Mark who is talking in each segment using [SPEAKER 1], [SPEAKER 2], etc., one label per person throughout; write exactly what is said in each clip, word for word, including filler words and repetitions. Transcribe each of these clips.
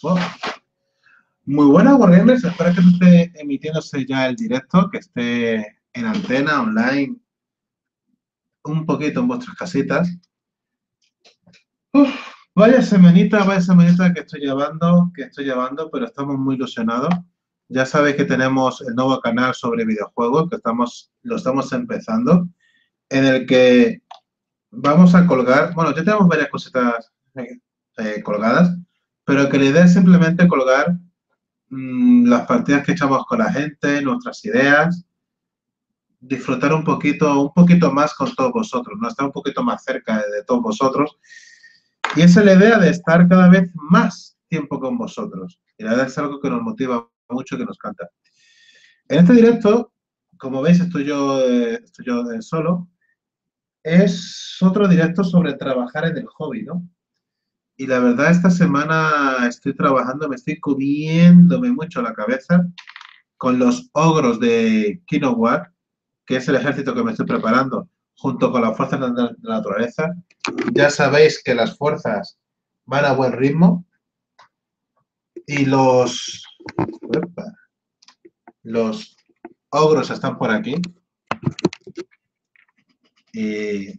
[SPEAKER 1] Wow. Muy buenas, Wargamers. Espero que no esté emitiéndose ya el directo, que esté en antena, online, un poquito en vuestras casitas. Uf, vaya semanita, vaya semanita que estoy llevando, que estoy llevando, pero estamos muy ilusionados. Ya sabéis que tenemos el nuevo canal sobre videojuegos, que estamos, lo estamos empezando, en el que vamos a colgar, bueno, ya tenemos varias cositas eh, eh, colgadas, pero que la idea es simplemente colgar mmm, las partidas que echamos con la gente, nuestras ideas, disfrutar un poquito, un poquito más con todos vosotros, ¿no? Estar un poquito más cerca de, de todos vosotros. Y esa es la idea de estar cada vez más tiempo con vosotros. Y la verdad es algo que nos motiva mucho, que nos canta. En este directo, como veis, estoy yo, eh, estoy yo eh, solo. Es otro directo sobre trabajar en el hobby, ¿no? Y la verdad, esta semana estoy trabajando, me estoy comiéndome mucho la cabeza con los ogros de Kinowar, que es el ejército que me estoy preparando, junto con las fuerzas de la naturaleza. Ya sabéis que las fuerzas van a buen ritmo y los, opa, los ogros están por aquí. Y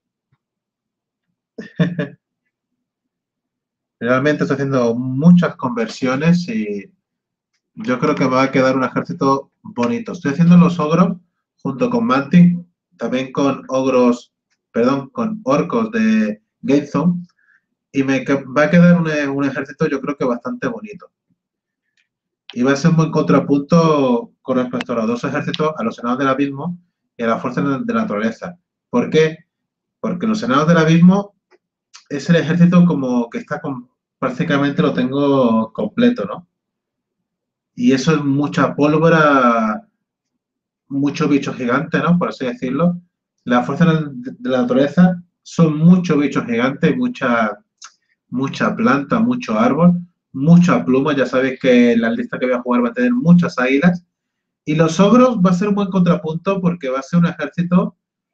[SPEAKER 1] realmente estoy haciendo muchas conversiones y yo creo que me va a quedar un ejército bonito. Estoy haciendo los ogros junto con Mantic, también con ogros, perdón, con orcos de Gatezone, y me va a quedar un, un ejército yo creo que bastante bonito. Y va a ser un buen contrapunto con respecto a los dos ejércitos, a los enanos del abismo y a las fuerzas de la naturaleza. ¿Por qué? Porque los enanos del abismo es el ejército como que está con, prácticamente lo tengo completo, ¿no? Y eso es mucha pólvora, muchos bichos gigantes, ¿no? Por así decirlo. Las fuerzas de la naturaleza son muchos bichos gigantes, mucha, mucha planta, mucho árbol, mucha pluma. Ya sabéis que la lista que voy a jugar va a tener muchas águilas. Y los ogros va a ser un buen contrapunto porque va a ser un ejército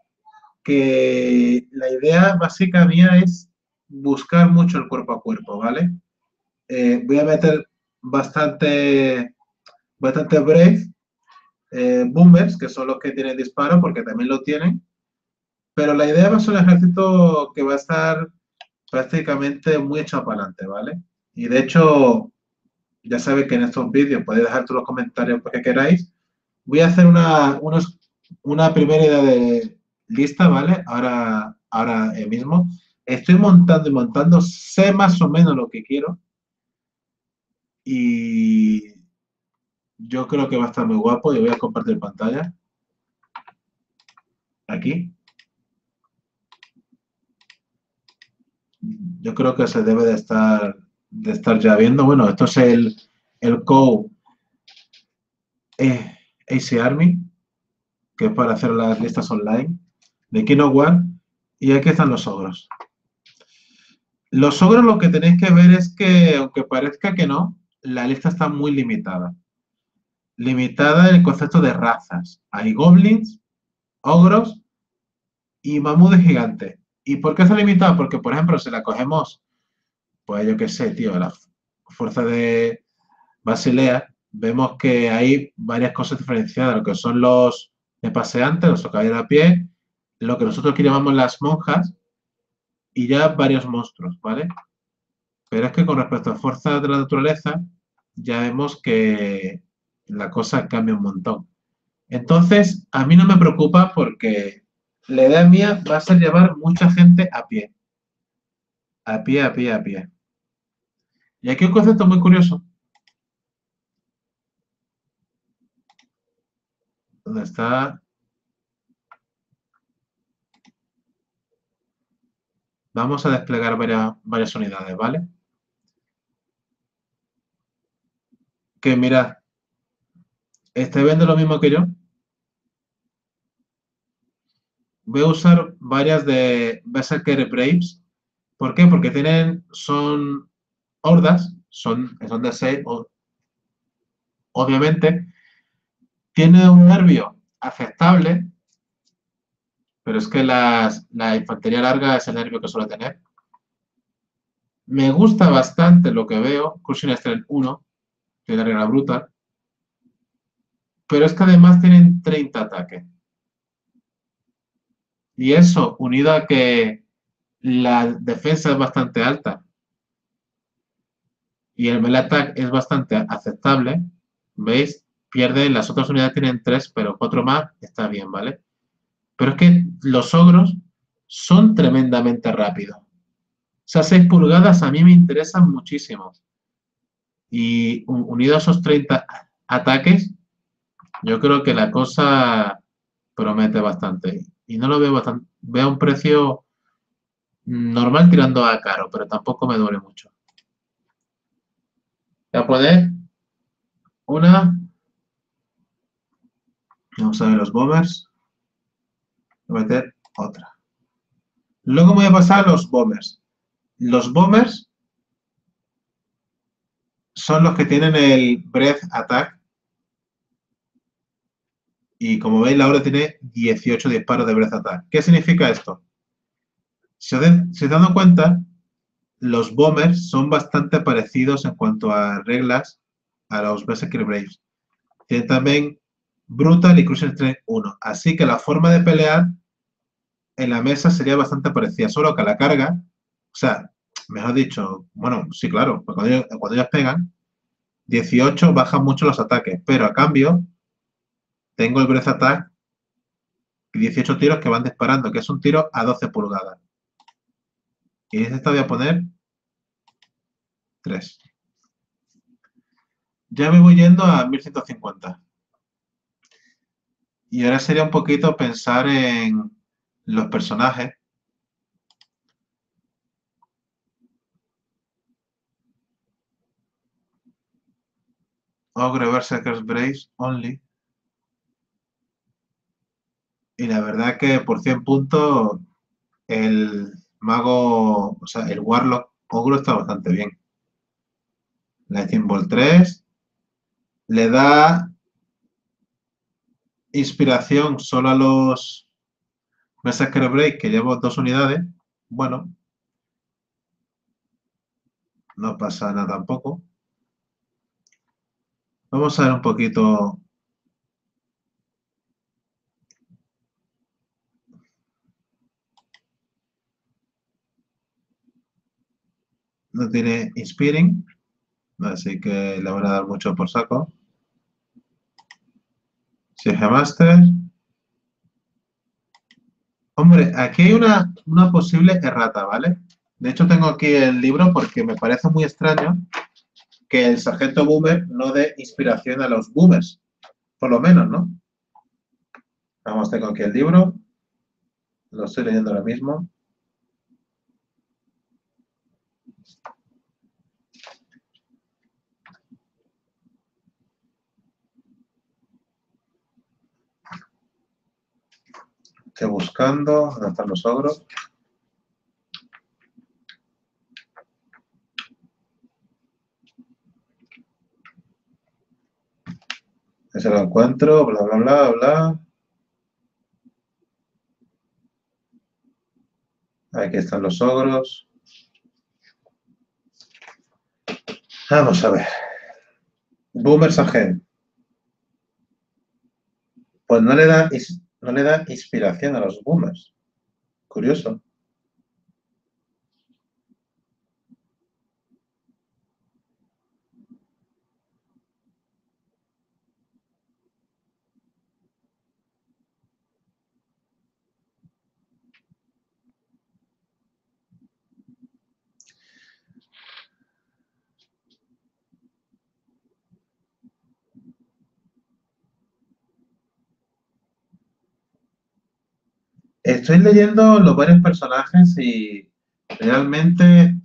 [SPEAKER 1] que la idea básica mía es buscar mucho el cuerpo a cuerpo, ¿vale? Eh, voy a meter bastante, bastante brave, eh, boomers, que son los que tienen disparo, porque también lo tienen, pero la idea va a ser un ejército que va a estar prácticamente muy echado para adelante, ¿vale? Y de hecho, ya sabéis que en estos vídeos podéis dejar todos los comentarios que queráis. Voy a hacer una, unos, una primera idea de lista, ¿vale? Ahora, ahora mismo. Estoy montando y montando, sé más o menos lo que quiero y yo creo que va a estar muy guapo y voy a compartir pantalla. Aquí. Yo creo que se debe de estar, de estar ya viendo. Bueno, esto es el, el Code eh, A C Army, que es para hacer las listas online de Kinowar. Y aquí están los ogros. Los ogros lo que tenéis que ver es que, aunque parezca que no, la lista está muy limitada. Limitada en el concepto de razas. Hay goblins, ogros y mamuts gigantes. ¿Y por qué está limitada? Porque, por ejemplo, si la cogemos, pues yo qué sé, tío, la fuerza de Basilea, vemos que hay varias cosas diferenciadas, lo que son los de paseantes, los caballeros a pie, lo que nosotros aquí llamamos las monjas y ya varios monstruos, ¿vale? Pero es que con respecto a fuerza de la naturaleza, ya vemos que la cosa cambia un montón. Entonces, a mí no me preocupa porque la idea mía va a ser llevar mucha gente a pie. A pie, a pie, a pie. Y aquí un concepto muy curioso. ¿Dónde está? Vamos a desplegar varias, varias unidades, ¿vale? Que mirad, ¿estáis viendo lo mismo que yo? Voy a usar varias de Berserker Braves. ¿Por qué? Porque tienen, son hordas, son, son de seis, obviamente. Tiene un nervio aceptable, pero es que las, la infantería larga es el nervio que suele tener. Me gusta bastante lo que veo. Crushing Strength uno, tiene regla bruta. Pero es que además tienen treinta ataques. Y eso, unido a que la defensa es bastante alta y el melee attack es bastante aceptable, ¿veis? Pierden, las otras unidades tienen tres, pero cuatro más está bien, ¿vale? Pero es que los ogros son tremendamente rápidos. O sea, seis pulgadas a mí me interesan muchísimo. Y unido a esos treinta ataques, yo creo que la cosa promete bastante. Y no lo veo bastante. Veo un precio normal tirando a caro, pero tampoco me duele mucho. Voy a poner una. Vamos a ver los bombers. Voy a meter otra. Luego me voy a pasar a los bombers. Los bombers son los que tienen el breath attack. Y como veis, la hora tiene dieciocho disparos de breath attack. ¿Qué significa esto? Si os si dando cuenta, los bombers son bastante parecidos en cuanto a reglas a los Berserker Braves. Tienen también Brutal y Crucial Strength uno. Así que la forma de pelear en la mesa sería bastante parecida, solo que a la carga, o sea, mejor dicho, bueno, sí, claro, cuando ellos, cuando ellos pegan, dieciocho bajan mucho los ataques, pero a cambio tengo el Breath Attack y dieciocho tiros que van disparando, que es un tiro a doce pulgadas. Y esta voy a poner tres. Ya me voy yendo a mil ciento cincuenta. Y ahora sería un poquito pensar en los personajes. Ogre Berserker's Brace Only. Y la verdad que por cien puntos el mago, o sea, el Warlock Ogro está bastante bien. Lightning Bolt tres. Le da inspiración solo a los Berserker Break, que llevo dos unidades. Bueno, no pasa nada tampoco. Vamos a ver un poquito. No tiene Inspiring, así que le van a dar mucho por saco. Siege Master. Hombre, aquí hay una, una posible errata, ¿vale? De hecho, tengo aquí el libro porque me parece muy extraño que el sargento Boomer no dé inspiración a los Boomers. Por lo menos, ¿no? Vamos, tengo aquí el libro. Lo estoy leyendo ahora mismo. Estoy buscando. ¿Dónde están los ogros? Ese lo encuentro. Bla, bla, bla, bla. Aquí están los ogros. Vamos a ver. Boomers Agent. Pues no le da, no le da inspiración a los boomers. Curioso. Estoy leyendo los varios personajes y realmente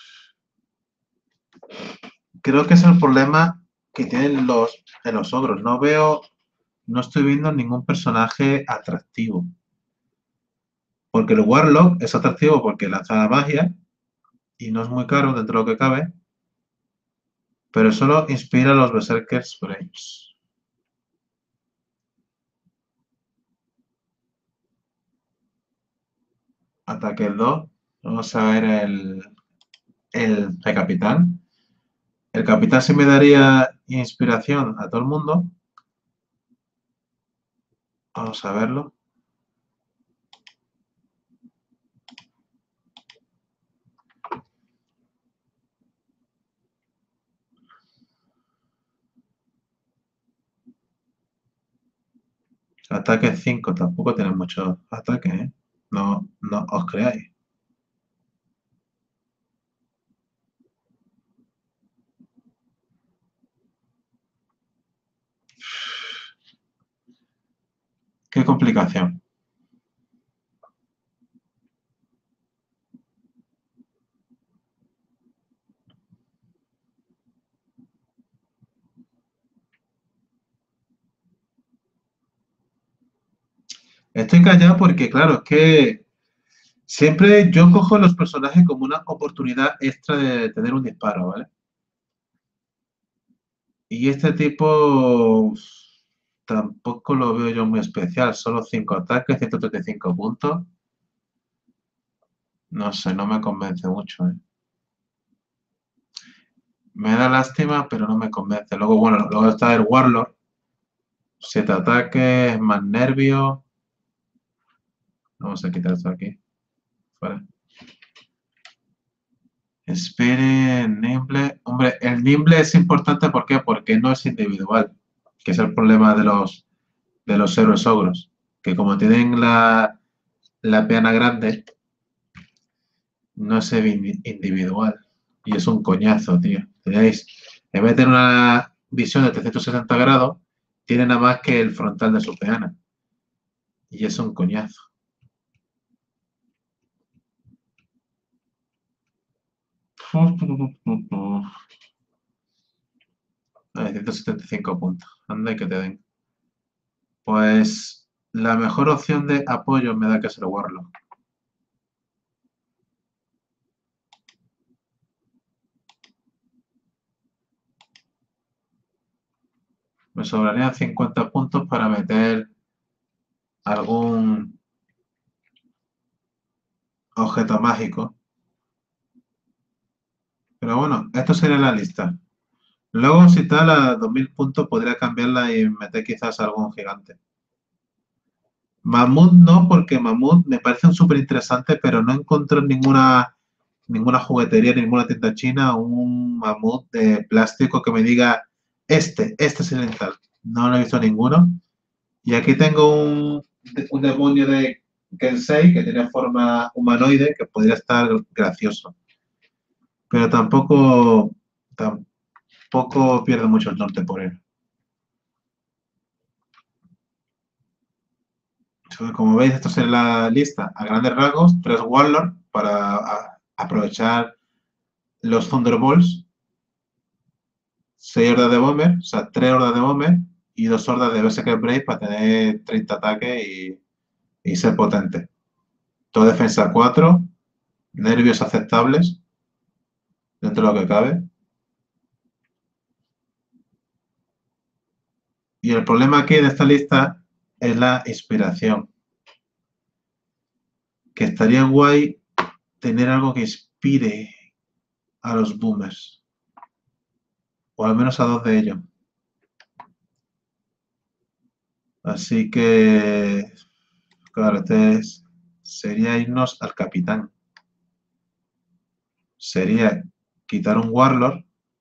[SPEAKER 1] creo que es el problema que tienen los, en los ogros. No veo, no estoy viendo ningún personaje atractivo. Porque el Warlock es atractivo porque lanza magia y no es muy caro dentro de lo que cabe, pero solo inspira a los Berserkers Braves. Ataque dos. Vamos a ver el, el de capitán. El capitán sí me daría inspiración a todo el mundo. Vamos a verlo. Ataque cinco, tampoco tiene muchos ataques, ¿eh? No, no os creáis. Qué complicación. Estoy callado porque, claro, es que siempre yo cojo los personajes como una oportunidad extra de tener un disparo, ¿vale? Y este tipo uf, tampoco lo veo yo muy especial. Solo cinco ataques, ciento treinta y cinco puntos. No sé, no me convence mucho, ¿eh? Me da lástima, pero no me convence. Luego, bueno, luego está el Warlord. Siete ataques, más nervio. Vamos a quitar esto aquí. Fuera. Espere, Nimble. Hombre, el Nimble es importante, ¿por qué? Porque no es individual, que es el problema de los, de los héroes ogros. Que como tienen la, la peana grande, no es individual. Y es un coñazo, tío. Tenéis, en vez de tener una visión de trescientos sesenta grados, tiene nada más que el frontal de su peana. Y es un coñazo. Hay ciento setenta y cinco puntos. Anda que te den. Pues la mejor opción de apoyo me da que ser Warlock. Me sobrarían cincuenta puntos para meter algún objeto mágico. Pero bueno, esto sería la lista. Luego, si tal, a dos mil puntos podría cambiarla y meter quizás algún gigante. Mamut no, porque Mamut me parece un súper interesante, pero no encontré en ninguna, ninguna juguetería, ninguna tienda china un mamut de plástico que me diga, este, este es el tal. No lo he visto ninguno. Y aquí tengo un, un demonio de Kensei que tiene forma humanoide que podría estar gracioso. Pero tampoco, tampoco pierdo mucho el norte por él. Como veis, esto es la lista a grandes rasgos, tres Warlord para a, aprovechar los Thunderbolts, seis hordas de Bomber, o sea, tres hordas de Bomber y dos hordas de Berserker Brave para tener treinta ataques y, y ser potente. Todo defensa cuatro, nervios aceptables, dentro de lo que cabe. Y el problema aquí de esta lista es la inspiración. Que estaría guay tener algo que inspire a los boomers. O al menos a dos de ellos. Así que, claro, este es, sería irnos al capitán. Sería quitar un Warlord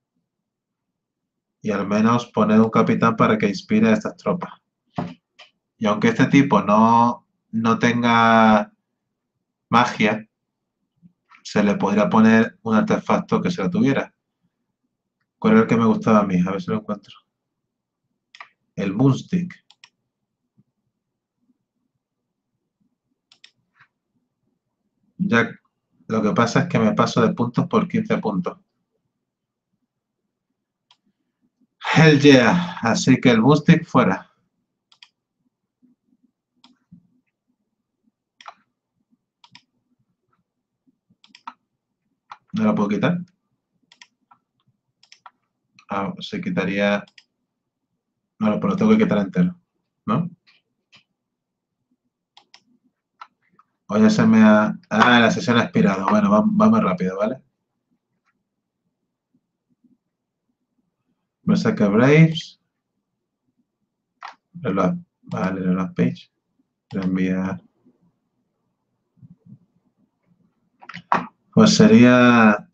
[SPEAKER 1] y al menos poner un capitán para que inspire a estas tropas. Y aunque este tipo no, no tenga magia, se le podría poner un artefacto que se lo tuviera. ¿Cuál era el que me gustaba a mí? A ver si lo encuentro. El Boomstick. Ya, lo que pasa es que me paso de puntos por quince puntos. Hell yeah. Así que el Boomstick fuera. ¿No lo puedo quitar? Ah, se quitaría... No, pero lo tengo que quitar entero, ¿no? O ya se me ha... Ah, la sesión ha expirado. Bueno, vamos, vamos rápido, ¿vale? Berserker Braves. Reloj, vale, reloj page. Reenviar. Pues sería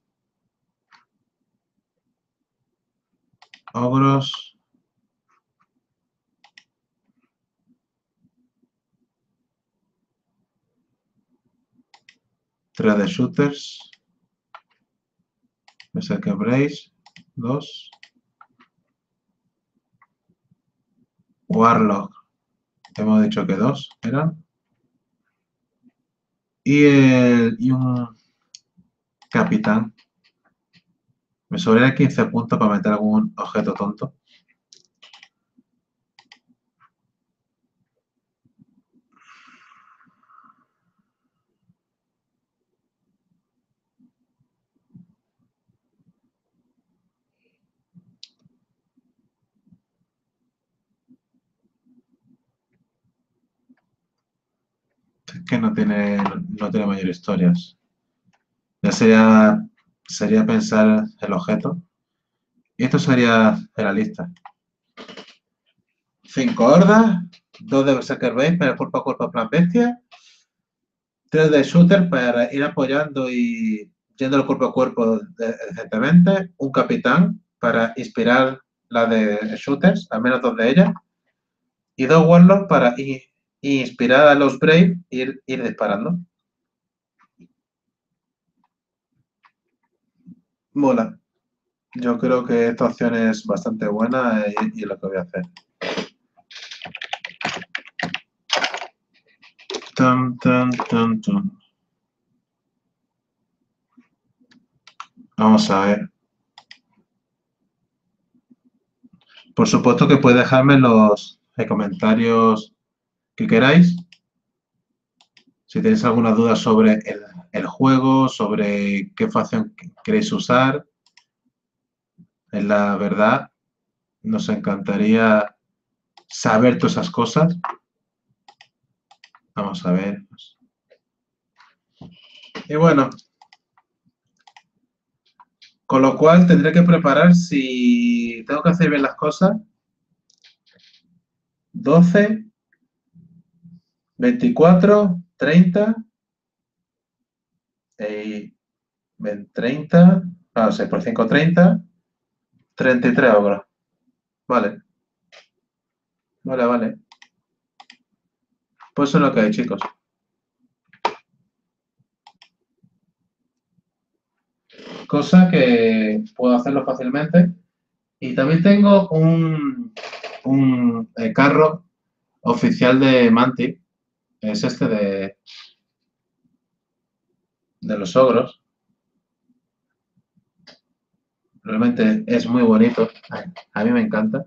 [SPEAKER 1] ogros. tres de shooters. Berserker Braves. dos. Warlock. Hemos dicho que dos eran. Y, el, y un capitán. Me sobrarían quince puntos para meter algún objeto tonto. Es que no tiene, no tiene mayor historias. Ya sería, sería pensar el objeto. Y esto sería de la lista. cinco hordas, dos de Berserker Base para cuerpo a cuerpo plan bestia, tres de shooter para ir apoyando y yendo al cuerpo a cuerpo decentemente, un capitán para inspirar la de shooters, al menos dos de ellas, y dos warlocks para ir, inspirar a los brave e ir, ir disparando. Mola. Yo creo que esta opción es bastante buena y, y es lo que voy a hacer. Tum, tum, tum, tum. Vamos a ver. Por supuesto que puedes dejarme los comentarios que queráis. Si tenéis alguna duda sobre el, el juego, sobre qué facción queréis usar, en la verdad nos encantaría saber todas esas cosas. Vamos a ver. Y bueno, con lo cual tendré que preparar, si tengo que hacer bien las cosas, doce, veinticuatro, treinta, y treinta, ah, seis por cinco, treinta, treinta y tres ogros. Vale. Vale, vale. Pues eso es lo que hay, chicos. Cosa que puedo hacerlo fácilmente. Y también tengo un, un eh, carro oficial de Mantic. Es este de, de los ogros. Realmente es muy bonito. A mí me encanta.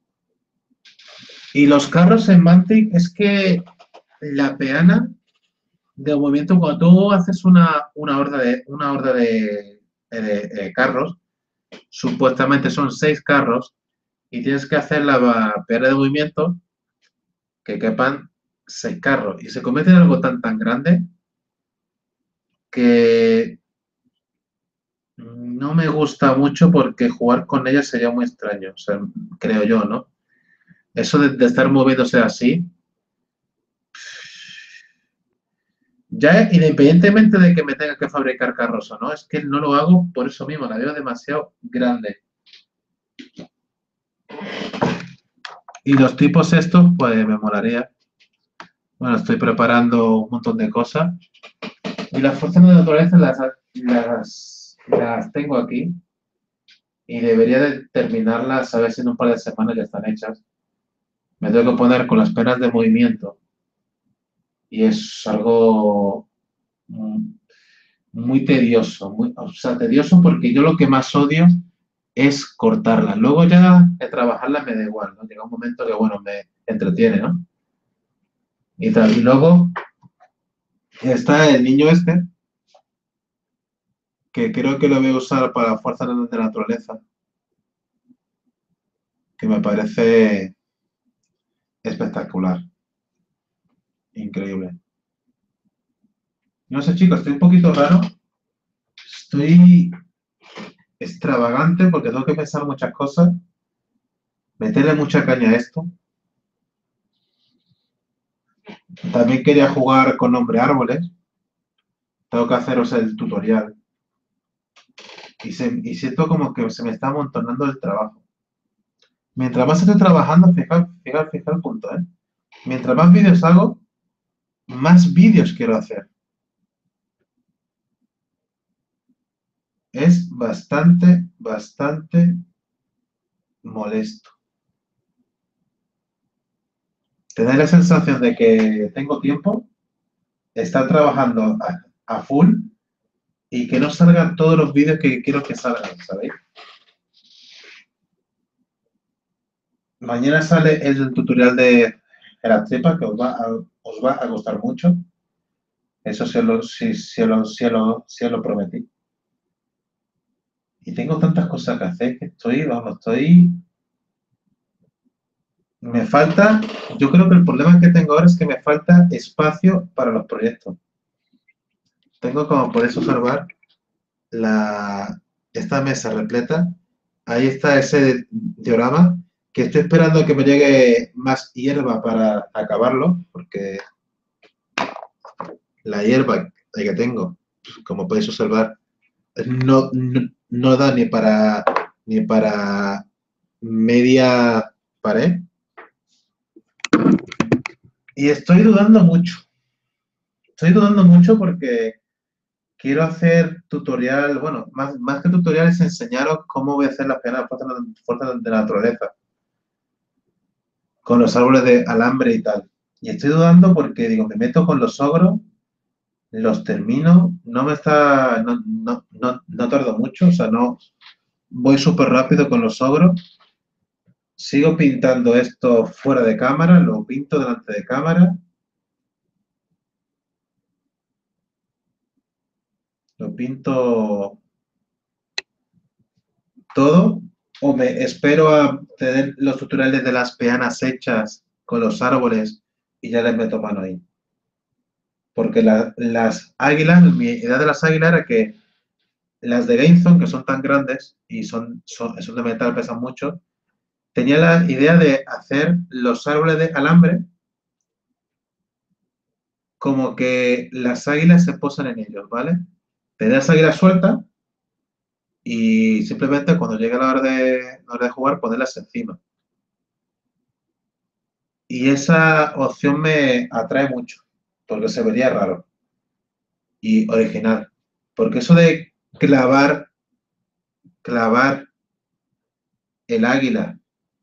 [SPEAKER 1] Y los carros en Mantic es que la peana de movimiento, cuando tú haces una, una horda de, una horda de, de, de carros, supuestamente son seis carros, y tienes que hacer la peana de movimiento que quepan seis carros. Y se convierte en algo tan tan grande que no me gusta mucho porque jugar con ella sería muy extraño, o sea, creo yo, ¿no? Eso de, de estar moviéndose así, ya independientemente de que me tenga que fabricar carros o no, es que no lo hago por eso mismo, la veo demasiado grande. Y los tipos estos, pues me molaría. Bueno, estoy preparando un montón de cosas. Y las fuerzas de naturaleza las, las, las tengo aquí. Y debería de terminarlas, a ver si en un par de semanas ya están hechas. Me tengo que poner con las penas de movimiento. Y es algo muy tedioso. Muy, o sea, tedioso porque yo lo que más odio es cortarlas. Luego ya de trabajarlas me da igual, ¿no? Llega un momento que, bueno, me entretiene, ¿no? Y tal. Y luego está el niño este, que creo que lo voy a usar para fuerzas de la naturaleza, que me parece espectacular. Increíble. No sé, chicos, estoy un poquito raro. Estoy extravagante porque tengo que pensar muchas cosas. meterle mucha caña a esto. También quería jugar con nombre árboles. Tengo que haceros el tutorial. Y, se, y siento como que se me está amontonando el trabajo. Mientras más estoy trabajando, fijar, fijar, fijar el punto, ¿eh? Mientras más vídeos hago, más vídeos quiero hacer. Es bastante, bastante molesto. Tener la sensación de que tengo tiempo, estar trabajando a, a full y que no salgan todos los vídeos que quiero que salgan, ¿sabéis? Mañana sale el tutorial de la tripa que os va a, os va a gustar mucho. Eso sí lo, sí, sí lo, sí lo, sí lo prometí. Y tengo tantas cosas que hacer que estoy, vamos, estoy... Me falta, yo creo que el problema que tengo ahora es que me falta espacio para los proyectos. Tengo como podéis observar la, esta mesa repleta. Ahí está ese diorama que estoy esperando que me llegue más hierba para acabarlo, porque la hierba que tengo, como podéis observar, no, no, no da ni para, ni para media pared. Y estoy dudando mucho. Estoy dudando mucho porque quiero hacer tutorial, bueno, más, más que tutoriales, enseñaros cómo voy a hacer las pequeñas fuerzas de la naturaleza. Con los árboles de alambre y tal. Y estoy dudando porque, digo, me meto con los ogros, los termino, no me está, no, no, no, no tardo mucho, o sea, no, voy súper rápido con los ogros. Sigo pintando esto fuera de cámara, lo pinto delante de cámara. Lo pinto todo o me espero a tener los tutoriales de las peanas hechas con los árboles y ya les meto mano ahí. Porque la, las águilas, mi idea de las águilas era que las de Gamezone, que son tan grandes y son, son, son de metal, pesan mucho, tenía la idea de hacer los árboles de alambre como que las águilas se posan en ellos, ¿vale? Tener las águilas sueltas y simplemente cuando llegue la hora de, la hora de jugar ponerlas encima. Y esa opción me atrae mucho, porque se vería raro y original. Porque eso de clavar, clavar el águila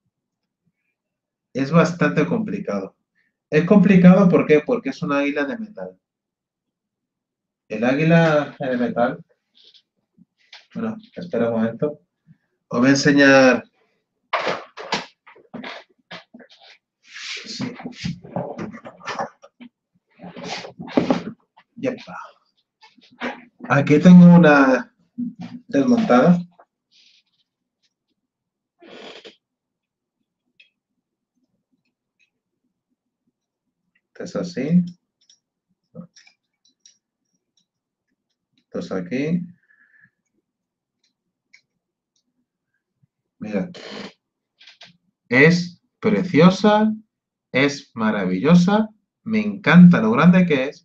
[SPEAKER 1] es bastante complicado. Es complicado, ¿por qué? Porque es una águila de metal. El águila de metal, bueno, espera un momento. Os voy a enseñar. Sí. Yepa. Aquí tengo una desmontada. Es así. Esto aquí. Mira. Es preciosa, es maravillosa, me encanta lo grande que es,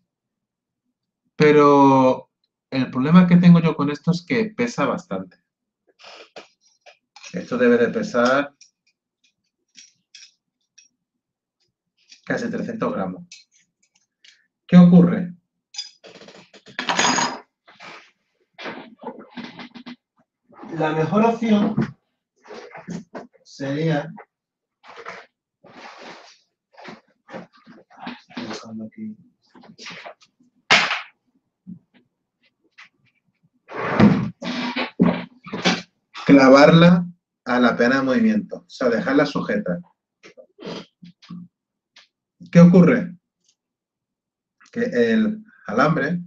[SPEAKER 1] pero el problema que tengo yo con esto es que pesa bastante. Esto debe de pesar casi trescientos gramos. ¿Qué ocurre? La mejor opción sería... Estoy buscando aquí... clavarla a la pena de movimiento, o sea, dejarla sujeta. ¿Qué ocurre? Que el alambre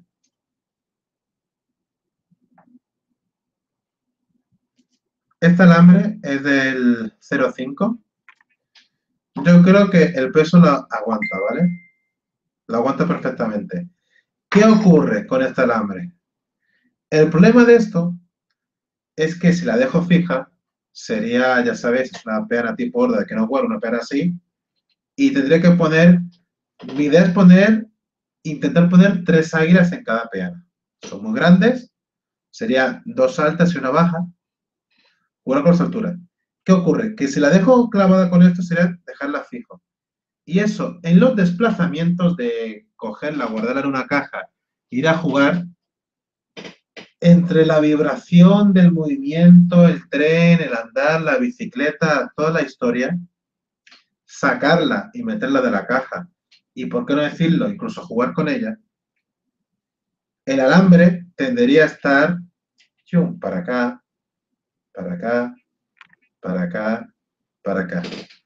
[SPEAKER 1] este alambre es del cero coma cinco. Yo creo que el peso lo aguanta, ¿vale? Lo aguanta perfectamente. ¿Qué ocurre con este alambre? El problema de esto es que si la dejo fija, sería, ya sabéis, una peana tipo horda, que no vuela, una peana así. Y tendría que poner, mi idea es poner, intentar poner tres águilas en cada peana. Son muy grandes, sería dos altas y una baja, una con esa altura. ¿Qué ocurre? Que si la dejo clavada con esto sería dejarla fijo. Y eso, en los desplazamientos de cogerla, guardarla en una caja, ir a jugar, entre la vibración del movimiento, el tren, el andar, la bicicleta, toda la historia, sacarla y meterla de la caja, y por qué no decirlo, incluso jugar con ella, el alambre tendería a estar chum, para acá, para acá, para acá, para acá.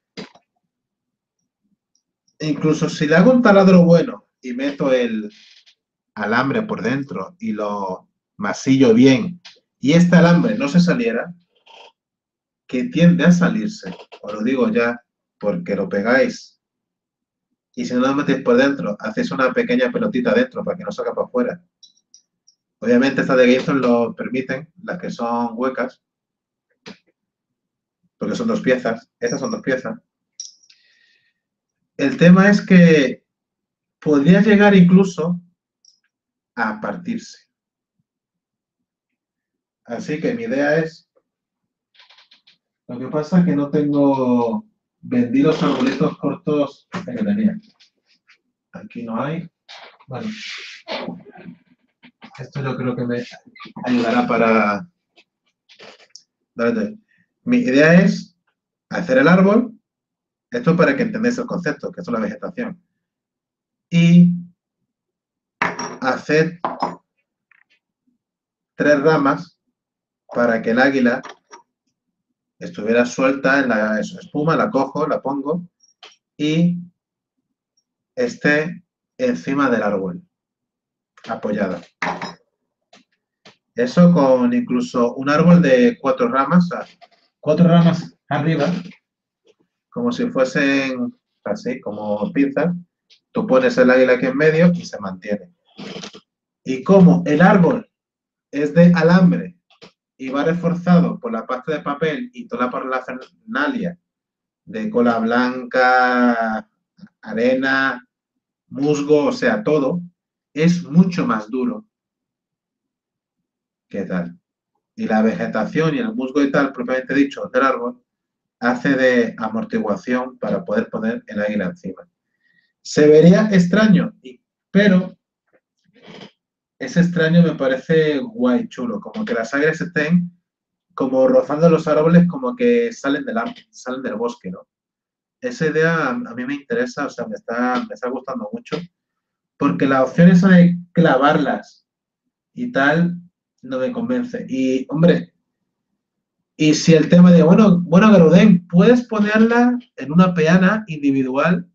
[SPEAKER 1] E incluso si le hago un taladro bueno y meto el alambre por dentro y lo masillo bien, y este alambre no se saliera, que tiende a salirse, os lo digo ya, porque lo pegáis y si no lo metéis por dentro, hacéis una pequeña pelotita dentro para que no salga para afuera. Obviamente estas de Gibson lo permiten, las que son huecas, porque son dos piezas. Estas son dos piezas. El tema es que podría llegar incluso a partirse. Así que mi idea es... Lo que pasa es que no tengo vendidos arbolitos cortos que tenía. Aquí no hay. Bueno, esto yo creo que me ayudará para... Mi idea es hacer el árbol, esto para que entendáis el concepto, que es la vegetación, y hacer tres ramas para que el águila estuviera suelta en la espuma, la cojo, la pongo y esté encima del árbol, apoyada. Eso con incluso un árbol de cuatro ramas, cuatro ramas arriba, como si fuesen así, como pinzas. Tú pones el águila aquí en medio y se mantiene. Y como el árbol es de alambre y va reforzado por la pasta de papel y toda la parafernalia de cola blanca, arena, musgo, o sea, todo, es mucho más duro que tal. Y la vegetación y el musgo y tal, propiamente dicho, del árbol, hace de amortiguación para poder poner el águila encima. Se vería extraño, pero ese extraño me parece guay, chulo, como que las águilas estén como rozando los árboles, como que salen del, salen del bosque, ¿no? Esa idea a mí me interesa, o sea, me está, me está gustando mucho, porque la opción esa de clavarlas y tal, no me convence. Y, hombre, y si el tema de, bueno, bueno, Garudén, puedes ponerla en una peana individual.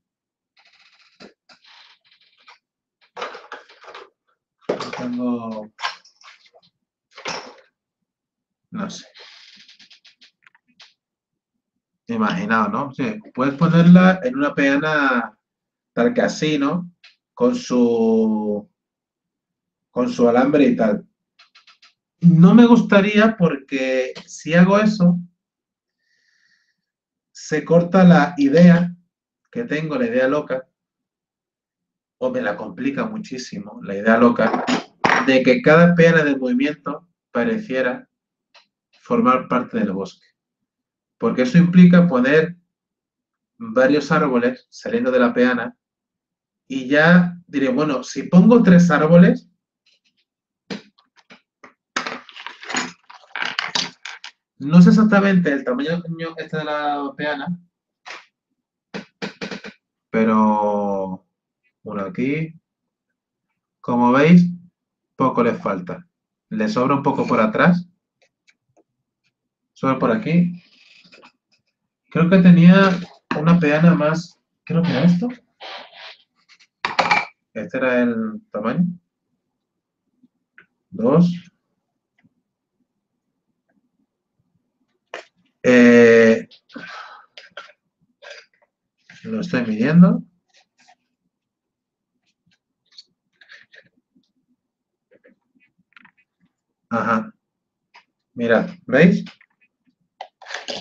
[SPEAKER 1] Tengo, no sé, imaginado, ¿no? Sí, puedes ponerla en una peana tal que así, ¿no? Con su, con su alambre y tal. No me gustaría porque si hago eso, se corta la idea que tengo, la idea loca, o me la complica muchísimo, la idea loca, de que cada peana del movimiento pareciera formar parte del bosque. Porque eso implica poner varios árboles saliendo de la peana y ya diré, bueno, si pongo tres árboles, no sé exactamente el tamaño este de la peana, pero uno aquí, como veis, poco les falta. Le sobra un poco por atrás, sobra por aquí. Creo que tenía una peana más, creo que era esto. Este era el tamaño. Dos. Eh, lo estoy midiendo. Ajá. Mirad, ¿veis?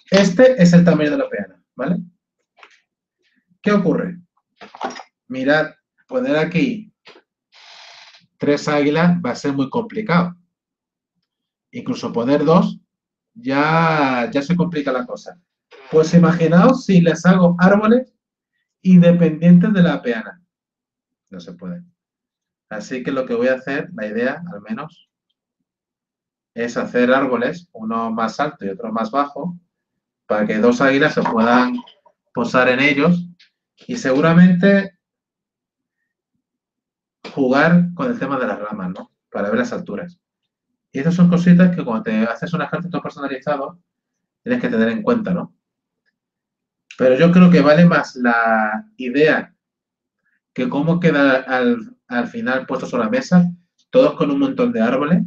[SPEAKER 1] Este es el tamaño de la peana, ¿vale? ¿Qué ocurre? Mirad, poner aquí tres águilas va a ser muy complicado. Incluso poner dos ya, ya se complica la cosa. Pues imaginaos si les hago árboles independientes de la peana. No se puede. Así que lo que voy a hacer, la idea al menos, es hacer árboles, uno más alto y otro más bajo, para que dos águilas se puedan posar en ellos y seguramente jugar con el tema de las ramas, ¿no? Para ver las alturas. Y esas son cositas que cuando te haces un ejército personalizado tienes que tener en cuenta, ¿no? Pero yo creo que vale más la idea que cómo queda al, al final puesto sobre la mesa, todos con un montón de árboles,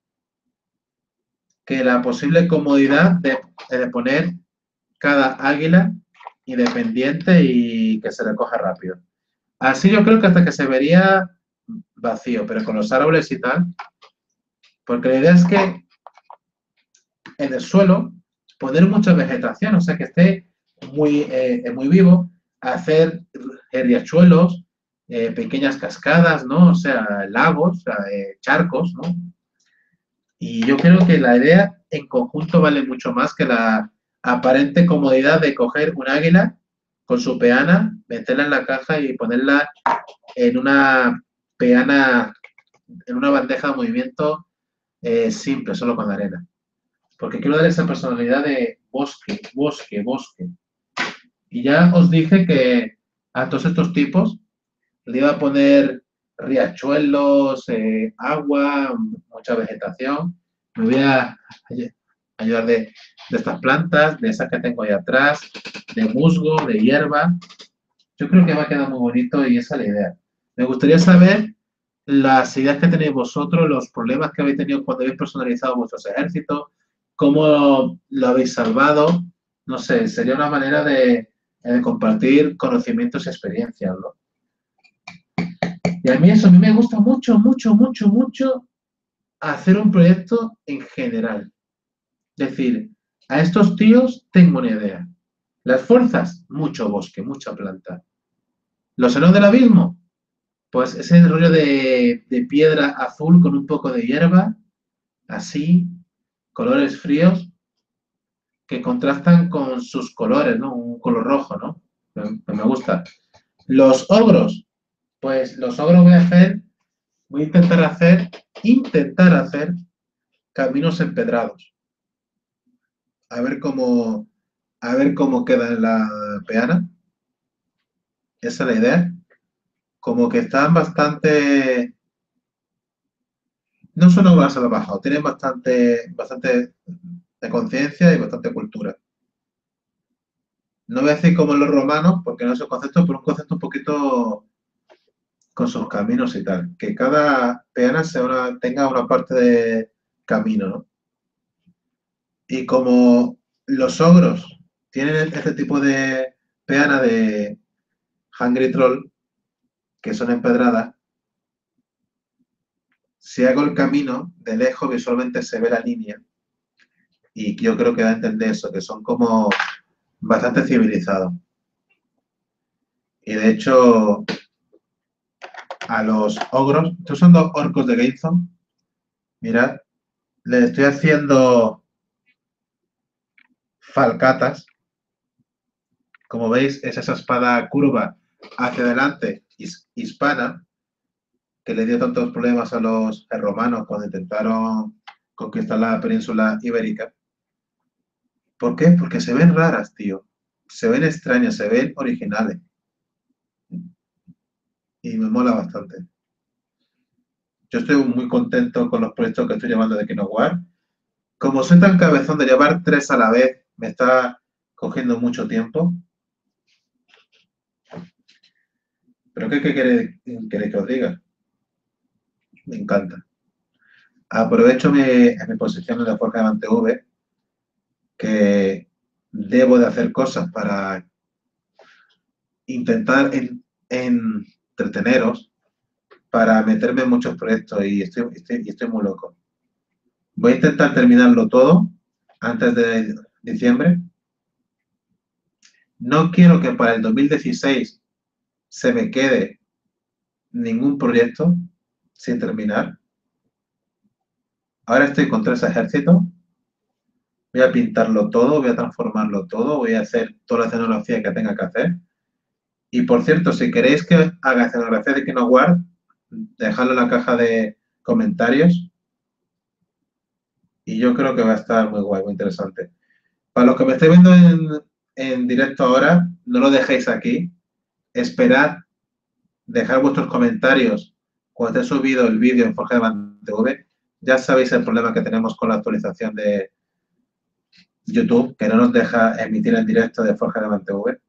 [SPEAKER 1] que la posible comodidad de, de poner cada águila independiente y que se recoja rápido. Así yo creo que hasta que se vería vacío, pero con los árboles y tal, porque la idea es que en el suelo poner mucha vegetación, o sea, que esté muy, eh, muy vivo, hacer riachuelos, eh, pequeñas cascadas, ¿no? O sea, lagos, eh, charcos, ¿no? Y yo creo que la idea en conjunto vale mucho más que la aparente comodidad de coger un águila con su peana, meterla en la caja y ponerla en una peana, en una bandeja de movimiento eh, simple, solo con arena. Porque quiero dar esa personalidad de bosque, bosque, bosque. Y ya os dije que a todos estos tipos le iba a poner riachuelos, eh, agua, mucha vegetación. Me voy a ayudar de, de estas plantas, de esas que tengo ahí atrás, de musgo, de hierba. Yo creo que va a quedar muy bonito y esa es la idea. Me gustaría saber las ideas que tenéis vosotros, los problemas que habéis tenido cuando habéis personalizado vuestros ejércitos, cómo lo habéis salvado. No sé, sería una manera de, de compartir conocimientos y experiencias, ¿no? Y a mí eso, a mí me gusta mucho, mucho, mucho, mucho hacer un proyecto en general. Es decir, a estos tíos tengo una idea. Las fuerzas, mucho bosque, mucha planta. Los heroes del abismo, pues ese rollo de, de piedra azul con un poco de hierba, así, colores fríos, que contrastan con sus colores, ¿no? Un color rojo, ¿no? Me, me gusta. Los ogros, pues los ogros voy a hacer, voy a intentar hacer, intentar hacer caminos empedrados. A ver cómo, a ver cómo queda en la peana. Esa es la idea. Como que están bastante, no son obras a lo bajo, tienen bastante, bastante de conciencia y bastante cultura. No voy a decir como en los romanos, porque no es un concepto, pero un concepto un poquito con sus caminos y tal. Que cada peana sea una, tenga una parte de camino, ¿no? Y como los ogros tienen este tipo de peana de Hungry Troll, que son empedradas, si hago el camino, de lejos visualmente se ve la línea. Y yo creo que da a entender eso, que son como bastante civilizados. Y de hecho, a los ogros, estos son dos orcos de Gamezone, mirad, les estoy haciendo falcatas. Como veis, es esa espada curva hacia adelante, hispana, que le dio tantos problemas a los romanos cuando intentaron conquistar la península ibérica. ¿Por qué? Porque se ven raras, tío. Se ven extrañas, se ven originales. Y me mola bastante. Yo estoy muy contento con los proyectos que estoy llevando de KinoWar. Como soy tan cabezón de llevar tres a la vez, me está cogiendo mucho tiempo. ¿Pero qué, qué queréis, queréis que os diga? Me encanta. Aprovecho mi, mi posición en la Forja de Mantv, que debo de hacer cosas para intentar en, en entreteneros, para meterme en muchos proyectos y estoy, estoy, y estoy muy loco. Voy a intentar terminarlo todo antes de diciembre No quiero que para el dos mil dieciséis se me quede ningún proyecto sin terminar. Ahora estoy con tres ejércitos. Voy a pintarlo todo, voy a transformarlo todo, voy a hacer toda la escenografía que tenga que hacer. Y por cierto, si queréis que haga escenografía de Kingdom Hearts, dejadlo en la caja de comentarios. Y yo creo que va a estar muy guay, muy interesante. Para los que me estéis viendo en, en directo ahora, no lo dejéis aquí. Esperad, dejad vuestros comentarios cuando esté subido el vídeo en Forge de Man T V. Ya sabéis el problema que tenemos con la actualización de YouTube, que no nos deja emitir en directo de Forge de Man T V.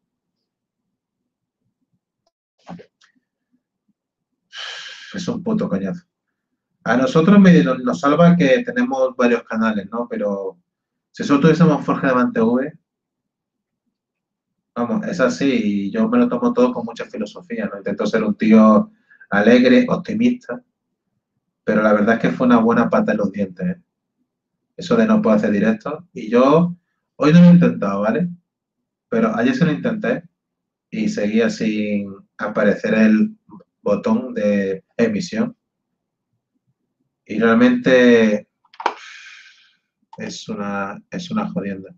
[SPEAKER 1] Es un puto coñazo. A nosotros me, nos, nos salva que tenemos varios canales, ¿no? Pero si solo tuviésemos Forge de Man T V, vamos, es así, y yo me lo tomo todo con mucha filosofía, ¿no? Intento ser un tío alegre, optimista, pero la verdad es que fue una buena pata en los dientes, ¿eh? Eso de no poder hacer directo. Y yo, hoy no lo he intentado, ¿vale? Pero ayer se lo intenté y seguía sin aparecer el botón de emisión. Y realmente es una, es una jodienda.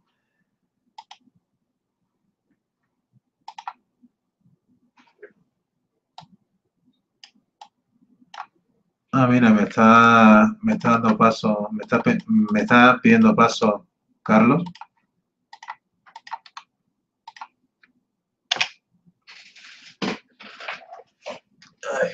[SPEAKER 1] Ah, mira, me está, me está dando paso, me está, me está pidiendo paso Carlos. Ay.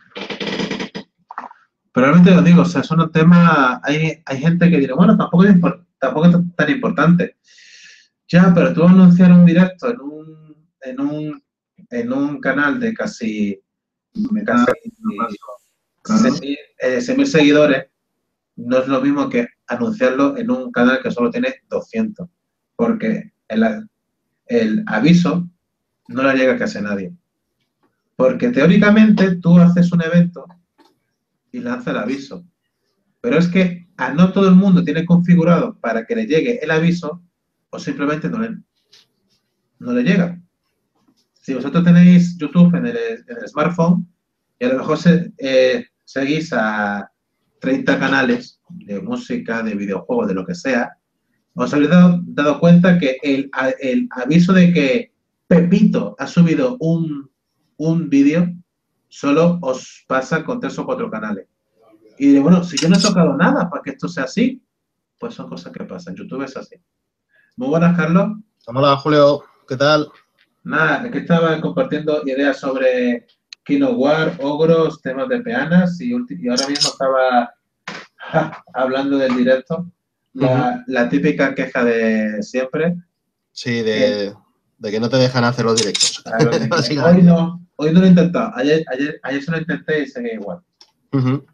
[SPEAKER 1] Pero realmente lo digo, o sea, es un tema, hay, hay gente que dirá, bueno, tampoco es, tampoco es tan importante. Ya, pero tú anunciar un directo en un, en un, en un canal de casi, casi seis mil seguidores, no es lo mismo que anunciarlo en un canal que solo tiene doscientos, porque el, el aviso no le llega casi a nadie. Porque teóricamente tú haces un evento y lanza el aviso, pero es que a no todo el mundo tiene configurado para que le llegue el aviso o simplemente no le, no le llega. Si vosotros tenéis YouTube en el, en el smartphone y a lo mejor se, eh, seguís a treinta canales de música, de videojuegos, de lo que sea, os habréis dado, dado cuenta que el, el, aviso de que Pepito ha subido un, un vídeo solo os pasa con tres o cuatro canales. Y de, bueno, si yo no he tocado nada para que esto sea así, pues son cosas que pasan. YouTube es así. Muy buenas, Carlos.
[SPEAKER 2] Hola, Julio. ¿Qué tal?
[SPEAKER 1] Nada, aquí estaba compartiendo ideas sobre Kingdom Hearts, ogros, temas de peanas y, y ahora mismo estaba ja, hablando del directo. La, uh-huh. la típica queja de siempre.
[SPEAKER 2] Sí, de, que, de que no te dejan hacer los directos.
[SPEAKER 1] Claro, hoy no, hoy no lo he intentado. Ayer, ayer, ayer se lo intenté y seguía igual.
[SPEAKER 2] Uh-huh.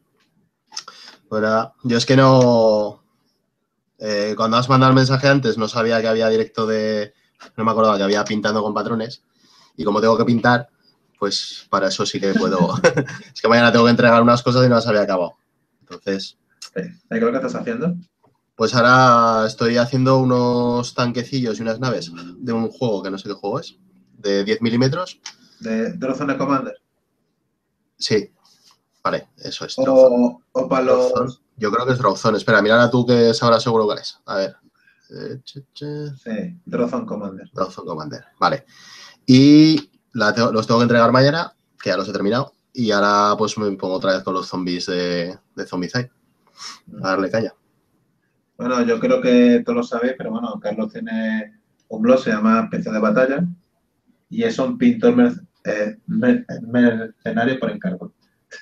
[SPEAKER 2] Bueno, yo es que no... Eh, cuando has mandado el mensaje antes no sabía que había directo de... No me acordaba que había pintando con patrones. Y como tengo que pintar, pues para eso sí que puedo... Es que mañana tengo que entregar unas cosas y no las había acabado. Entonces...
[SPEAKER 1] ¿Qué es lo que estás haciendo?
[SPEAKER 2] Pues ahora estoy haciendo unos tanquecillos y unas naves de un juego que no sé qué juego es, de diez milímetros.
[SPEAKER 1] ¿De Drawzone Commander?
[SPEAKER 2] Sí, vale, eso es.
[SPEAKER 1] O, o para los...
[SPEAKER 2] Yo creo que es Drawzone. Espera, mira tú que sabrás seguro cuál es. A ver.
[SPEAKER 1] Sí, Drawzone Commander.
[SPEAKER 2] Drawzone Commander, vale. Y la te los tengo que entregar mañana, que ya los he terminado. Y ahora pues me pongo otra vez con los zombies de, de Zombicide. A darle caña.
[SPEAKER 1] Bueno, yo creo que todos lo sabéis, pero bueno, Carlos tiene un blog, se llama P C de Batalla, y es un pintor merc eh, mer mercenario por encargo.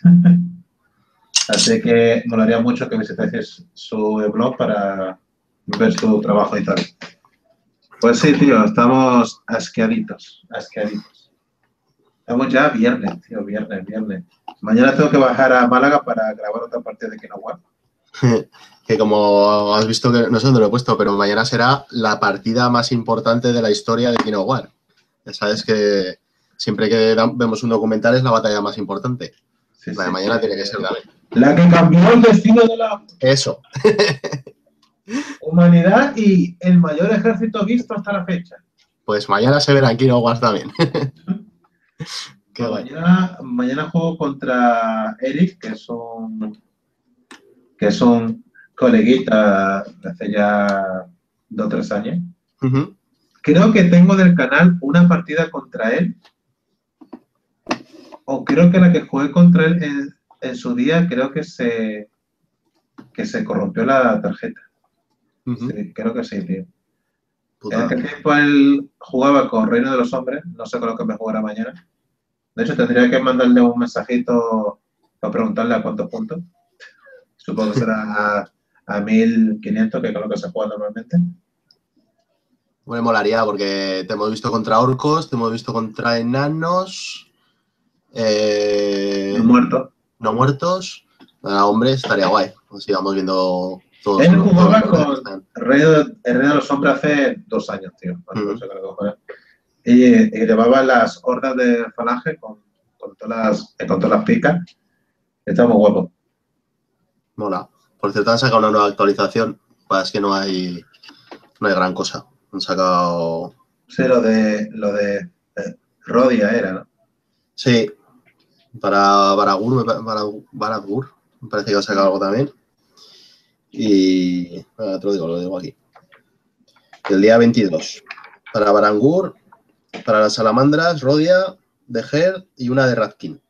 [SPEAKER 1] Así que me molaría mucho que visitéis su blog para ver su trabajo y tal. Pues sí, tío, estamos asqueaditos, asqueaditos. Estamos ya viernes, tío, viernes, viernes. Mañana tengo que bajar a Málaga para grabar otra parte de Kingdom Hearts.
[SPEAKER 2] Que como has visto, que no sé dónde lo he puesto, pero mañana será la partida más importante de la historia de Kingdom Hearts. Ya sabes que siempre que vemos un documental es la batalla más importante. Sí, la de sí, mañana sí, tiene que ser también.
[SPEAKER 1] La que cambió el destino de la...
[SPEAKER 2] Eso.
[SPEAKER 1] Humanidad y el mayor ejército visto hasta la fecha.
[SPEAKER 2] Pues mañana se verá en Kino Wars también. Qué
[SPEAKER 1] Pues
[SPEAKER 2] guay.
[SPEAKER 1] mañana, mañana juego contra Eric, que es un, que es un coleguita de hace ya dos o tres años.
[SPEAKER 2] Uh-huh.
[SPEAKER 1] Creo que tengo del canal una partida contra él. O creo que la que jugué contra él en, en su día, creo que se, que se corrompió la tarjeta.
[SPEAKER 2] Uh-huh.
[SPEAKER 1] Sí, creo que sí, tío.
[SPEAKER 2] Puta.
[SPEAKER 1] En aquel tiempo él jugaba con Reino de los Hombres, no sé con lo que me jugará mañana. De hecho, tendría que mandarle un mensajito para preguntarle a cuántos puntos. Supongo que será a, a mil quinientos, que es con lo que se juega normalmente.
[SPEAKER 2] Me molaría porque te hemos visto contra orcos, te hemos visto contra enanos, eh,
[SPEAKER 1] No muerto.
[SPEAKER 2] no muertos. Ah, hombre, estaría guay. Nos íbamos viendo todos.
[SPEAKER 1] Él
[SPEAKER 2] los-
[SPEAKER 1] jugaba
[SPEAKER 2] todos los que
[SPEAKER 1] con
[SPEAKER 2] están.
[SPEAKER 1] Reino, el Reino de los Hombres hace dos años, tío. No
[SPEAKER 2] Uh-huh.
[SPEAKER 1] sé qué cojones. Y, y llevaba las hordas de falange con, con, todas, las, con todas las picas. Está muy guapo.
[SPEAKER 2] Mola. Por cierto, han sacado una nueva actualización. Pues es que no hay, no hay gran cosa. Han sacado.
[SPEAKER 1] Sí, lo de, lo de eh, Rodia era, ¿no?
[SPEAKER 2] Sí. Para Baragur, para Baragur, me parece que han sacado algo también. Y. Ah, te lo digo, lo digo aquí. El día veintidós. Para Barangur, para las salamandras, Rodia, de Her y una de Radkin.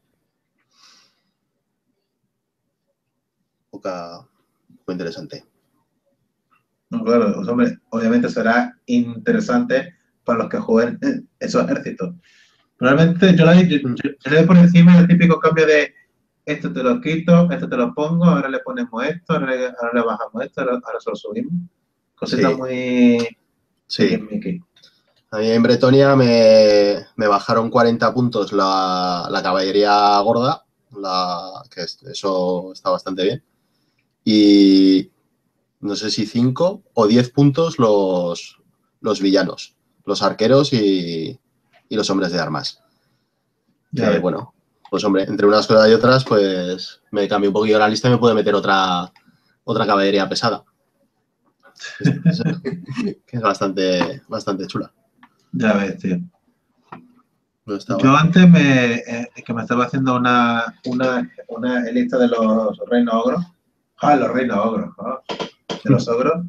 [SPEAKER 2] Poca. Muy interesante.
[SPEAKER 1] No, claro, pues, hombre, obviamente será interesante para los que jueguen esos ejércitos. Realmente yo la yo, yo, yo le por encima el típico cambio de esto te lo quito, esto te lo pongo, ahora le ponemos esto, ahora le, ahora le bajamos esto, ahora, ahora se lo subimos. Cositas
[SPEAKER 2] Sí.
[SPEAKER 1] muy
[SPEAKER 2] Sí.
[SPEAKER 1] Mickey.
[SPEAKER 2] A mí en Bretonia me, me bajaron cuarenta puntos la, la caballería gorda, la, que es, eso está bastante bien. Y no sé si cinco o diez puntos los, los villanos, los arqueros y, y los hombres de armas.
[SPEAKER 1] Ya
[SPEAKER 2] Que
[SPEAKER 1] ves.
[SPEAKER 2] bueno, pues hombre, entre unas cosas y otras, pues me cambié un poquillo la lista y me pude meter otra, otra caballería pesada. Que es bastante, bastante chula.
[SPEAKER 1] Ya ves, tío.
[SPEAKER 2] No está
[SPEAKER 1] Yo
[SPEAKER 2] guay.
[SPEAKER 1] antes me, eh, que me estaba haciendo una, una, una lista de los reinos ogros. Ah, los reinos ogros. Ah, de los ogros.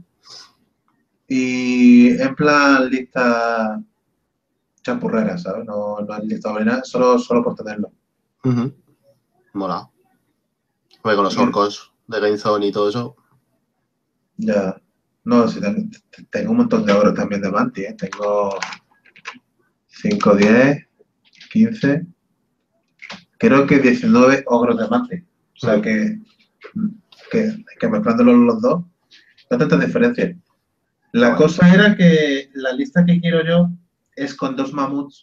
[SPEAKER 1] Y en plan lista champurrera, ¿sabes? No, no es lista ordinaria, solo, solo por tenerlo.
[SPEAKER 2] Uh-huh. Mola. Porque con los orcos de Gamezone y todo eso.
[SPEAKER 1] Ya. No, sí, tengo, tengo un montón de ogros también de Manti, ¿eh? Tengo cinco, diez, quince, creo que diecinueve ogros de Manti. O sea
[SPEAKER 2] Uh-huh.
[SPEAKER 1] que, que, que mezclándolos los dos, no hay tanta diferencia. La
[SPEAKER 2] Bueno.
[SPEAKER 1] cosa era que la lista que quiero yo es con dos mamuts,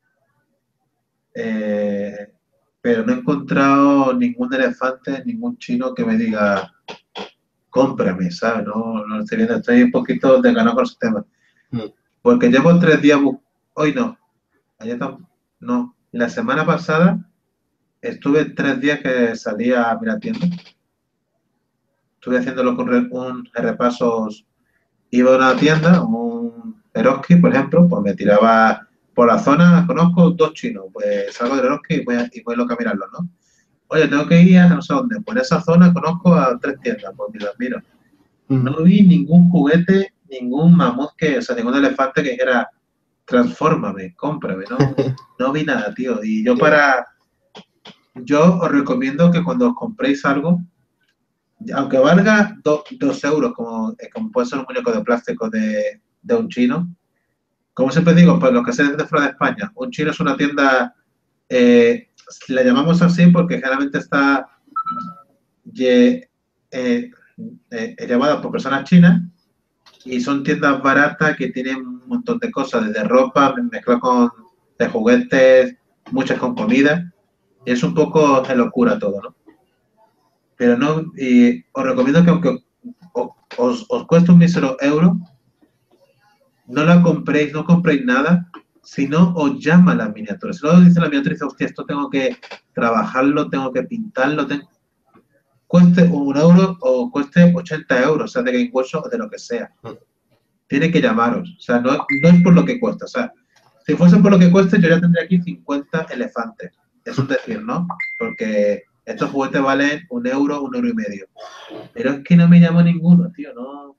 [SPEAKER 1] eh, pero no he encontrado ningún elefante, ningún chino que me diga, cómprame, ¿sabes? No, no estoy viendo, estoy un poquito desganado con el sistema.
[SPEAKER 2] Uh-huh.
[SPEAKER 1] Porque llevo tres días, hoy no, ayer tampoco, no, la semana pasada estuve tres días que salía a mirar tiendas. Estuve haciéndolo con un repasos, iba a una tienda, un Eroski, por ejemplo, pues me tiraba por la zona, conozco dos chinos, pues salgo de Eroski y voy, a, y voy loca a mirarlos, ¿no? Oye, tengo que ir a no sé dónde, pues en esa zona conozco a tres tiendas, pues mira, mira.
[SPEAKER 2] Uh-huh.
[SPEAKER 1] No vi ningún juguete, ningún mamut, que, o sea, ningún elefante que dijera, transfórmame, cómprame, no, no vi nada, tío. Y yo para, yo os recomiendo que cuando os compréis algo, aunque valga do, dos euros, como, como puede ser un muñeco de plástico de, de un chino, como siempre digo, para los que se de fuera de España, un chino es una tienda, eh, la llamamos así porque generalmente está ye, eh, eh, llevada por personas chinas y son tiendas baratas que tienen un montón de cosas, desde ropa, mezclado con de juguetes, muchas con comida, y es un poco de locura todo, ¿no? Pero no, y os recomiendo que aunque os, os cueste un mísero euro, no la compréis, no compréis nada, si no os llama la miniatura. Si no dice la miniatura, dice, hostia, esto tengo que trabajarlo, tengo que pintarlo, tengo... cueste un euro o cueste ochenta euros, o sea, de Game Workshop o de lo que sea. tiene que llamaros. O sea, no, no es por lo que cuesta. O sea, si fuese por lo que cueste, yo ya tendría aquí cincuenta elefantes. Es un decir, ¿no? Porque estos juguetes valen un euro, un euro y medio. Pero es que no me llamó ninguno, tío, no.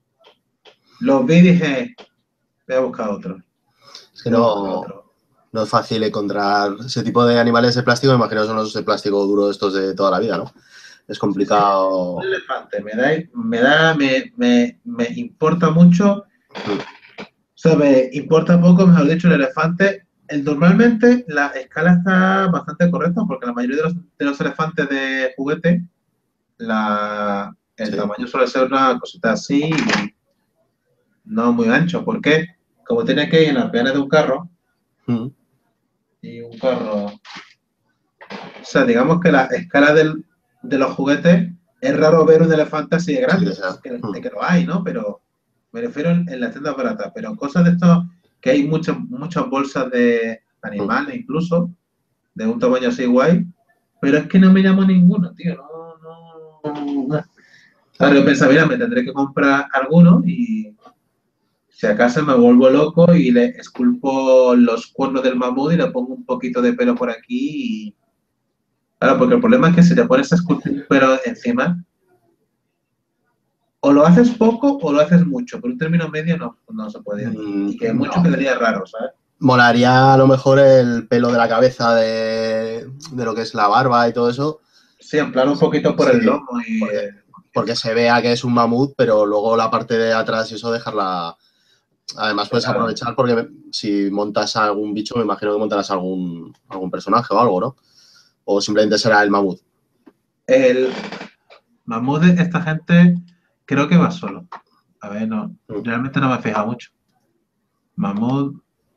[SPEAKER 1] Los vi y dije, voy a buscar otro.
[SPEAKER 2] Es que no, no es fácil encontrar ese tipo de animales de plástico, me imagino que son los de plástico duro estos de toda la vida, ¿no? Es complicado.
[SPEAKER 1] Un elefante, me da, me da, me, me, me importa mucho, o sea, me importa poco, mejor dicho, el elefante. El, normalmente la escala está bastante correcta porque la mayoría de los, de los elefantes de juguete, la, el
[SPEAKER 2] Sí.
[SPEAKER 1] tamaño suele ser una cosita así y no muy ancho. ¿Por qué? Como tiene que ir en las peanas de un carro
[SPEAKER 2] Mm.
[SPEAKER 1] y un carro, o sea, digamos que la escala del, de los juguetes es raro ver un elefante así de grande,
[SPEAKER 2] Sí,
[SPEAKER 1] es que, es que lo hay, ¿no? Pero me refiero en, en las tiendas baratas, pero cosas de esto que hay muchas muchas bolsas de animales incluso, de un tamaño así guay, pero es que no me llamo ninguno, tío, no, no, no. Claro, yo pensaba, mira, me tendré que comprar alguno y si acaso me vuelvo loco y le esculpo los cuernos del mamut y le pongo un poquito de pelo por aquí y... Claro, porque el problema es que si te pones a esculpir un pelo encima, o lo haces poco o lo haces mucho, por un término medio no, no se puede.
[SPEAKER 2] Mm,
[SPEAKER 1] Y que mucho
[SPEAKER 2] no.
[SPEAKER 1] quedaría raro, ¿sabes?
[SPEAKER 2] Molaría a lo mejor el pelo de la cabeza de, de lo que es la barba y todo eso.
[SPEAKER 1] Sí, en plan un poquito por
[SPEAKER 2] Sí,
[SPEAKER 1] el lomo y...
[SPEAKER 2] porque,
[SPEAKER 1] eh,
[SPEAKER 2] porque se vea que es un mamut, pero luego la parte de atrás y eso dejarla. Además puedes
[SPEAKER 1] claro.
[SPEAKER 2] aprovechar porque si montas a algún bicho, me imagino que montarás algún, algún personaje o algo, ¿no? O simplemente será el mamut.
[SPEAKER 1] El mamut de esta gente creo que va solo. A ver, no,
[SPEAKER 2] Mm.
[SPEAKER 1] realmente no me he fijado mucho. Mamut,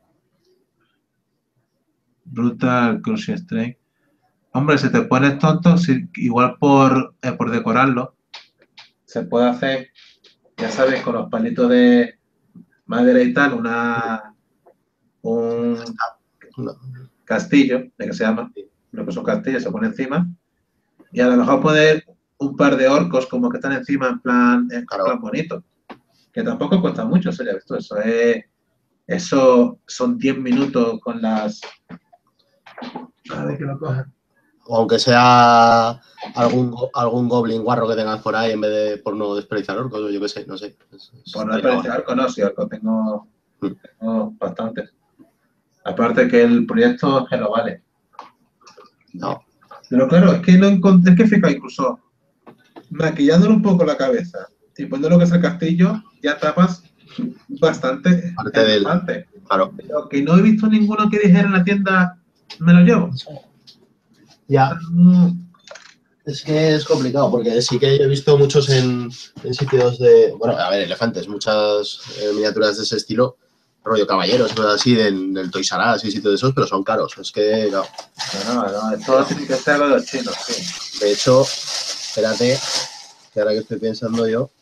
[SPEAKER 1] Brutal, Crushing Strike. Hombre, si te pones tonto, si, igual por, eh, por decorarlo, se puede hacer, ya sabes, con los palitos de madera y tal, una, un
[SPEAKER 2] No.
[SPEAKER 1] castillo, de que se llama, lo que son castillos, se pone encima, y a lo mejor poner un par de orcos como que están encima en plan, en
[SPEAKER 2] Claro.
[SPEAKER 1] plan bonito, que tampoco cuesta mucho, eso ya visto, eso es, eso son diez minutos con las... A ver que lo cojan.
[SPEAKER 2] O aunque sea algún, algún goblin guarro que tengas por ahí en vez de por no desperdiciar orcos, o yo qué sé, no sé. Es, es,
[SPEAKER 1] Por no desperdiciar arco, no, si arco tengo, mm. tengo bastantes. Aparte que el proyecto que lo vale.
[SPEAKER 2] No.
[SPEAKER 1] Pero claro, es que no encontré, es que fíjate, incluso maquillándole un poco la cabeza y poniendo lo que es el castillo, ya tapas bastante
[SPEAKER 2] Parte del. Claro.
[SPEAKER 1] Pero que no he visto ninguno que dijera en la tienda, me lo llevo.
[SPEAKER 2] Ya. Es que es complicado, porque sí que he visto muchos en, en sitios de. Bueno, a ver, elefantes, muchas eh, miniaturas de ese estilo, rollo caballeros, cosas así, del, del Toys R Us y sitios de esos, pero son caros. Es que, no.
[SPEAKER 1] No, no, no, esto no. Tiene que ser lo de los chinos, sí.
[SPEAKER 2] De hecho, espérate, que ahora que estoy pensando yo.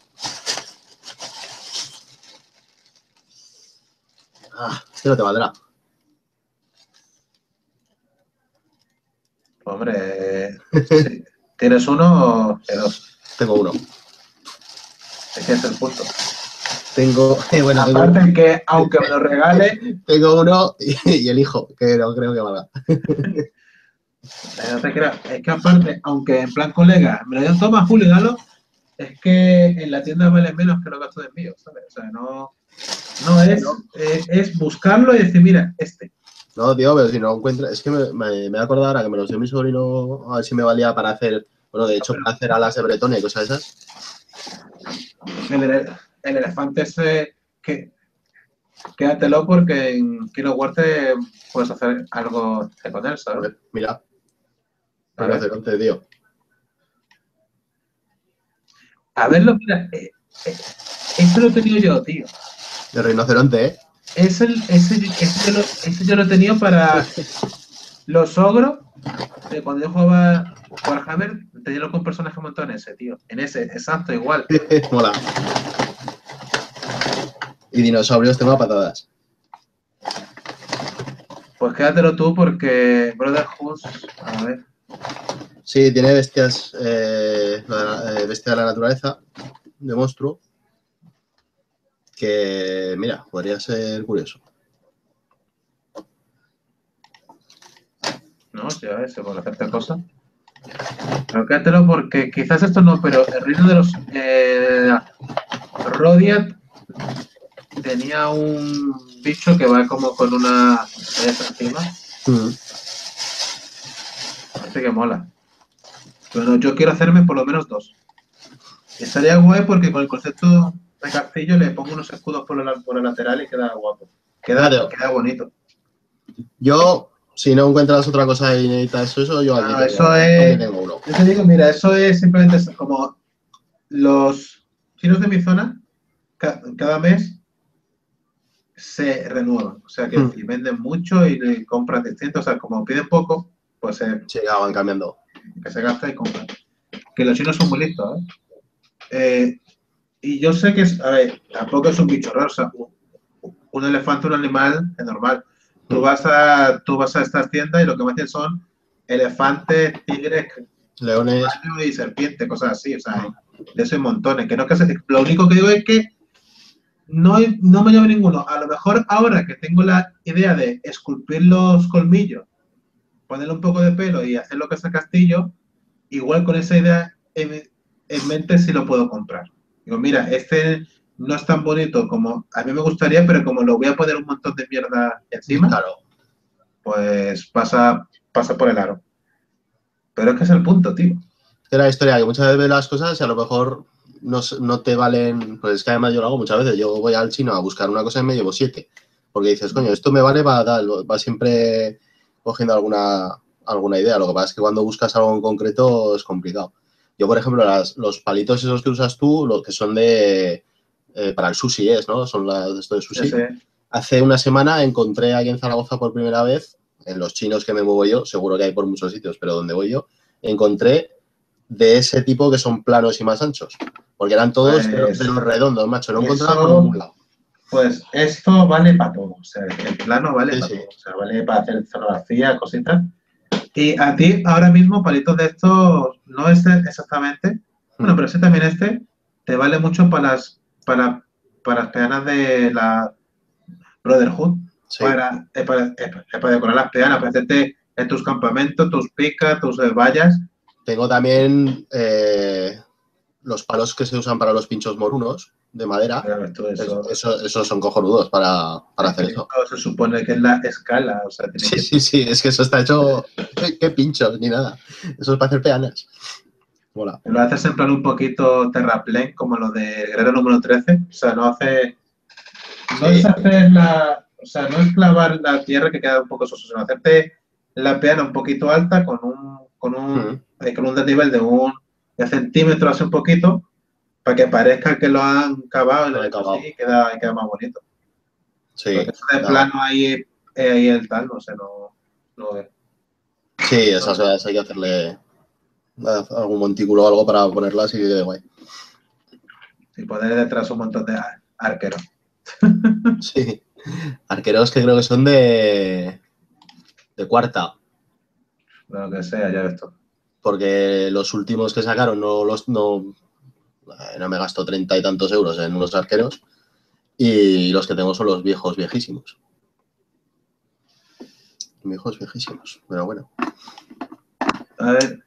[SPEAKER 2] Ah, este no te valdrá.
[SPEAKER 1] Hombre, sí. ¿Tienes uno o dos?
[SPEAKER 2] Tengo uno.
[SPEAKER 1] Es que es el punto.
[SPEAKER 2] Tengo, eh, bueno,
[SPEAKER 1] aparte
[SPEAKER 2] tengo,
[SPEAKER 1] que, aunque me lo regale...
[SPEAKER 2] tengo uno y, y el hijo, que no creo que valga.
[SPEAKER 1] No te creas, es que aparte, aunque en plan colega, me lo digan, toma Julio, dalo, es que en la tienda vale menos que los gastos de envío, ¿sabes? O sea, no, no es, eh, es buscarlo y decir, mira, este.
[SPEAKER 2] No, tío, pero si no encuentro, es que me, me, me he acordado ahora que me los dio mi sobrino, a ver si me valía para hacer, bueno, de hecho, para hacer alas de Bretonia y cosas esas.
[SPEAKER 1] El, el elefante ese, que, quédatelo porque en Kino Huarte puedes hacer algo con él, ¿sabes?
[SPEAKER 2] Ver, mira,
[SPEAKER 1] a
[SPEAKER 2] rinoceronte,
[SPEAKER 1] ver.
[SPEAKER 2] tío.
[SPEAKER 1] A verlo, mira, eh, eh, esto lo he tenido yo, tío.
[SPEAKER 2] El rinoceronte, ¿eh?
[SPEAKER 1] Es el, ese, ese, yo lo, ese yo lo he tenido para los ogros, de cuando yo jugaba Warhammer, tenía con personajes montados en ese, tío. En ese, exacto, igual.
[SPEAKER 2] Mola. Y dinosaurios tengo a patadas.
[SPEAKER 1] Pues quédatelo tú porque Brotherhood, a ver.
[SPEAKER 2] Sí, tiene bestias, eh, bestia de la naturaleza, de monstruo. que, mira, podría ser curioso.
[SPEAKER 1] No, ya ves, por hacerte cosas. Pero quédatelo porque quizás esto no, pero el reino de los eh, Rodiat tenía un bicho que va como con una esa encima.
[SPEAKER 2] Mm.
[SPEAKER 1] Parece que mola. Pero yo quiero hacerme por lo menos dos. Y estaría guay porque con el concepto de castillo le pongo unos escudos por el, por el lateral y queda guapo. Queda,
[SPEAKER 2] Claro.
[SPEAKER 1] queda bonito.
[SPEAKER 2] Yo, si no encuentras otra cosa inédita, eso, eso yo aquí
[SPEAKER 1] No,
[SPEAKER 2] tengo,
[SPEAKER 1] eso
[SPEAKER 2] aquí
[SPEAKER 1] es.
[SPEAKER 2] tengo uno.
[SPEAKER 1] Yo te digo, mira, eso es simplemente como los chinos de mi zona, ca- cada mes se renuevan. O sea, que
[SPEAKER 2] Hmm.
[SPEAKER 1] si venden mucho y le compran distintos, o sea, como piden poco, pues se,
[SPEAKER 2] Sí, ya van cambiando.
[SPEAKER 1] que se gasta y compran. Que los chinos son muy listos, ¿eh? Eh, y yo sé que, es, a ver, tampoco es un bicho raro, o sea, un, un elefante, un animal, es normal. Tú
[SPEAKER 2] Hmm.
[SPEAKER 1] vas a, tú vas a estas tiendas y lo que me hacen son elefantes, tigres,
[SPEAKER 2] Leones.
[SPEAKER 1] caballos y serpientes, cosas así, o sea,
[SPEAKER 2] Hmm.
[SPEAKER 1] de eso hay montones. Que no que se, lo único que digo es que no, hay, no me llevo ninguno. A lo mejor ahora que tengo la idea de esculpir los colmillos, ponerle un poco de pelo y hacer lo que es el castillo, igual con esa idea en, en mente sí lo puedo comprar. Digo, mira, este no es tan bonito como a mí me gustaría, pero como lo voy a poner un montón de mierda encima,
[SPEAKER 2] Claro.
[SPEAKER 1] pues pasa, pasa por el aro. Pero es que es el punto, tío.
[SPEAKER 2] Es la historia que muchas veces ves las cosas y a lo mejor no, no te valen. Pues es que además yo lo hago muchas veces. Yo voy al chino a buscar una cosa y me llevo siete. Porque dices, coño, esto me vale para tal. Va siempre cogiendo alguna, alguna idea. Lo que pasa es que cuando buscas algo en concreto es complicado. Yo, por ejemplo, las, los palitos esos que usas tú, los que son de. Eh, para el sushi, es, ¿no? Son las de esto de sushi.
[SPEAKER 1] Ese,
[SPEAKER 2] Hace una semana encontré aquí en Zaragoza por primera vez, en los chinos que me muevo yo, seguro que hay por muchos sitios, pero donde voy yo, encontré de ese tipo que son planos y más anchos. Porque eran todos
[SPEAKER 1] pues,
[SPEAKER 2] de, los, de los redondos, macho. No encontraba por
[SPEAKER 1] eso,
[SPEAKER 2] ningún lado.
[SPEAKER 1] pues esto vale para todo. O sea, el plano vale
[SPEAKER 2] Sí,
[SPEAKER 1] para
[SPEAKER 2] sí.
[SPEAKER 1] todo. O sea, vale para hacer fotografía, cositas. Y a ti, ahora mismo, palitos de estos, no este exactamente, bueno, pero ese también este, te vale mucho para las, para, para las peanas de la Brotherhood,
[SPEAKER 2] Sí.
[SPEAKER 1] para, eh, para, eh, para decorar las peanas, para hacerte en tus campamentos, tus picas, tus eh, vallas.
[SPEAKER 2] Tengo también eh, los palos que se usan para los pinchos morunos de madera.
[SPEAKER 1] Ya ves tú,
[SPEAKER 2] Eso,
[SPEAKER 1] eso,
[SPEAKER 2] eso, esos son cojonudos para, para
[SPEAKER 1] es
[SPEAKER 2] hacer
[SPEAKER 1] que
[SPEAKER 2] eso.
[SPEAKER 1] esto se supone que es la escala, o sea, tiene
[SPEAKER 2] Sí,
[SPEAKER 1] que
[SPEAKER 2] sí, sí. Es que eso está hecho. ¿Qué pinchos? Ni nada. Eso es para hacer peanas. Mola.
[SPEAKER 1] lo haces en plan un poquito terraplén, como lo de Guerrero número trece, o sea, no hace, no
[SPEAKER 2] Sí.
[SPEAKER 1] es hacer la, o sea, no es clavar la tierra que queda un poco soso, sino hacerte la peana un poquito alta con un, con un,
[SPEAKER 2] Mm.
[SPEAKER 1] eh, con un desnivel de un de centímetro, hace un poquito, para que parezca que lo han cavado y lo
[SPEAKER 2] Lo
[SPEAKER 1] han
[SPEAKER 2] he
[SPEAKER 1] hecho
[SPEAKER 2] acabado.
[SPEAKER 1] así y queda, y queda más bonito.
[SPEAKER 2] Sí.
[SPEAKER 1] Porque eso de
[SPEAKER 2] No.
[SPEAKER 1] plano ahí, eh, ahí el tal, no sé, no, no veo.
[SPEAKER 2] Sí, esas cosas hay que hacerle algún montículo o algo para ponerlas y que quede guay.
[SPEAKER 1] Y poner detrás un montón de ar- arqueros.
[SPEAKER 2] Sí. Arqueros que creo que son de, de cuarta.
[SPEAKER 1] Lo que sea, ya ves tú.
[SPEAKER 2] Porque los últimos que sacaron no los no, no me gasto treinta y tantos euros en unos arqueros. Y los que tengo son los viejos viejísimos. Viejos viejísimos. Pero bueno.
[SPEAKER 1] A ver,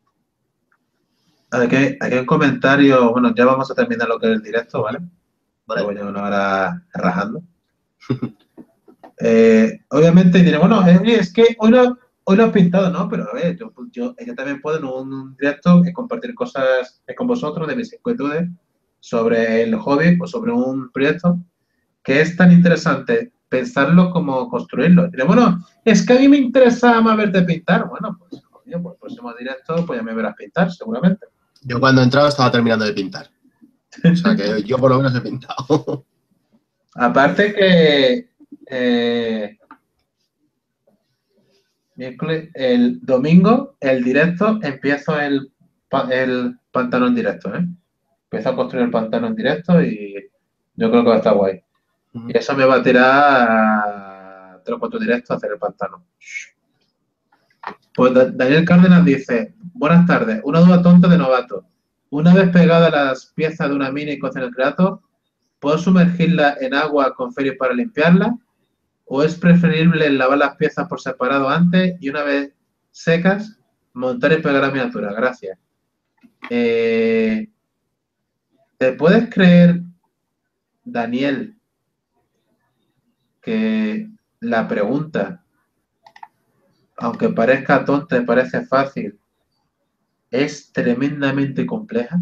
[SPEAKER 1] aquí, aquí hay un comentario, bueno, ya vamos a terminar lo que es el directo, ¿vale?
[SPEAKER 2] Vale.
[SPEAKER 1] Llevo ya una hora rajando. Eh, obviamente diré, bueno, eh, es que hoy lo, hoy lo has pintado, ¿no? Pero a ver, yo, yo, yo también puedo en un directo eh, compartir cosas eh, con vosotros de mis inquietudes sobre el hobby o sobre un proyecto que es tan interesante pensarlo como construirlo. Diré, bueno, es que a mí me interesa más verte pintar. Bueno, pues, coño, pues el próximo directo pues ya me verás pintar, seguramente.
[SPEAKER 2] Yo cuando he entrado estaba terminando de pintar. O sea que yo por lo menos he pintado.
[SPEAKER 1] Aparte que eh, miércoles, el domingo, el directo, empiezo el, pa- el pantano en directo, ¿eh? Empiezo a construir el pantano en directo y yo creo que va a estar guay. Y eso me va a tirar tres o cuatro directos a hacer el pantano. Pues Da- Daniel Cárdenas dice, buenas tardes, una duda tonta de novato. Una vez pegadas las piezas de una mini con el creator, ¿puedo sumergirla en agua con Fairy para limpiarla? ¿O es preferible lavar las piezas por separado antes y una vez secas, montar y pegar la miniatura? Gracias. Eh, ¿Te puedes creer, Daniel, que la pregunta, aunque parezca tonta y parece fácil, es tremendamente compleja?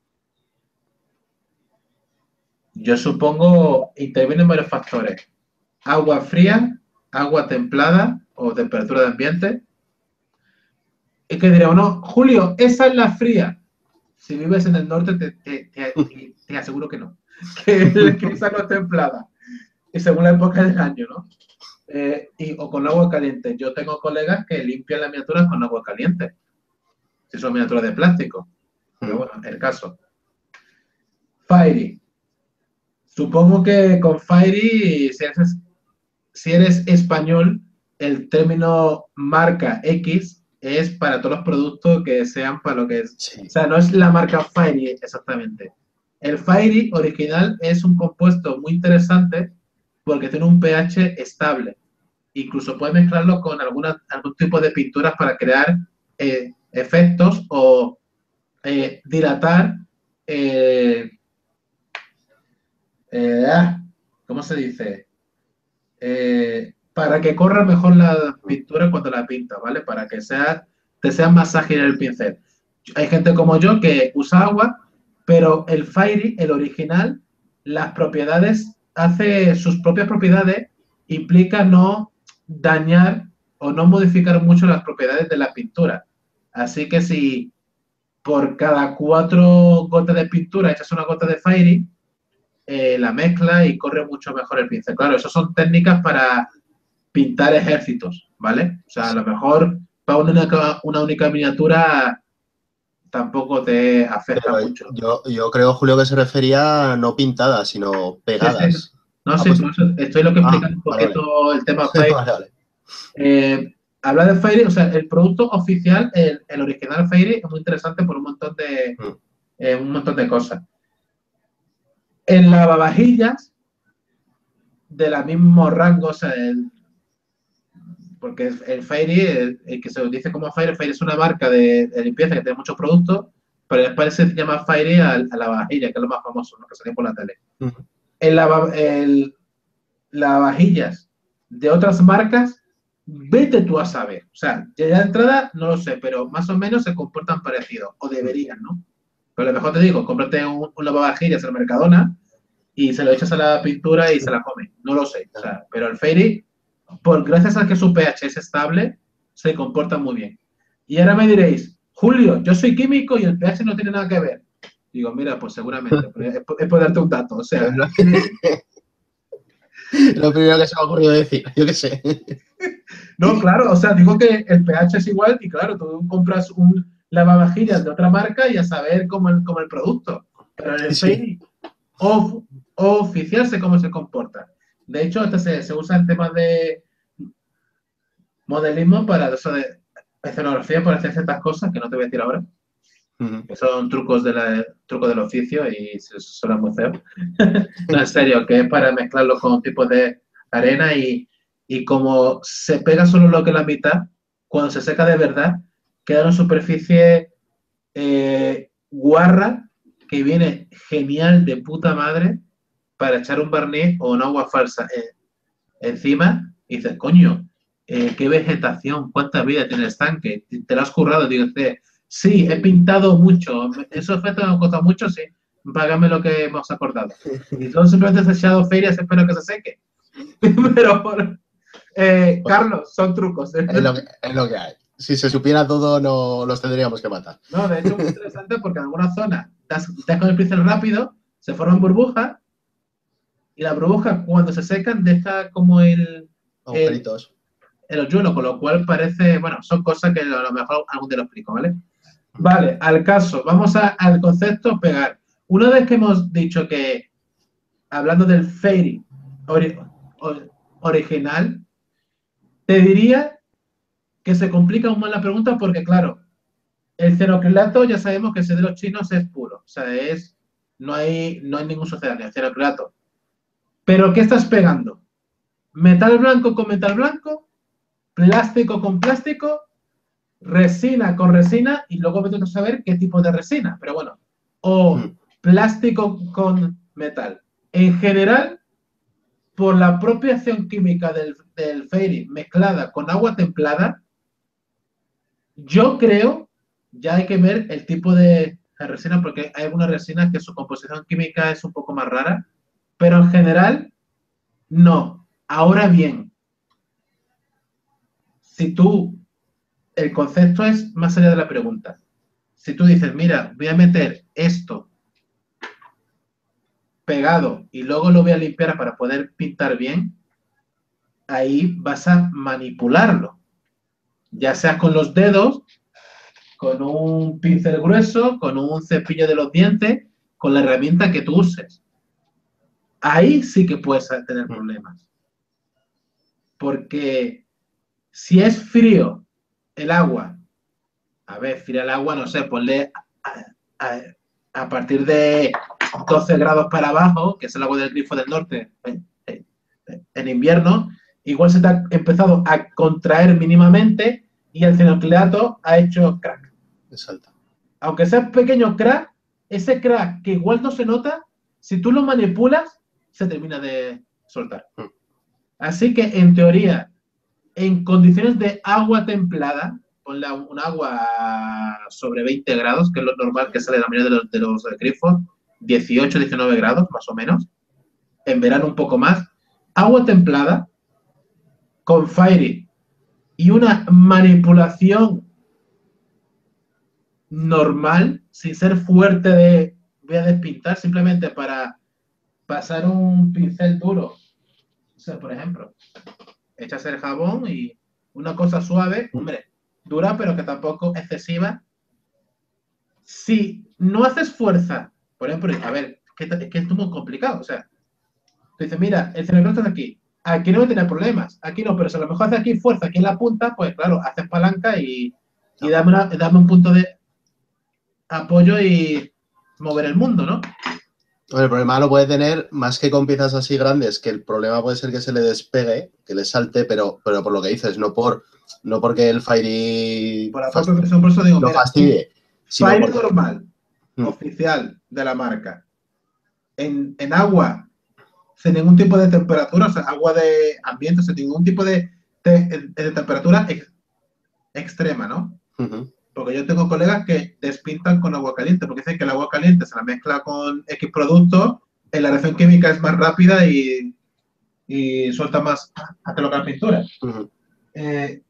[SPEAKER 1] Yo supongo intervienen varios factores. Agua fría, agua templada o temperatura de ambiente. Y que dirá uno, Julio, esa es la fría. Si vives en el norte, te, te, te, te aseguro que no. Que, que esa no es templada. Y según la época del año, ¿no? Eh, y, o con agua caliente. Yo tengo colegas que limpian las miniaturas con agua caliente. Si son miniaturas de plástico. Pero bueno, el caso. Fairy. Supongo que con Fairy, si eres, si eres español, el término marca X es para todos los productos que sean para lo que es.
[SPEAKER 2] Sí.
[SPEAKER 1] O sea, no es la marca Fairy exactamente. El Fairy original es un compuesto muy interesante porque tiene un pH estable. Incluso puedes mezclarlo con alguna, algún tipo de pinturas para crear eh, efectos o eh, dilatar eh, eh, ah, ¿cómo se dice? Eh, para que corra mejor la pintura cuando la pinta, ¿vale? Para que sea, te sea más ágil el pincel. Hay gente como yo que usa agua, pero el Fairy, el original, las propiedades, hace sus propias propiedades, implica no dañar o no modificar mucho las propiedades de la pintura. Así que si por cada cuatro gotas de pintura echas una gota de Fairy, eh, la mezcla y corre mucho mejor el pincel. Claro, eso son técnicas para pintar ejércitos, ¿vale? O sea, a lo mejor para una única, una única miniatura tampoco te afecta
[SPEAKER 2] Pero
[SPEAKER 1] mucho.
[SPEAKER 2] yo, yo creo, Julio, que se refería no pintadas, sino
[SPEAKER 1] Sí, sí.
[SPEAKER 2] pegadas.
[SPEAKER 1] No,
[SPEAKER 2] Ah,
[SPEAKER 1] sí,
[SPEAKER 2] pues,
[SPEAKER 1] por eso estoy lo que
[SPEAKER 2] ah,
[SPEAKER 1] explicando un
[SPEAKER 2] vale, vale.
[SPEAKER 1] poquito el tema Fairy.
[SPEAKER 2] Vale, vale.
[SPEAKER 1] Eh, habla de Fairy, o sea, el producto oficial, el, el original Fairy, es muy interesante por un montón de,
[SPEAKER 2] Mm.
[SPEAKER 1] eh, un montón de cosas. En lavavajillas, de la mismo rango, o sea, el, porque el Fairy, el, el que se dice como Fairy, Fairy es una marca de, de limpieza que tiene muchos productos, pero después se llama Fairy a, a la vajilla, que es lo más famoso, ¿no? Que salió por la tele.
[SPEAKER 2] Mm.
[SPEAKER 1] En la, el, lavavajillas de otras marcas, vete tú a saber. O sea, ya de entrada no lo sé, pero más o menos se comportan parecidos, o deberían, ¿no? Pero a lo mejor te digo, cómprate un, un lavavajillas en Mercadona y se lo echas a la pintura y se la come. No lo sé. O sea, pero el Fairy, por, gracias a que su pH es estable, se comporta muy bien. Y ahora me diréis, Julio, yo soy químico y el pH no tiene nada que ver. Digo, mira, pues seguramente, es, es por darte un dato. O sea,
[SPEAKER 2] Lo primero que se me ha ocurrido decir, yo qué sé.
[SPEAKER 1] no, claro, o sea, digo que el pH es igual y claro, tú compras un lavavajillas de otra marca y a saber cómo el, cómo el producto. Pero el
[SPEAKER 2] Sí.
[SPEAKER 1] Fairy o, o oficial sé cómo se comporta. De hecho, este se, se usa en temas de modelismo para eso de escenografía para hacer ciertas cosas que no te voy a decir ahora,
[SPEAKER 2] Mm.
[SPEAKER 1] que son trucos, de la, trucos del oficio y se suena muy feo. No, en serio, que es para mezclarlo con tipos de arena y, y como se pega solo lo que es la mitad, cuando se seca de verdad, queda una superficie eh, guarra que viene genial de puta madre para echar un barniz o un agua falsa eh, encima y dices, coño, eh, qué vegetación, cuánta vida tiene el estanque, te lo has currado, digo, sí, he pintado mucho, esos efectos me han costado mucho, sí, págame lo que hemos acordado. Y todo simplemente has echado ferias, espero que se seque. Pero, por, eh,
[SPEAKER 2] Pues
[SPEAKER 1] Carlos, son trucos. ¿eh?
[SPEAKER 2] es lo, que, es lo que hay. Si se supiera todo, no los tendríamos que matar.
[SPEAKER 1] No, de hecho es muy interesante porque en algunas zonas das, das con el pincel rápido, se forman burbujas y las burbujas cuando se secan deja como el, el,
[SPEAKER 2] Agujeritos.
[SPEAKER 1] el hoyuelo, con lo cual parece, bueno, son cosas que a lo mejor algún día lo explico, ¿vale? Vale, al caso, vamos a, al concepto pegar. Una vez que hemos dicho que, hablando del Fairy ori, or, original, te diría que se complica aún más la pregunta porque, claro, el cerocrilato ya sabemos que ese de los chinos es puro, o sea, es no hay, no hay ningún sucedáneo, acero-acrilato. ¿Pero qué estás pegando? ¿Metal blanco con metal blanco? ¿Plástico con plástico? ¿Resina con resina? Y luego vete a saber qué tipo de resina. Pero bueno, o
[SPEAKER 2] Hmm.
[SPEAKER 1] plástico con metal. En general, por la propia acción química del, del Fairy mezclada con agua templada, yo creo, ya hay que ver el tipo de resina, porque hay algunas resinas que su composición química es un poco más rara, pero en general, no. Ahora bien, si tú, el concepto es más allá de la pregunta. Si tú dices, mira, voy a meter esto pegado y luego lo voy a limpiar para poder pintar bien, ahí vas a manipularlo. Ya sea con los dedos, con un pincel grueso, con un cepillo de los dientes, con la herramienta que tú uses. Ahí sí que puedes tener problemas. Porque si es frío el agua, a ver, frío el agua, no sé, ponle a, a, a partir de doce grados para abajo, que es el agua del grifo del norte, en, en invierno, igual se te ha empezado a contraer mínimamente y el cianoacrilato ha hecho crack.
[SPEAKER 2] Exacto.
[SPEAKER 1] Aunque sea pequeño crack, ese crack que igual no se nota, si tú lo manipulas, se termina de soltar. Mm. Así que, en teoría, en condiciones de agua templada, ponle un agua sobre veinte grados, que es lo normal que sale la mayoría de los, de los grifos, dieciocho, diecinueve grados, más o menos, en verano un poco más, agua templada, con Fairy y una manipulación normal, sin ser fuerte de voy a despintar, simplemente para pasar un pincel duro. O sea, por ejemplo, echas el jabón y una cosa suave, hombre, dura, pero que tampoco excesiva. Si no haces fuerza, por ejemplo, a ver, que, que es muy complicado, o sea, tú dices, mira, el cerebro está aquí, aquí no va a tener problemas, aquí no, pero si a lo mejor haces aquí fuerza, aquí en la punta, pues claro, haces palanca y, y dame, una, dame un punto de apoyo y mover el mundo, ¿no?
[SPEAKER 2] Bueno, el problema lo puede tener más que con piezas así grandes, que el problema puede ser que se le despegue, que le salte, pero, pero por lo que dices, no por no porque el Fairy
[SPEAKER 1] por la propia presión, por eso digo,
[SPEAKER 2] lo
[SPEAKER 1] mira,
[SPEAKER 2] fastidie.
[SPEAKER 1] Fairy
[SPEAKER 2] porque...
[SPEAKER 1] normal,
[SPEAKER 2] mm.
[SPEAKER 1] oficial de la marca, en, en agua, sin ningún tipo de temperatura, o sea, agua de ambiente, sin ningún tipo de, de, de temperatura ex, extrema, ¿no?
[SPEAKER 2] Uh-huh.
[SPEAKER 1] Porque yo tengo colegas que despintan con agua caliente, porque dicen que el agua caliente se la mezcla con X producto, la reacción química es más rápida y, y suelta más hasta lo que la pintura. Uh-huh. Eh,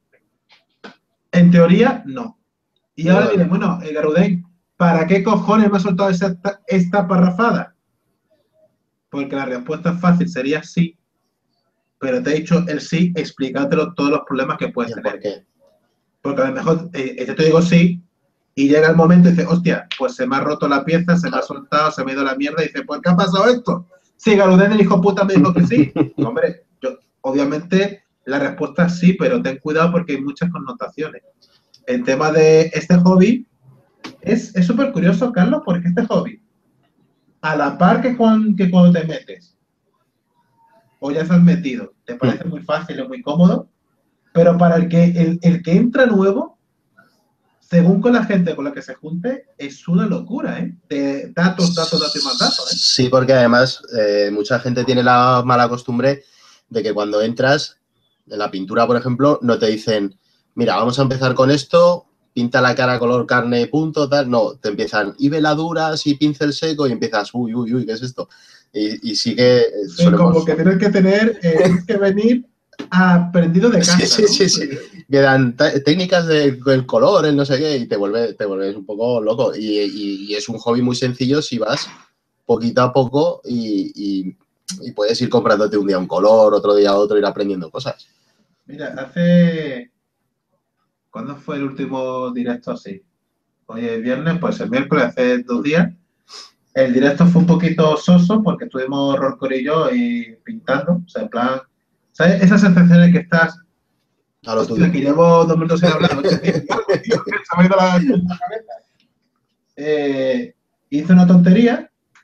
[SPEAKER 1] en teoría, no. Y no. Ahora diré, bueno, eh, Garudén, ¿para qué cojones me ha soltado esta, esta parrafada? Porque la respuesta fácil sería sí, pero te he dicho el sí explicándolo todos los problemas que puedes tener.
[SPEAKER 2] ¿Por qué?
[SPEAKER 1] Porque a lo mejor eh, yo te digo sí y llega el momento y dices, hostia, pues se me ha roto la pieza, se claro. me ha soltado, se me ha ido la mierda y dice, ¿por qué ha pasado esto? Si Garudén, el hijo puta, me dijo que sí. Hombre, yo, obviamente la respuesta es sí, pero ten cuidado porque hay muchas connotaciones. El tema de este hobby es súper curioso, Carlos, porque este hobby, a la par que cuando, que cuando te metes o ya se has metido, te parece muy fácil y muy cómodo, pero para el que, el, el que entra nuevo, según con la gente con la que se junte, es una locura, ¿eh? De datos, datos, datos y más datos, ¿eh?
[SPEAKER 2] Sí, porque además eh, mucha gente tiene la mala costumbre de que cuando entras en la pintura, por ejemplo, no te dicen, mira, vamos a empezar con esto, pinta la cara color carne, punto, tal. No, te empiezan y veladuras y pincel seco y empiezas, uy, uy, uy, ¿qué es esto? Y, y sí que...
[SPEAKER 1] Sí, solemos... como que tienes que tener, eh, tienes que venir aprendido de casa,
[SPEAKER 2] sí, sí,
[SPEAKER 1] ¿no?
[SPEAKER 2] sí, sí. Que dan técnicas del de, color, el no sé qué, y te vuelves, te vuelves un poco loco. Y, y, y es un hobby muy sencillo si vas poquito a poco y, y, y puedes ir comprándote un día un color, otro día otro, ir aprendiendo cosas.
[SPEAKER 1] Mira, hace... ¿Cuándo fue el último directo así? Hoy es viernes, pues el miércoles, hace dos días. El directo fue un poquito soso porque estuvimos Rorcor y yo y pintando. O sea, en plan... ¿Sabes? Esas sensaciones que estás...
[SPEAKER 2] A lo
[SPEAKER 1] Hostia, que llevo dos minutos sin hablar. Hostia, tío, tío, se me ha ido la, la cabeza. Eh, hice una tontería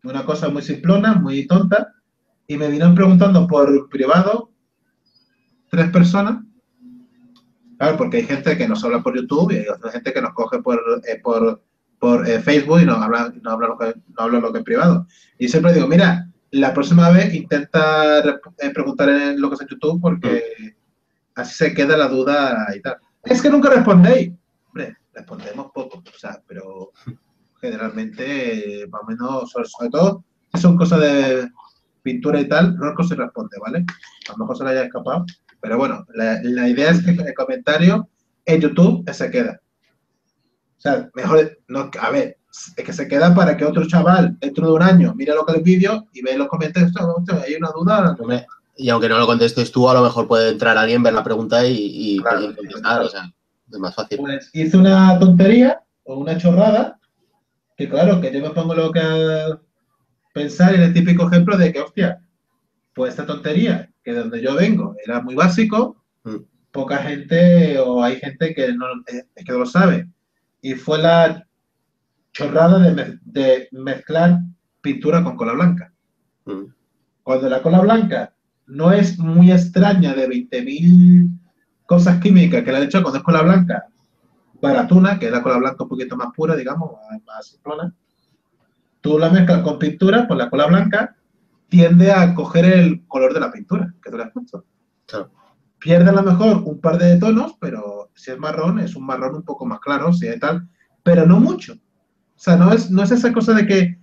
[SPEAKER 1] una cosa muy simplona, muy tonta, y me vinieron preguntando por privado tres personas. Claro, porque hay gente que nos habla por YouTube y hay otra gente que nos coge por, eh, por, por eh, Facebook y nos habla, nos habla lo que, nos habla lo que es privado. Y siempre digo, mira, la próxima vez intenta eh, preguntar en lo que es en YouTube porque
[SPEAKER 2] Mm.
[SPEAKER 1] así se queda la duda y tal. Es que nunca respondéis. Hombre, respondemos poco, o sea, pero generalmente, eh, más o menos, sobre, sobre todo, si son cosas de pintura y tal, Rorco se responde, ¿vale? A lo mejor se le haya escapado. Pero bueno, la, la idea es que el comentario en YouTube se queda. O sea, mejor, no, a ver, es que se queda para que otro chaval dentro de un año mire lo que es el vídeo y ve los comentarios, hostia, hay una duda.
[SPEAKER 2] Hombre, y aunque no lo contestes tú, a lo mejor puede entrar alguien, ver la pregunta y, y-
[SPEAKER 1] Claro,
[SPEAKER 2] y contestar,
[SPEAKER 1] claro.
[SPEAKER 2] o sea, es más fácil.
[SPEAKER 1] Pues hice una tontería o una chorrada que claro, que yo me pongo lo que a pensar en el típico ejemplo de que, hostia, pues esta tontería, que de donde yo vengo era muy básico,
[SPEAKER 2] Mm.
[SPEAKER 1] poca gente o hay gente que no, es que no lo sabe. Y fue la chorrada de, mez- de mezclar pintura con cola blanca.
[SPEAKER 2] Mm.
[SPEAKER 1] Cuando la cola blanca no es muy extraña de veinte mil cosas químicas que le han hecho cuando es cola blanca baratuna, que es la cola blanca un poquito más pura, digamos, más simplona, tú la mezclas con pintura, pues la cola blanca tiende a coger el color de la pintura que tú le has puesto.
[SPEAKER 2] Claro.
[SPEAKER 1] Pierde a lo mejor un par de tonos, pero si es marrón, es un marrón un poco más claro, si es tal, pero no mucho. O sea, no es, no es esa cosa de que,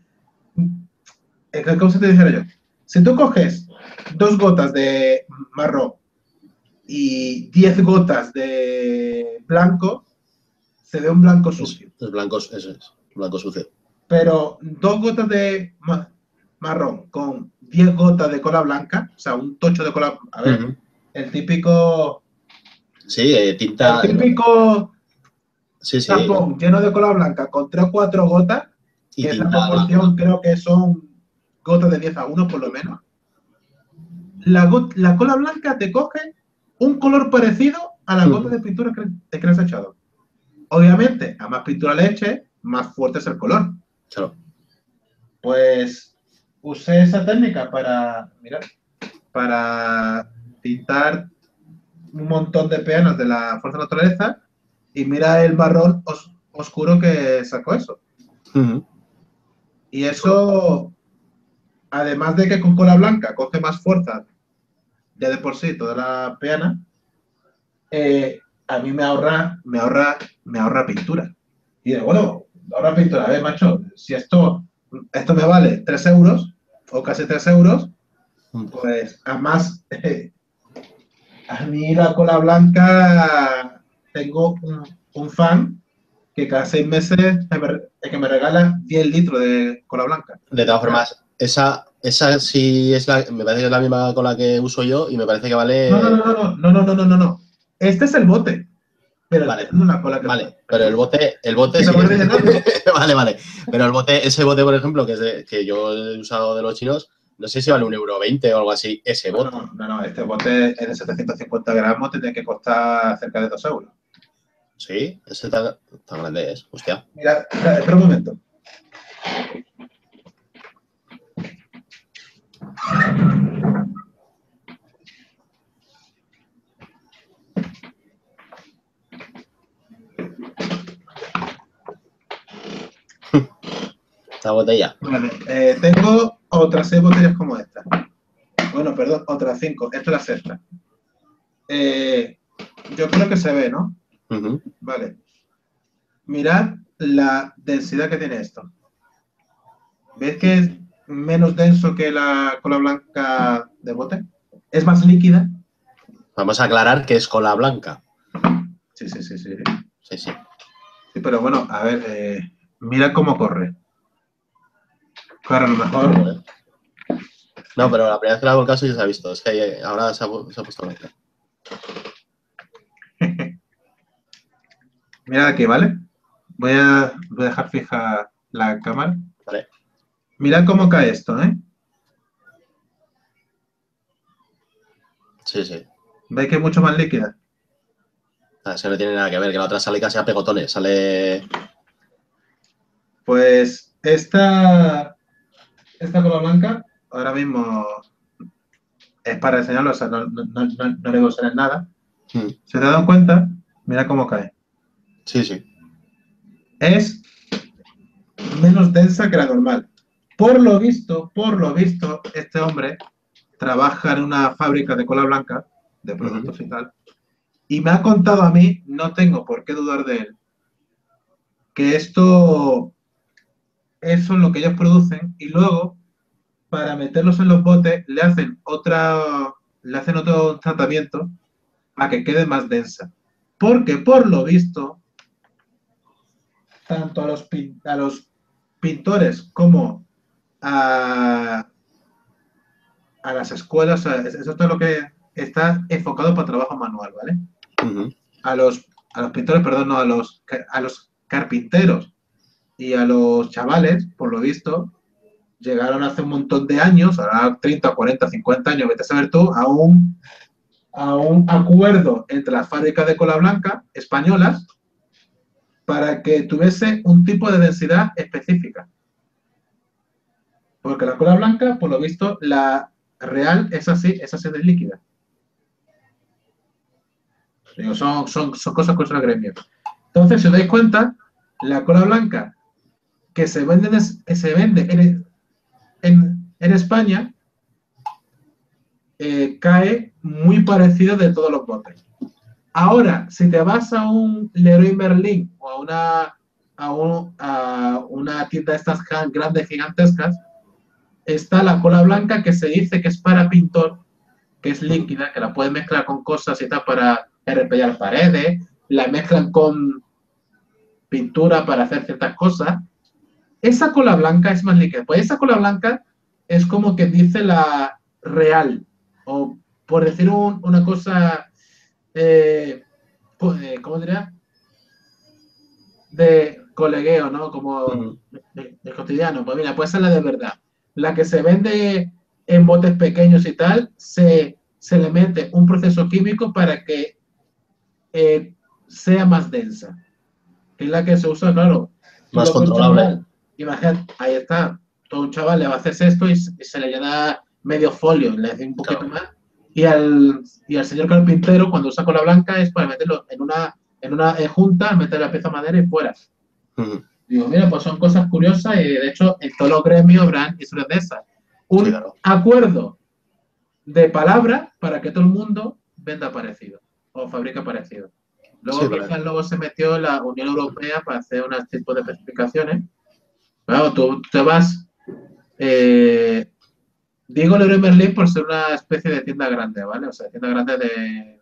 [SPEAKER 1] ¿cómo se te dijera yo? Si tú coges dos gotas de marrón y diez gotas de blanco, se ve un blanco
[SPEAKER 2] Es,
[SPEAKER 1] sucio.
[SPEAKER 2] es blanco, eso es, blanco sucio.
[SPEAKER 1] Pero dos gotas de ma marrón con diez gotas de cola blanca, o sea, un tocho de cola, a ver,
[SPEAKER 2] Uh-huh.
[SPEAKER 1] el típico,
[SPEAKER 2] Sí, eh,
[SPEAKER 1] el
[SPEAKER 2] tinta.
[SPEAKER 1] típico
[SPEAKER 2] Sí, sí.
[SPEAKER 1] tapón lleno de cola blanca con tres o cuatro gotas,
[SPEAKER 2] Y
[SPEAKER 1] que esa
[SPEAKER 2] tinta
[SPEAKER 1] proporción
[SPEAKER 2] blanca.
[SPEAKER 1] creo que son gotas de diez a uno por lo menos. La, la cola blanca te coge un color parecido a la gota
[SPEAKER 2] Uh-huh.
[SPEAKER 1] de pintura que, que le has echado. Obviamente, a más pintura le eches, más fuerte es el color.
[SPEAKER 2] Claro.
[SPEAKER 1] Pues usé esa técnica para, mira, para pintar un montón de peanas de la fuerza de naturaleza y mira el marrón os, oscuro que sacó eso.
[SPEAKER 2] Uh-huh.
[SPEAKER 1] Y eso, además de que con cola blanca coge más fuerza ya de por sí toda la peana, eh, a mí me ahorra, me ahorra, me ahorra pintura. Y de bueno, ahorra pintura, a ver, macho, si esto, esto me vale tres euros o casi tres euros, pues además eh, a mí la cola blanca tengo un, un fan que cada seis meses me, que me regala diez litros de cola blanca.
[SPEAKER 2] De todas formas, esa, esa sí es la, me parece que es la misma con la que uso yo y me parece que
[SPEAKER 1] No, no,
[SPEAKER 2] vale.
[SPEAKER 1] no, no, no, no, no, no, no, no. Este es el bote, pero
[SPEAKER 2] Vale,
[SPEAKER 1] es una cola que
[SPEAKER 2] vale.
[SPEAKER 1] me
[SPEAKER 2] Pero el
[SPEAKER 1] gusta.
[SPEAKER 2] bote, el bote
[SPEAKER 1] Que no
[SPEAKER 2] sí
[SPEAKER 1] me
[SPEAKER 2] que es.
[SPEAKER 1] olvide nada.
[SPEAKER 2] Vale, vale. Pero el bote, ese bote, por ejemplo, que es de, que yo he usado de los chinos, no sé si vale un euro veinte o algo así, ese
[SPEAKER 1] No,
[SPEAKER 2] bote.
[SPEAKER 1] no, no, no, este bote es de setecientos cincuenta gramos, tendría que costar cerca de dos euros.
[SPEAKER 2] Sí, ese tan, tan grande es, hostia.
[SPEAKER 1] Mira, mira, espera un momento.
[SPEAKER 2] Esta botella.
[SPEAKER 1] Vale, eh, tengo otras seis botellas como esta. Bueno, perdón, otras cinco. Esta es la sexta. Eh, yo creo que se ve, ¿no?
[SPEAKER 2] Uh-huh.
[SPEAKER 1] Vale. Mirad la densidad que tiene esto. ¿Ves que es menos denso que la cola blanca de bote? ¿Es más líquida?
[SPEAKER 2] Vamos a aclarar que es cola blanca.
[SPEAKER 1] Sí, sí, sí, sí.
[SPEAKER 2] Sí, sí.
[SPEAKER 1] Sí, pero bueno, a ver, eh, mira cómo corre. Claro, a lo mejor.
[SPEAKER 2] No, pero la primera vez que la hago el caso ya se ha visto. Es que ahora se ha, se ha puesto blanca.
[SPEAKER 1] Mira aquí, ¿vale? Voy a, voy a dejar fija la cámara.
[SPEAKER 2] Vale.
[SPEAKER 1] Mira cómo cae esto, ¿eh?
[SPEAKER 2] Sí, sí.
[SPEAKER 1] ¿Veis que es mucho más líquida?
[SPEAKER 2] Ah, es que no tiene nada que ver, que la otra sale casi a pegotones. Sale.
[SPEAKER 1] Pues esta, esta cola blanca, ahora mismo es para enseñarlo, o sea, no, no, no, no le voy a usar nada.
[SPEAKER 2] Mm.
[SPEAKER 1] ¿Se te dan cuenta? Mira cómo cae.
[SPEAKER 2] Sí, sí.
[SPEAKER 1] Es menos densa que la normal. Por lo visto, por lo visto, este hombre trabaja en una fábrica de cola blanca, de productos uh-huh. y tal, y me ha contado a mí, no tengo por qué dudar de él, que esto, eso es lo que ellos producen, y luego, para meterlos en los botes, le hacen otra, le hacen otro tratamiento para que quede más densa. Porque, por lo visto, tanto a los, a los pintores como a, a las escuelas, eso es todo lo que está enfocado para trabajo manual, ¿vale? Uh-huh. A los, a los pintores, perdón, no, a los, a los carpinteros y a los chavales, por lo visto, llegaron hace un montón de años, ahora treinta, cuarenta, cincuenta años, vete a saber tú, a un, a un acuerdo entre las fábricas de cola blanca españolas para que tuviese un tipo de densidad específica. Porque la cola blanca, por lo visto, la real es así, es así de líquida. Digo, son, son, son cosas que usa el gremio. Entonces, si os dais cuenta, la cola blanca que se vende, en, se vende en, en, en España eh, cae muy parecido de todos los botes. Ahora, si te vas a un Leroy Merlin o a una, a, un, a una tienda de estas grandes, gigantescas, está la cola blanca que se dice que es para pintor, que es líquida, que la puedes mezclar con cosas y tal para repellar paredes, la mezclan con pintura para hacer ciertas cosas. Esa cola blanca es más líquida. Pues esa cola blanca es como que dice la real, o por decir un, una cosa, eh, ¿cómo diría? De colegueo, ¿no? Como uh-huh. de, de cotidiano. Pues mira, pues esa es la de verdad. La que se vende en botes pequeños y tal, se, se le mete un proceso químico para que eh, sea más densa. Que es la que se usa, claro.
[SPEAKER 2] Más controlable.
[SPEAKER 1] Chaval, imagínate, ahí está. Todo un chaval le va a hacer esto y, y se le llena medio folio, le hace un poquito claro. más. Y al, y al señor carpintero, cuando usa cola blanca, es para meterlo en una, en una eh, junta, meter la pieza de madera y fuera. Uh-huh. Digo, mira, pues son cosas curiosas y de hecho en todos los gremios habrán historias de esas. Un sí, claro. acuerdo de palabra para que todo el mundo venda parecido o fabrica parecido. Luego sí, quizás vale. luego se metió la Unión Europea para hacer unos tipos de especificaciones. Claro, tú te vas... Eh, digo Leroy Merlin por ser una especie de tienda grande, ¿vale? O sea, tienda grande de...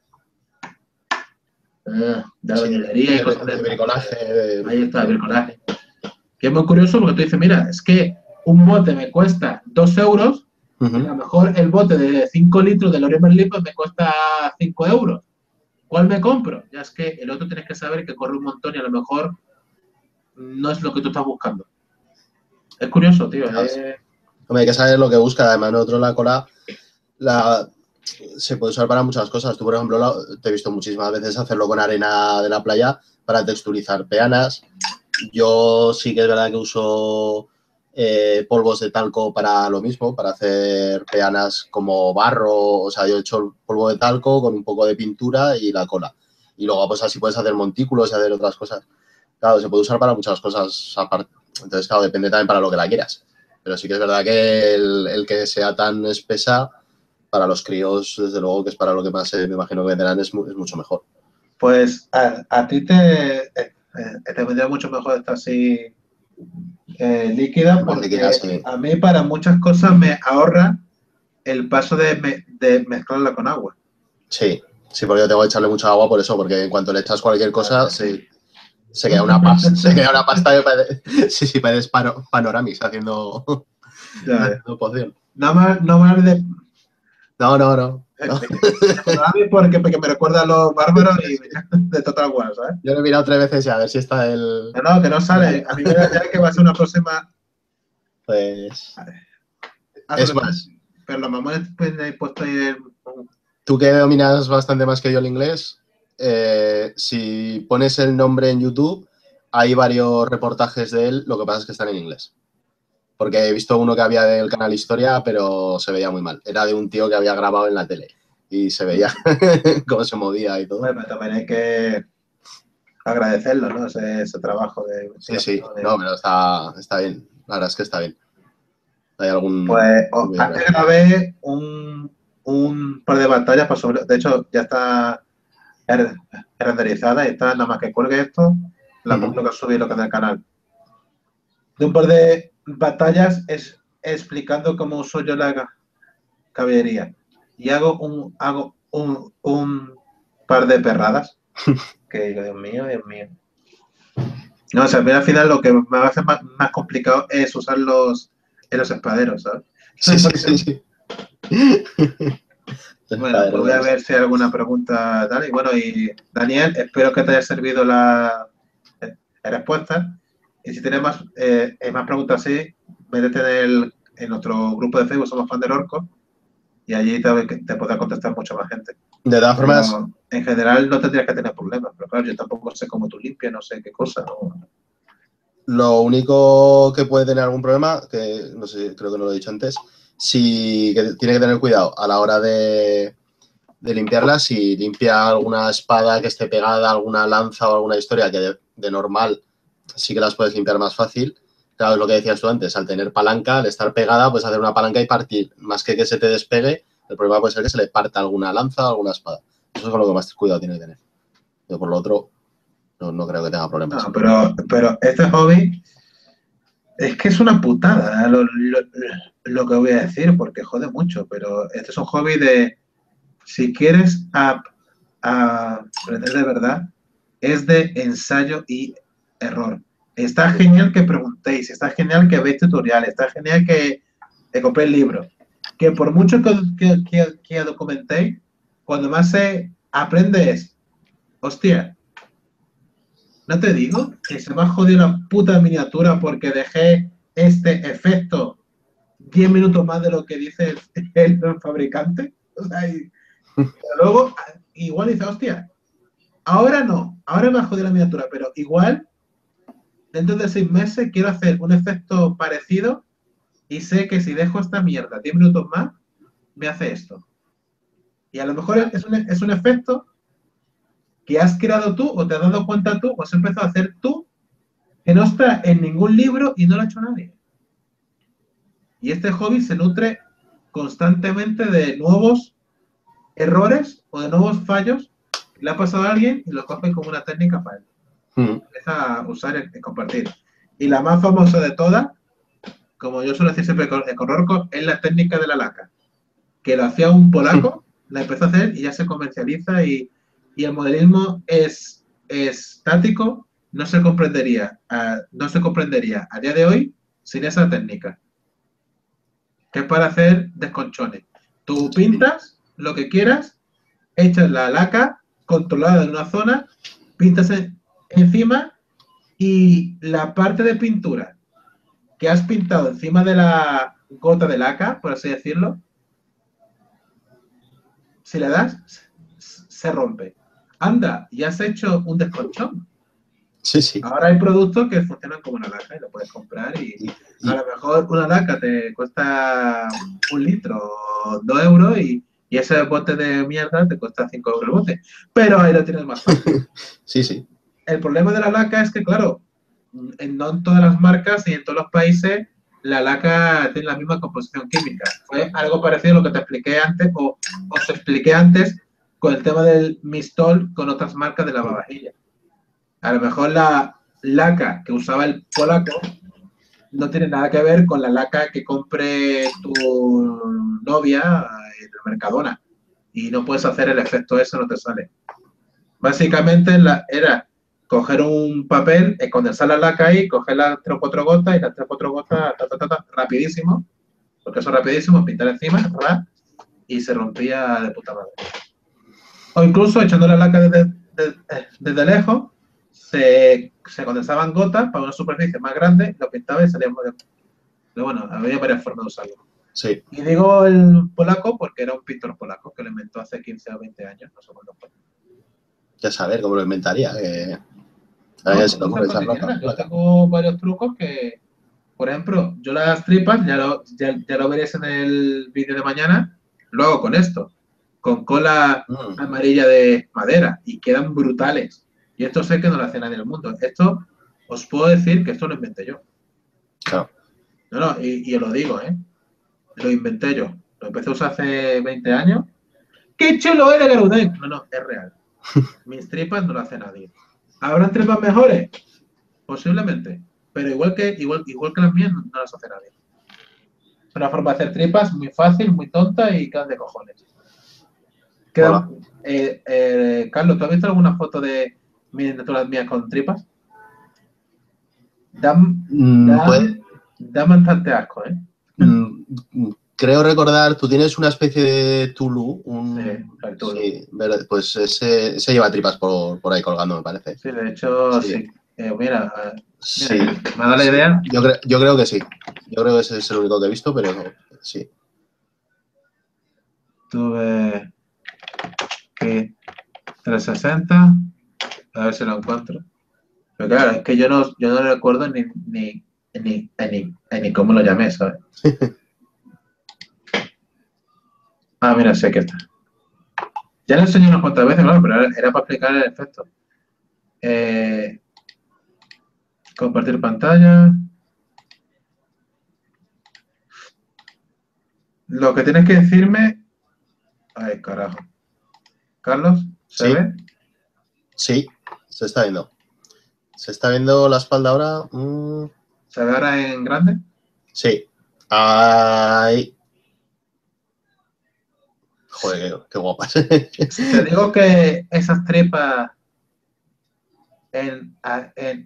[SPEAKER 1] Uh, de albañilería sí, y cosas de...
[SPEAKER 2] de bricolaje. De...
[SPEAKER 1] Ahí está, de bricolaje. Que es muy curioso porque tú dices, mira, es que un bote me cuesta dos euros, uh-huh. y a lo mejor el bote de cinco litros de Leroy Merlin pues me cuesta cinco euros. ¿Cuál me compro? Ya es que el otro tienes que saber que corre un montón y a lo mejor no es lo que tú estás buscando. Es curioso, tío. Eh...
[SPEAKER 2] Hombre, hay que saber lo que busca. Además, nosotros la cola la, se puede usar para muchas cosas. Tú, por ejemplo, la, te he visto muchísimas veces hacerlo con arena de la playa para texturizar peanas. Yo sí que es verdad que uso eh, polvos de talco para lo mismo, para hacer peanas como barro. O sea, yo he hecho el polvo de talco con un poco de pintura y la cola. Y luego, pues así puedes hacer montículos y hacer otras cosas. Claro, se puede usar para muchas cosas aparte. Entonces, claro, depende también para lo que la quieras. Pero sí que es verdad que el, el que sea tan espesa, para los críos, desde luego, que es para lo que más eh, me imagino que venderán, es, es mucho mejor.
[SPEAKER 1] Pues a, a ti te, eh, te vendría mucho mejor esta así eh, líquida, porque líquida, sí. A mí para muchas cosas me ahorra el paso de, me, de mezclarla con agua.
[SPEAKER 2] Sí, sí, porque yo tengo que echarle mucha agua por eso, porque en cuanto le echas cualquier cosa, ah, sí. se, se queda una pasta, se queda una pasta de pare... sí, sí, paredes pano, panoramis haciendo,
[SPEAKER 1] ya,
[SPEAKER 2] haciendo poción.
[SPEAKER 1] No más, no más de...
[SPEAKER 2] No, no, no. no.
[SPEAKER 1] porque, porque me recuerda a los bárbaros y de Total War, ¿sabes?
[SPEAKER 2] Yo lo he mirado tres veces ya, a ver si está el...
[SPEAKER 1] No, no, que no sale. A mí me da ya que va a ser una próxima...
[SPEAKER 2] Pues...
[SPEAKER 1] Ah,
[SPEAKER 2] es más...
[SPEAKER 1] Pero los mamones pues, he puesto ahí el...
[SPEAKER 2] Tú que dominas bastante más que yo el inglés, eh, si pones el nombre en YouTube, hay varios reportajes de él, lo que pasa es que están en inglés. Porque he visto uno que había del canal Historia, pero se veía muy mal. Era de un tío que había grabado en la tele y se veía cómo se movía y todo.
[SPEAKER 1] Bueno, pero también hay que agradecerlo, ¿no? Ese, ese trabajo de
[SPEAKER 2] Sí, sí.
[SPEAKER 1] investigación. de-
[SPEAKER 2] No, pero está, está bien. La verdad es que está bien. Hay algún...
[SPEAKER 1] Pues o- antes grabé un, un par de batallas para sobre. De hecho, ya está er- renderizada y está nada más que cuelgue esto, la
[SPEAKER 2] Ujú.
[SPEAKER 1] pongo que subí lo que es del canal. De un par de batallas es explicando cómo uso yo la ca- caballería. Y hago un, hago un, un par de perradas. Que digo, Dios mío, Dios mío. No, o sea, a mí al final lo que me hace más, más complicado es usar los, en los espaderos, ¿sabes?
[SPEAKER 2] Sí, sí, sí, sí.
[SPEAKER 1] Bueno, pues voy a ver si hay alguna pregunta tal. Y bueno, y Daniel, espero que te haya servido la, eh, la respuesta. Y si tienes más, eh, eh, más preguntas así, métete en, el, en nuestro grupo de Facebook, Somos Fan del Orco, y allí te, te podrá contestar mucha más gente.
[SPEAKER 2] De todas formas,
[SPEAKER 1] Pero en general no tendrías que tener problemas, pero claro, yo tampoco sé cómo tú limpias, no sé qué cosa. ¿no?
[SPEAKER 2] lo único que puede tener algún problema, que no sé, creo que no lo he dicho antes, si que tiene que tener cuidado a la hora de, de limpiarla, si limpia alguna espada que esté pegada, alguna lanza o alguna historia que de, de normal sí que las puedes limpiar más fácil. Claro, es lo que decías tú antes, al tener palanca, al estar pegada, puedes hacer una palanca y partir. Más que que se te despegue, el problema puede ser que se le parta alguna lanza o alguna espada. Eso es con lo que más cuidado tiene que tener. Pero por lo otro, no, no creo que tenga problemas.
[SPEAKER 1] No, pero, pero este hobby es que es una putada, ¿eh? lo, lo, lo que voy a decir, porque jode mucho, pero este es un hobby de, si quieres a, a aprender de verdad, es de ensayo y error. Está genial que preguntéis, está genial que veáis tutoriales, está genial que, que compréis libros, que por mucho que, que, que, que documentéis, cuando más se aprende es, hostia, ¿no te digo que se me ha jodido la puta miniatura porque dejé este efecto diez minutos más de lo que dice el, el fabricante? O sea, y, luego, igual dice, hostia, ahora no, ahora me ha jodido la miniatura, pero igual dentro de seis meses quiero hacer un efecto parecido y sé que si dejo esta mierda diez minutos más, me hace esto. Y a lo mejor es un, es un efecto que has creado tú o te has dado cuenta tú o has empezado a hacer tú que no está en ningún libro y no lo ha hecho nadie. Y este hobby se nutre constantemente de nuevos errores o de nuevos fallos que le ha pasado a alguien y lo coge como una técnica para él.
[SPEAKER 2] Mm.
[SPEAKER 1] Empieza a usar y compartir. Y la más famosa de todas, como yo suelo decir siempre con, con Orco, es la técnica de la laca, que lo hacía un polaco, la empezó a hacer y ya se comercializa y, y el modelismo es, es estático, no se comprendería, uh, no se comprendería a día de hoy sin esa técnica, que es para hacer desconchones. Tú pintas lo que quieras, echas la laca controlada en una zona, pintas en, encima y la parte de pintura que has pintado encima de la gota de laca, por así decirlo, si le das, se rompe. Anda, ya has hecho un desconchón.
[SPEAKER 2] Sí, sí.
[SPEAKER 1] Ahora hay productos que funcionan como una laca y lo puedes comprar y,
[SPEAKER 2] Y,
[SPEAKER 1] y a
[SPEAKER 2] y,
[SPEAKER 1] lo mejor una laca te cuesta un litro o dos euros y, y ese bote de mierda te cuesta cinco euros el bote. Pero ahí lo tienes más fácil.
[SPEAKER 2] sí, sí.
[SPEAKER 1] El problema de la laca es que, claro, en, no en todas las marcas y en todos los países la laca tiene la misma composición química. Fue algo parecido a lo que te expliqué antes o os expliqué antes con el tema del mistol con otras marcas de lavavajillas. A lo mejor la laca que usaba el polaco no tiene nada que ver con la laca que compre tu novia en el Mercadona y no puedes hacer el efecto ese, no te sale. Básicamente la, era coger un papel, condensar la laca ahí, coger las tres o cuatro gotas y las tres o cuatro gotas, ta, ta, ta, ta, rapidísimo, porque eso es rapidísimo, pintar encima, ¿verdad? Y se rompía de puta madre. O incluso echando la laca desde, desde, desde lejos, se, se condensaban gotas para una superficie más grande, lo pintaba y salía muy bien. Pero bueno, había varias formas de usarlo.
[SPEAKER 2] Sí.
[SPEAKER 1] Y digo el polaco porque era un pintor polaco que lo inventó hace quince o veinte años, no sé cuándo fue.
[SPEAKER 2] Ya saber cómo lo inventaría. Que...
[SPEAKER 1] No, tú puedes hacer lo que quieras. Yo tengo varios trucos que por ejemplo, yo las tripas, ya lo, ya, ya lo veréis en el vídeo de mañana, lo hago con esto, con cola
[SPEAKER 2] Mm,
[SPEAKER 1] amarilla de madera y quedan brutales. Y esto sé que no lo hace nadie en el mundo. Esto, os puedo decir que esto lo inventé yo.
[SPEAKER 2] claro.
[SPEAKER 1] No, no, y, y os lo digo, ¿eh? Lo inventé yo. Lo empecé a usar hace veinte años. ¡Qué chulo era Garudén! No, no, es real. Mis tripas no lo hace nadie. ¿Habrán tripas mejores? Posiblemente. Pero igual que, igual, igual que las mías, no, no las hace nadie. Es una forma de hacer tripas muy fácil, muy tonta y quedan de cojones.
[SPEAKER 2] Hola.
[SPEAKER 1] Quedan, eh, eh, Carlos, ¿tú has visto alguna foto de miniaturas mías con tripas? Dan,
[SPEAKER 2] Mm, pues,
[SPEAKER 1] dan, dan bastante asco, ¿eh?
[SPEAKER 2] mm, mm, creo recordar, tú tienes una especie de Tulu,
[SPEAKER 1] Sí,
[SPEAKER 2] un...
[SPEAKER 1] el tulo.
[SPEAKER 2] Sí, ver- pues ese, ese lleva tripas por, por ahí colgando, me parece.
[SPEAKER 1] Sí, de hecho,
[SPEAKER 2] Sí,
[SPEAKER 1] sí. Eh, mira, eh,
[SPEAKER 2] sí,
[SPEAKER 1] mira, me ha dado la
[SPEAKER 2] sí.
[SPEAKER 1] idea.
[SPEAKER 2] Yo, cre- yo creo que sí. Yo creo que ese es el único que he visto, pero sí.
[SPEAKER 1] Tuve que trescientos sesenta, a ver si lo encuentro. Pero claro, es que yo no, yo no recuerdo ni, ni, ni, ni, ni cómo lo llamé, ¿sabes? Ah, mira, sé que está. Ya lo enseñé unas cuantas veces, claro, pero era, era para explicar el efecto. Eh, compartir pantalla. Lo que tienes que decirme. Ay, carajo. Carlos, ¿se
[SPEAKER 2] Sí,
[SPEAKER 1] ve?
[SPEAKER 2] sí, se está viendo. ¿Se está viendo la espalda ahora? Mm,
[SPEAKER 1] ¿Se ve ahora en grande?
[SPEAKER 2] sí. Ay. Joder, qué, qué guapas.
[SPEAKER 1] Si te digo que esas tripas en, en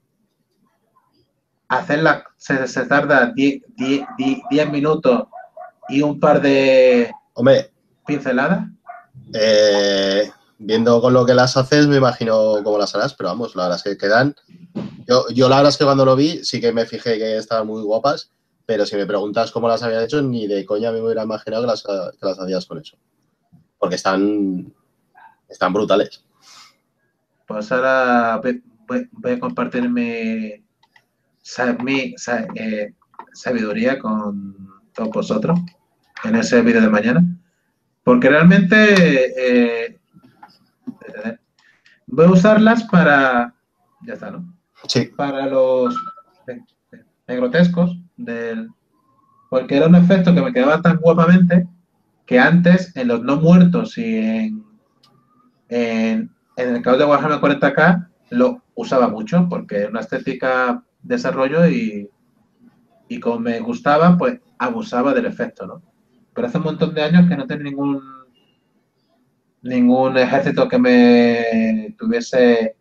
[SPEAKER 1] hacerlas se, se tarda diez minutos y un par de
[SPEAKER 2] Hombre,
[SPEAKER 1] pinceladas.
[SPEAKER 2] eh, viendo con lo que las haces, me imagino cómo las harás, pero vamos, la verdad es que quedan. Yo, yo la verdad es que cuando lo vi, sí que me fijé que estaban muy guapas, pero si me preguntas cómo las había hecho, ni de coña me hubiera imaginado que las, que las hacías con eso. Porque están, están brutales.
[SPEAKER 1] Pues ahora voy, voy- voy a compartir mi, sa- mi sa- eh, sabiduría con todos vosotros en ese vídeo de mañana. Porque realmente eh, voy a usarlas para, ya está, ¿no?
[SPEAKER 2] Sí,
[SPEAKER 1] Para los eh, eh, grotescos del, porque era un efecto que me quedaba tan guapamente que antes en los no muertos y en, en, en el caos de Warhammer cuarenta K lo usaba mucho porque era una estética de desarrollo y, y como me gustaba, pues abusaba del efecto, ¿no? Pero hace un montón de años que no tengo ningún ningún ejército que me tuviese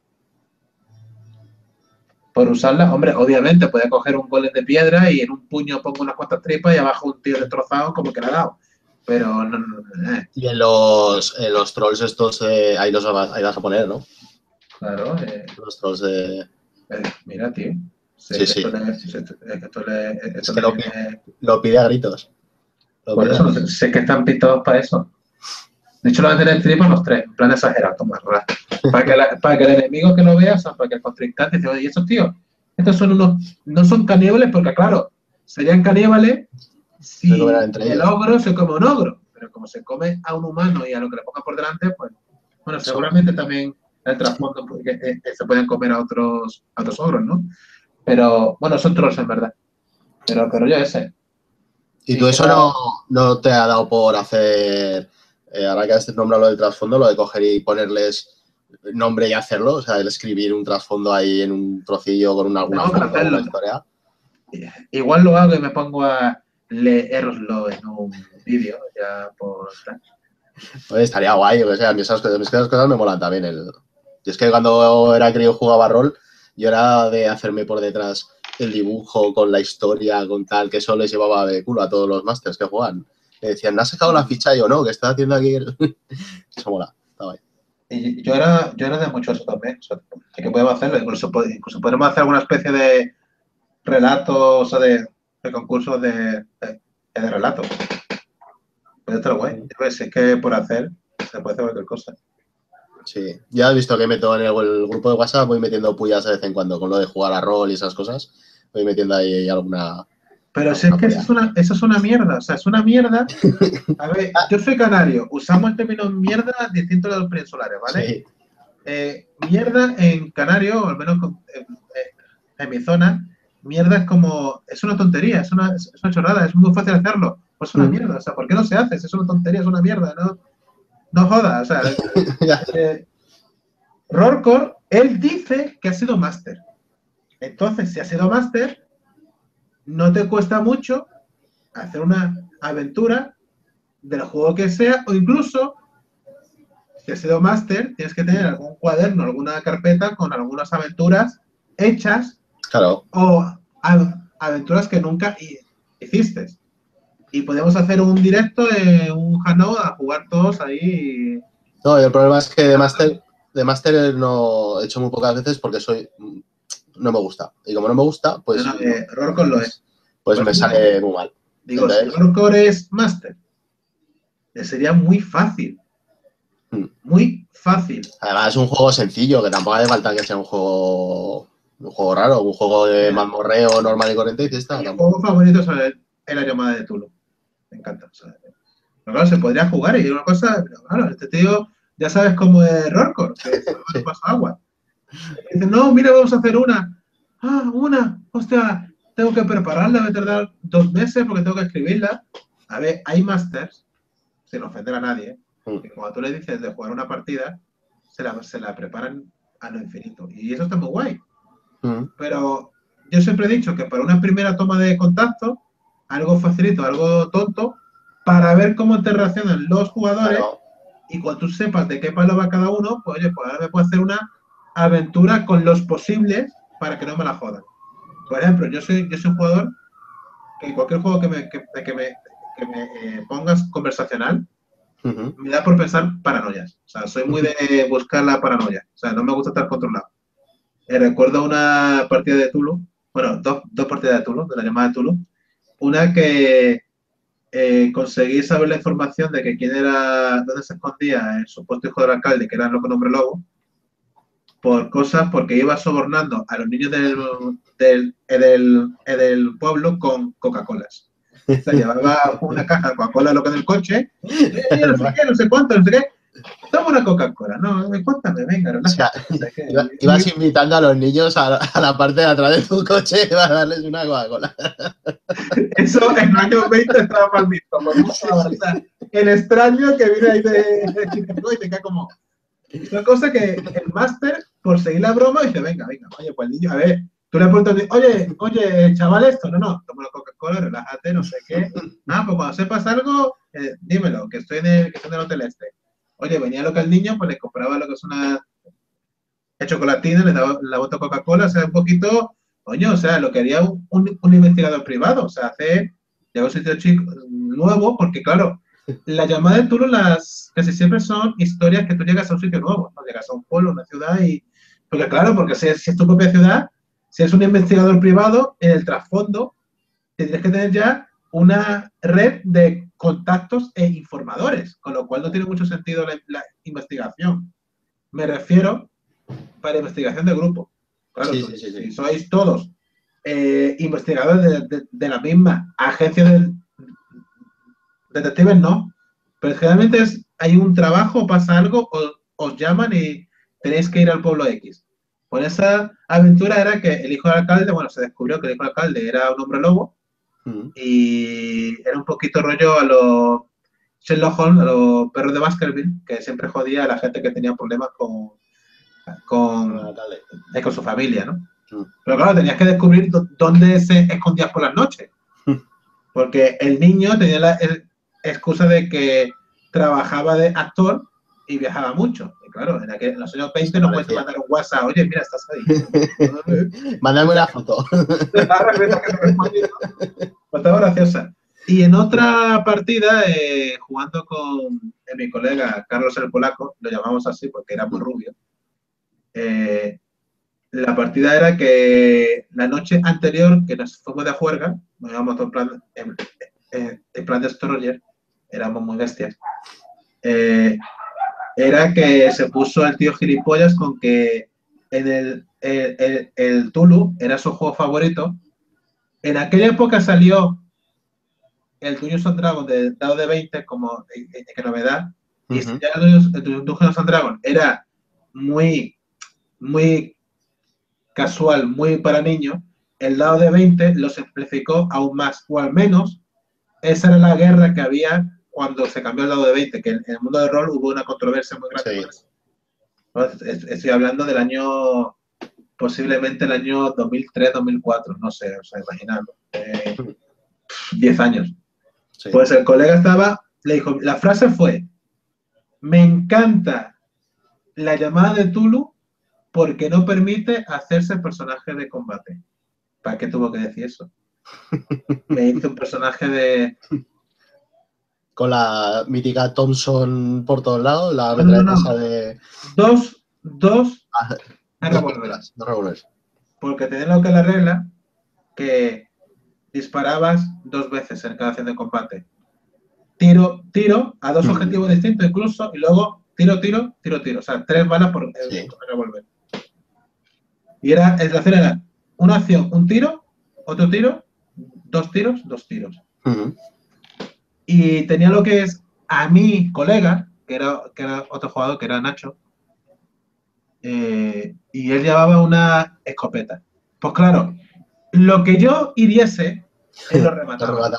[SPEAKER 1] por usarla. Hombre, obviamente podía coger un golem de piedra y en un puño pongo unas cuantas tripas y abajo un tío destrozado como que le ha dado. Pero no, no, eh,
[SPEAKER 2] y en los, en los trolls estos, eh, ahí los vas, ahí vas a poner, ¿no?
[SPEAKER 1] claro, eh,
[SPEAKER 2] Los trolls de...
[SPEAKER 1] eh, mira, tío. Sé
[SPEAKER 2] Sí,
[SPEAKER 1] que esto
[SPEAKER 2] sí.
[SPEAKER 1] le, sé- que esto le,
[SPEAKER 2] Es
[SPEAKER 1] esto
[SPEAKER 2] que
[SPEAKER 1] le
[SPEAKER 2] lo, pi-
[SPEAKER 1] viene.
[SPEAKER 2] lo pide a gritos. Lo
[SPEAKER 1] Por
[SPEAKER 2] pide a
[SPEAKER 1] eso,
[SPEAKER 2] gritos.
[SPEAKER 1] sé que están pintados para eso. De hecho, lo voy a tener tripas los tres, en plan exagerado, toma, ¿verdad? Para que, la- para que el enemigo que lo vea, o sea, para que el contrincante dice, oye, ¿y estos tíos? Estos son unos, no son caníbales, porque claro, serían caníbales
[SPEAKER 2] Se comerán
[SPEAKER 1] si
[SPEAKER 2] entre
[SPEAKER 1] el
[SPEAKER 2] ellos.
[SPEAKER 1] ogro se come un ogro, pero como se come a un humano y a lo que le ponga por delante, pues, bueno,
[SPEAKER 2] Eso.
[SPEAKER 1] seguramente también el trasfondo, porque eh, eh, se pueden comer a otros, a otros ogros, ¿no? Pero, bueno, son trolls en verdad, pero, pero yo ese.
[SPEAKER 2] ¿Y
[SPEAKER 1] Y
[SPEAKER 2] tú eso no,
[SPEAKER 1] queda,
[SPEAKER 2] no te ha dado por hacer, eh, ahora que has nombrado lo del trasfondo, lo de coger y ponerles nombre y hacerlo? O sea, el escribir un trasfondo ahí en un trocillo con una, alguna
[SPEAKER 1] tengo que
[SPEAKER 2] foto, alguna
[SPEAKER 1] hacerlo.
[SPEAKER 2] historia.
[SPEAKER 1] Igual lo hago y me pongo a leeroslo en un vídeo, ya por tal.
[SPEAKER 2] Oye, estaría guay, o sea, a mí esas, cosas- esas cosas me molan también. El... Y es que cuando era crío jugaba rol, yo era de hacerme por detrás el dibujo con la historia, con tal, que eso les llevaba de culo a todos los másters que juegan. Me decían, ¿no has sacado la ficha? Y yo, no, ¿qué estás haciendo aquí? Eso mola, está guay.
[SPEAKER 1] Y yo era, yo era de mucho eso también. O sea, sí que podemos hacerlo, incluso, pod- incluso podemos hacer alguna especie de relatos, o sea, de, de concursos de, de, de relatos. Puede estar guay. Yo creo que si es que por hacer se puede hacer cualquier cosa.
[SPEAKER 2] Sí, ya he visto que meto en el, el grupo de WhatsApp, voy metiendo pullas de vez en cuando con lo de jugar a rol y esas cosas. voy metiendo ahí alguna...
[SPEAKER 1] Pero si es que eso es, una, eso es una mierda, o sea, es una mierda. A ver, yo soy canario, usamos el término mierda distinto de los peninsulares, ¿vale?
[SPEAKER 2] Sí.
[SPEAKER 1] Eh, mierda en canario, o al menos en, en mi zona, mierda es como, es una tontería, es una, es una chorrada, es muy fácil hacerlo, pues es una mierda, o sea, ¿por qué no se hace? Es una tontería, es una mierda, no, no jodas, o sea, eh, Rorcore, él dice que ha sido máster, entonces si ha sido máster, no te cuesta mucho hacer una aventura del juego que sea, o incluso, si has sido máster, tienes que tener algún cuaderno, alguna carpeta con algunas aventuras hechas,
[SPEAKER 2] claro,
[SPEAKER 1] o a, aventuras que nunca hiciste. Y podemos hacer un directo, eh, un hangout, a jugar todos ahí.
[SPEAKER 2] No, y el problema es que de máster de máster no he hecho muy pocas veces porque soy no me gusta. Y como no me gusta, pues,
[SPEAKER 1] no, no, eh, Rorcore lo es.
[SPEAKER 2] pues, pues me sale muy mal.
[SPEAKER 1] Digo, entonces, si Rorcore es máster, le sería muy fácil. Hmm. Muy fácil.
[SPEAKER 2] Además, es un juego sencillo, que tampoco hace falta que sea un juego un juego raro, un juego de mazmorreo normal y corriente. Y está,
[SPEAKER 1] Mi juego favorito es el, la llamada de Tulu. Me encanta. O sea, pero claro, se podría jugar y una cosa, pero claro, este tío ya sabes cómo es Rorcore, que se me pasa agua. Y dice, no, mira, vamos a hacer una. Ah, una, hostia, tengo que prepararla, voy a tardar dos meses porque tengo que escribirla. A ver, hay masters, sin ofender a nadie, que cuando tú le dices de jugar una partida, se la, se la preparan a lo infinito. Y eso está muy guay. Mm. Pero yo siempre he dicho que para una primera toma de contacto, algo facilito, algo tonto, para ver cómo te reaccionan los jugadores, claro. Y cuando tú sepas de qué palo va cada uno, pues oye, pues ahora me puedo hacer una aventura con los posibles para que no me la jodan. Por ejemplo, yo soy, yo soy un jugador que cualquier juego que me, que, que me, que me eh, pongas conversacional, uh-huh. me da por pensar paranoias. O sea, soy muy de buscar la paranoia. O sea, no me gusta estar controlado. Eh, recuerdo una partida de Tulu, bueno, dos, dos partidas de Tulu, de la llamada de Tulu. Una que eh, conseguí saber la información de que quién era, dónde se escondía el supuesto hijo del alcalde, que era el loco nombre lobo, por cosas, porque iba sobornando a los niños del, del, del, del pueblo con Coca-Colas. O sea, llevaba una caja de Coca-Cola loca en el coche, eh, no sé qué, no sé cuánto, no sé qué. Toma una Coca-Cola, no, cuéntame, venga, o sea,
[SPEAKER 2] o sea, que, iba, ibas muy... invitando a los niños a, a la parte de atrás de tu coche para darles una Coca-Cola.
[SPEAKER 1] Eso en el año veinte estaba mal visto, por mucho, sí, o sea, el extraño que viene ahí de, de Chicago y te queda como... Es una cosa que el máster, por seguir la broma, dice, venga, venga, oye, pues el niño, a ver, tú le preguntas, oye, oye, chaval, esto, no, no, toma la Coca-Cola, relájate, no sé qué. Ah, pues cuando sepas algo, eh, dímelo, que estoy en el, que estoy en el hotel este. Oye, venía lo que al niño, pues le compraba lo que es una chocolatina, le daba la bota Coca-Cola, o sea, un poquito, coño, o sea, lo que haría un, un, un investigador privado, o sea, hacer, llega a un sitio chico, nuevo, porque claro, la llamada de Tulu, las casi siempre son historias que tú llegas a un sitio nuevo, ¿no? Llegas a un pueblo, una ciudad y... Porque claro, porque si es, si es tu propia ciudad, si es un investigador privado, en el trasfondo tendrías que tener ya una red de contactos e informadores, con lo cual no tiene mucho sentido la, la investigación. Me refiero para investigación de grupo. Claro, sí, tú, sí, sí, si sí. sois todos eh, investigadores de, de, de la misma agencia de detectives, no. Pero generalmente es, hay un trabajo, pasa algo, os, os llaman y tenéis que ir al pueblo X. Por esa aventura era que el hijo del alcalde, bueno, se descubrió que el hijo del alcalde era un hombre lobo, uh-huh. Y era un poquito rollo a los Sherlock Holmes, a los perros de Baskerville, que siempre jodía a la gente que tenía problemas con, con, uh-huh. con su familia, ¿no? Uh-huh. Pero claro, tenías que descubrir dónde se escondías por las noches. Uh-huh. Porque el niño tenía la el, excusa de que trabajaba de actor y viajaba mucho. Y claro, en, aquel, en los años veinte no puedes mandar un WhatsApp, oye, mira, estás ahí.
[SPEAKER 2] Mándame una foto.
[SPEAKER 1] Estaba graciosa. Y en otra partida, eh, jugando con eh, mi colega Carlos el Polaco, lo llamamos así porque era muy rubio, eh, la partida era que la noche anterior que nos fuimos de juerga, nos íbamos en plan, en, en, en plan destroyer, éramos muy bestias, eh, era que se puso el tío gilipollas con que en el, el, el, el Tulu era su juego favorito En aquella época salió el Dungeons and Dragons de dado de veinte como eh, eh, que novedad. Y uh-huh. ya el Dungeons and Dragons era muy, muy casual, muy para niños. El dado de veinte lo simplificó aún más, o al menos esa era la guerra que había cuando se cambió el dado de veinte, que en el mundo de rol hubo una controversia muy grande. Sí. Entonces, estoy hablando del año, posiblemente el año dos mil tres, dos mil cuatro, no sé, o sea, imaginadlo. Eh, diez años. Sí. Pues el colega estaba, le dijo, la frase fue, me encanta la llamada de Tulu porque no permite hacerse personaje de combate. ¿Para qué tuvo que decir eso? Me hizo un personaje de...
[SPEAKER 2] Con la mítica Thompson por todos lados, la no, no, no. de...
[SPEAKER 1] Dos, dos...
[SPEAKER 2] Ah, dos revolveras, dos revolveras.
[SPEAKER 1] Porque tenés lo que la regla, que disparabas dos veces en cada acción de combate. Tiro, tiro, a dos mm. objetivos distintos incluso, y luego tiro, tiro, tiro, tiro. O sea, tres balas por el sí. revólver. Y era, la acción era una acción, un tiro, otro tiro, dos tiros, dos tiros.
[SPEAKER 2] Uh-huh.
[SPEAKER 1] Y tenía lo que es a mi colega, que era, que era otro jugador, que era Nacho, eh, y él llevaba una escopeta. Pues claro, lo que yo hiriese, él lo remataba.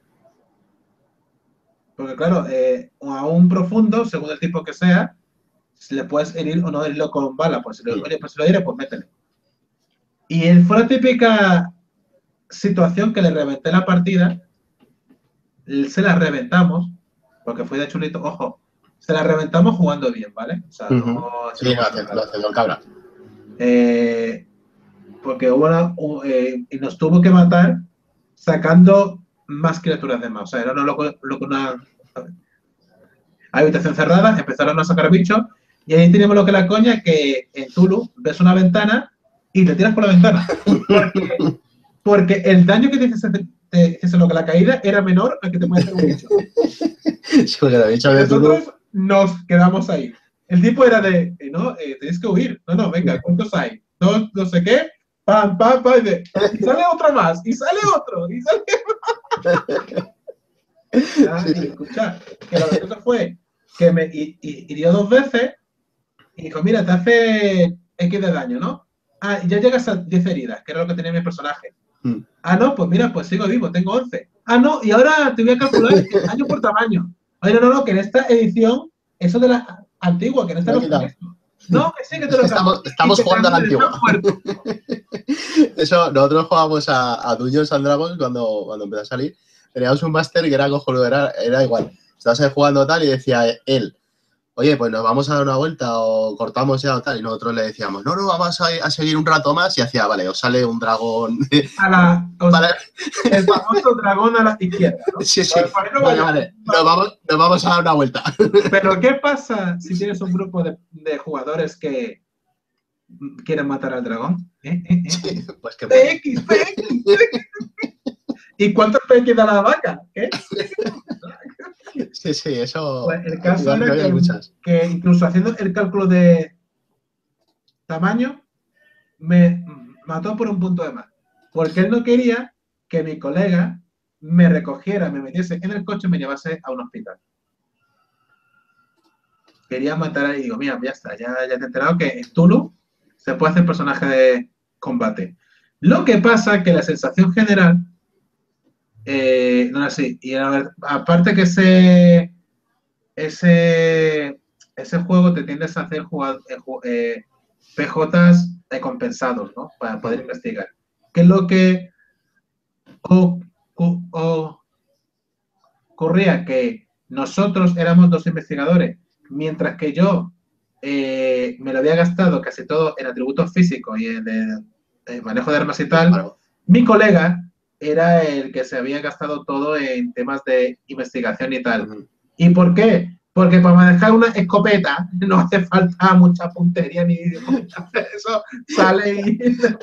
[SPEAKER 1] Porque claro, eh, a un profundo, según el tipo que sea, le puedes herir o no herirlo con bala. Pues si lo, oye, pues si lo hiere, pues métele. Y él fue la típica situación que le reventé la partida, se la reventamos, porque fue de chulito, ojo, se la reventamos jugando bien, ¿vale? O sea,
[SPEAKER 2] uh-huh.
[SPEAKER 1] no...
[SPEAKER 2] Sí, no, hace, lo hace el cabra.
[SPEAKER 1] Eh, porque hubo una... Uh, eh, y nos tuvo que matar sacando más criaturas de más. O sea, era una, lo, una habitación cerrada, empezaron a sacar bichos, y ahí tenemos lo que la coña, que en Tulu ves una ventana y te tiras por la ventana. Porque, porque el daño que te dice te, te, lo que la caída era menor al que te puede hacer un bicho.
[SPEAKER 2] Sí, porque el bicho de Tulu...
[SPEAKER 1] Nosotros nos quedamos ahí. El tipo era de, eh, no, eh, tenéis que huir. No, no, venga, ¿cuántos hay? Dos, no sé qué, pam, pam, pam, y, de, y sale otro más, y sale otro, y sale otro. Ah, sí. Y escucha, que la verdad fue que me hirió dos veces y dijo, mira, te hace X de daño, ¿no? Ah, y ya llegas a diez heridas, que era lo que tenía mi personaje. Mm. Ah, no, pues mira, pues sigo vivo, tengo once. Ah, no, y ahora te voy a calcular el daño por tamaño. Oye, no, no, no, que en esta edición, eso de la antigua, que en esta no está esto. No, que sí, que te
[SPEAKER 2] es
[SPEAKER 1] lo
[SPEAKER 2] que Estamos, estamos jugando a la antigua. Eso, nosotros jugábamos a, a Dungeons and Dragons cuando, cuando empezó a salir. Teníamos un máster que era cojonudo, era, era igual. Estabas ahí jugando tal y decía él, oye, pues nos vamos a dar una vuelta o cortamos ya o tal. Y nosotros le decíamos, no, no, vamos a, a seguir un rato más. Y hacía, vale, os sale un dragón.
[SPEAKER 1] A la, o sea, el famoso dragón a la izquierda, ¿no?
[SPEAKER 2] Sí, sí. Vale, vale, vale. Nos, vamos, nos vamos a dar una vuelta.
[SPEAKER 1] Pero, ¿qué pasa si tienes un grupo de, de jugadores que quieren matar al dragón? ¿Eh? ¿Eh? ¿Eh?
[SPEAKER 2] Sí, pues que
[SPEAKER 1] P X, P X, P X. ¿Y cuántos P X da la vaca? ¿Eh?
[SPEAKER 2] Sí, sí, eso...
[SPEAKER 1] Pues el caso era que, que incluso haciendo el cálculo de tamaño, me mató por un punto de más. Porque él no quería que mi colega me recogiera, me metiese en el coche y me llevase a un hospital. Quería matar y digo, mira, ya está, ya, ya te he enterado que en Tulu se puede hacer personaje de combate. Lo que pasa es que la sensación general eh, no era así. Y a ver, aparte que ese, ese, ese juego te tiendes a hacer jugar, eh, P Js compensados, ¿no? Para poder investigar. ¿Qué es lo que o, o, o, ocurría? Que nosotros éramos dos investigadores, mientras que yo eh, me lo había gastado casi todo en atributos físicos y en el, el manejo de armas y tal. Claro. Mi colega era el que se había gastado todo en temas de investigación y tal. Uh-huh. ¿Y por qué? Porque para manejar una escopeta no hace falta mucha puntería ni eso sale y...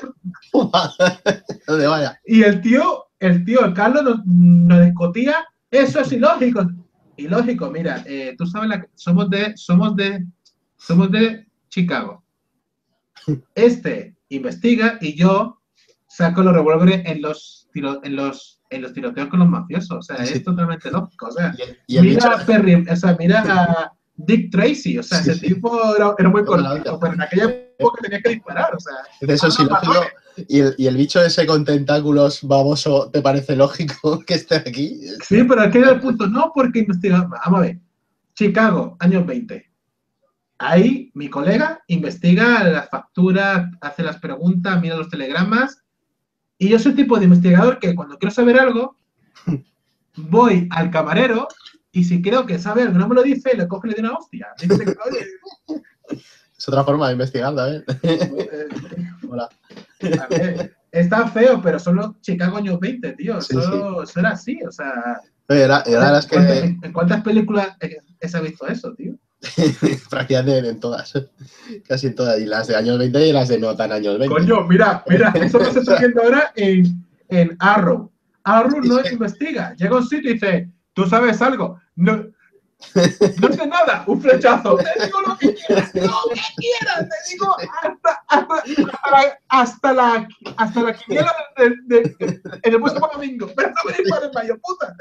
[SPEAKER 2] ¿Dónde vaya?
[SPEAKER 1] Y el tío, el tío, el Carlos nos, nos discutía, eso es ilógico. Ilógico, mira, eh, tú sabes, la, somos de, somos de, somos de Chicago. Este investiga y yo saco los revólveres en los tiro, en los, en los tiroteos con los mafiosos. O sea,
[SPEAKER 2] Sí.
[SPEAKER 1] es totalmente lógico. O sea,
[SPEAKER 2] Y el, y el
[SPEAKER 1] mira
[SPEAKER 2] bicho...
[SPEAKER 1] a Perry, o sea, mira a Dick Tracy. O sea,
[SPEAKER 2] Sí,
[SPEAKER 1] ese
[SPEAKER 2] sí.
[SPEAKER 1] tipo era, era muy
[SPEAKER 2] Toma la
[SPEAKER 1] cortito,
[SPEAKER 2] otra.
[SPEAKER 1] pero en aquella época tenía que disparar. O sea,
[SPEAKER 2] Eso es
[SPEAKER 1] ah, no,
[SPEAKER 2] ilógico.
[SPEAKER 1] matones.
[SPEAKER 2] Y el, y el bicho ese con tentáculos baboso, ¿te parece lógico que esté aquí?
[SPEAKER 1] Sí, pero aquí era el punto. No, porque investigamos. Vamos a ver. Chicago, años veinte. Ahí mi colega investiga las facturas, hace las preguntas, mira los telegramas. Y yo soy el tipo de investigador que cuando quiero saber algo, voy al camarero y si creo que sabe algo, no me lo dice, le coge y le doy una hostia. Dice, oye,
[SPEAKER 2] Es otra forma de investigar, ¿sabes?
[SPEAKER 1] eh,
[SPEAKER 2] Hola.
[SPEAKER 1] a ver, está feo, pero son los Chicago años veinte, tío.
[SPEAKER 2] Sí,
[SPEAKER 1] Eso, eso era así, o sea.
[SPEAKER 2] Oye, era, era las
[SPEAKER 1] ¿cuántas-
[SPEAKER 2] que
[SPEAKER 1] ¿En, en cuántas películas eh, se ha visto eso, tío?
[SPEAKER 2] prácticamente en todas. Casi en todas. Y las de años veinte y las de no tan años veinte.
[SPEAKER 1] Coño, mira, mira, eso lo se está haciendo ahora en, en Arrow. Arrow
[SPEAKER 2] Sí,
[SPEAKER 1] no
[SPEAKER 2] sí.
[SPEAKER 1] investiga. Llega a un sitio y dice, ¿tú sabes algo? No, no sé nada, un flechazo. Te digo lo que quieras, lo que quieras. Te digo hasta, hasta, hasta, la, hasta, la, hasta la quiniela de, de, de, en el próximo domingo. Pero no me dispares, mayo puta.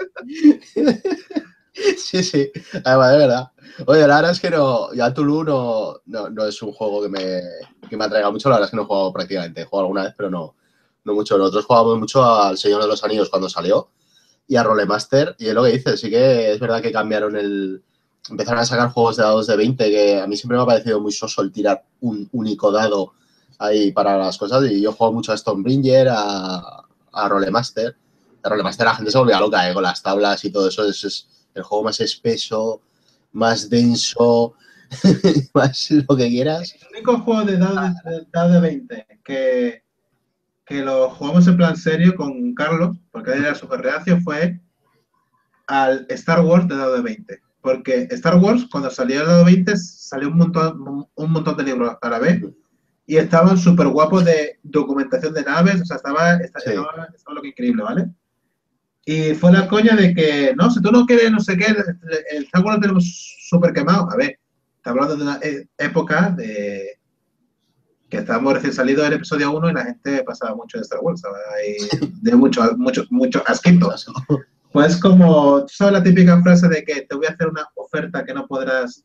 [SPEAKER 2] Sí, sí, además, de verdad. Oye, la verdad es que no, ya Tulu no, no, no es un juego que me, que me atraiga mucho, la verdad es que no he jugado prácticamente, he jugado alguna vez, pero no, no mucho. Nosotros jugábamos mucho al Señor de los Anillos cuando salió y a Rolemaster, y es lo que dices, sí que es verdad que cambiaron el... Empezaron a sacar juegos de dados de veinte, que a mí siempre me ha parecido muy soso el tirar un único dado ahí para las cosas, y yo juego mucho a Stonebringer, a, a Rolemaster. A Rolemaster la gente se volvía loca, ¿eh? Con las tablas y todo eso, es, es el juego más espeso, más denso, más lo que quieras.
[SPEAKER 1] El único juego de dado de, de, dado de veinte que, que lo jugamos en plan serio con Carlos, porque él era súper reacio, fue al Star Wars de dado de veinte. Porque Star Wars, cuando salió el dado veinte, salió un montón, un montón de libros a la vez y estaban súper guapos de documentación de naves, o sea, estaba, estaba,
[SPEAKER 2] Sí.
[SPEAKER 1] estaba, estaba lo que increíble, ¿vale? Y fue la coña de que, no, si tú no quieres no sé qué, el, el Star Wars lo tenemos súper quemado. A ver, está hablando de una e época de que estábamos recién salidos del episodio uno y la gente pasaba mucho de Star Wars, ¿sabes? Y de mucho, mucho, mucho asquito. Pues como, tú sabes la típica frase de que te voy a hacer una oferta que no podrás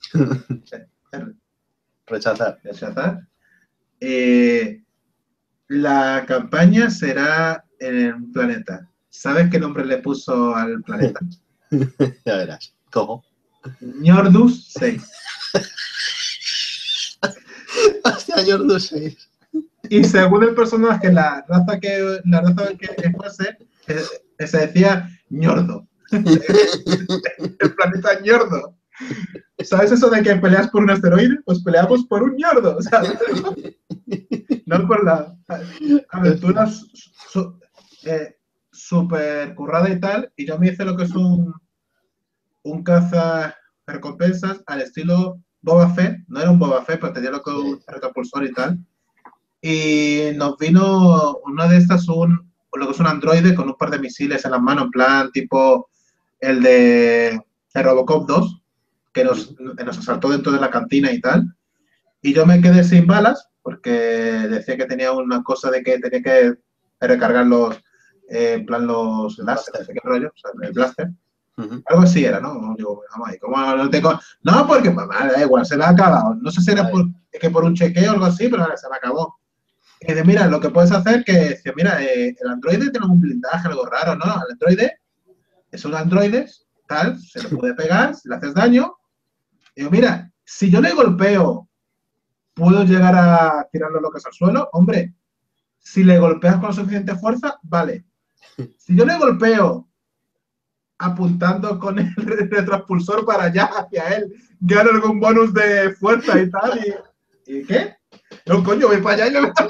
[SPEAKER 2] rechazar.
[SPEAKER 1] rechazar. Eh, la campaña será en un planeta. ¿Sabes qué nombre le puso al planeta?
[SPEAKER 2] Ya verás. ¿Cómo?
[SPEAKER 1] Ñordus seis.
[SPEAKER 2] Hostia, Ñordus seis.
[SPEAKER 1] Y según el personaje, la raza que, la raza que fuese, eh, se decía Ñordo. El planeta Ñordo. ¿Sabes eso de que peleas por un asteroide? Pues peleamos por un Ñordo, ¿sabes? No por la aventura su, eh, súper currada y tal, y yo me hice lo que es un, un caza recompensas al estilo Boba Fett. No era un Boba Fett, pero tenía lo que un retropulsor y tal. Y nos vino una de estas, un, lo que es un androide con un par de misiles en las manos, en plan tipo el de el Robocop dos, que nos, nos asaltó dentro de la cantina y tal. Y yo me quedé sin balas, porque decía que tenía una cosa de que tenía que recargar los, eh, en plan los láser, no sé qué rollo, o sea, el blaster. Uh-huh. Algo así era, ¿no? Digo, vamos ahí, ¿cómo no tengo? No, porque, mamá, da igual, se me ha acabado. No sé si era por, que por un chequeo o algo así, pero se me acabó. Y dice, mira, lo que puedes hacer que, dice, mira, eh, el androide tiene un blindaje, algo raro, ¿no? El androide es un androide, tal, se le puede pegar, si le haces daño. Digo, mira, si yo le golpeo, ¿puedo llegar a tirarlo lo que es al suelo? Hombre, si le golpeas con suficiente fuerza, vale. Si yo le golpeo apuntando con el retropulsor para allá hacia él, gano algún bonus de fuerza y tal, y, ¿y qué? No, coño, voy para allá y le meto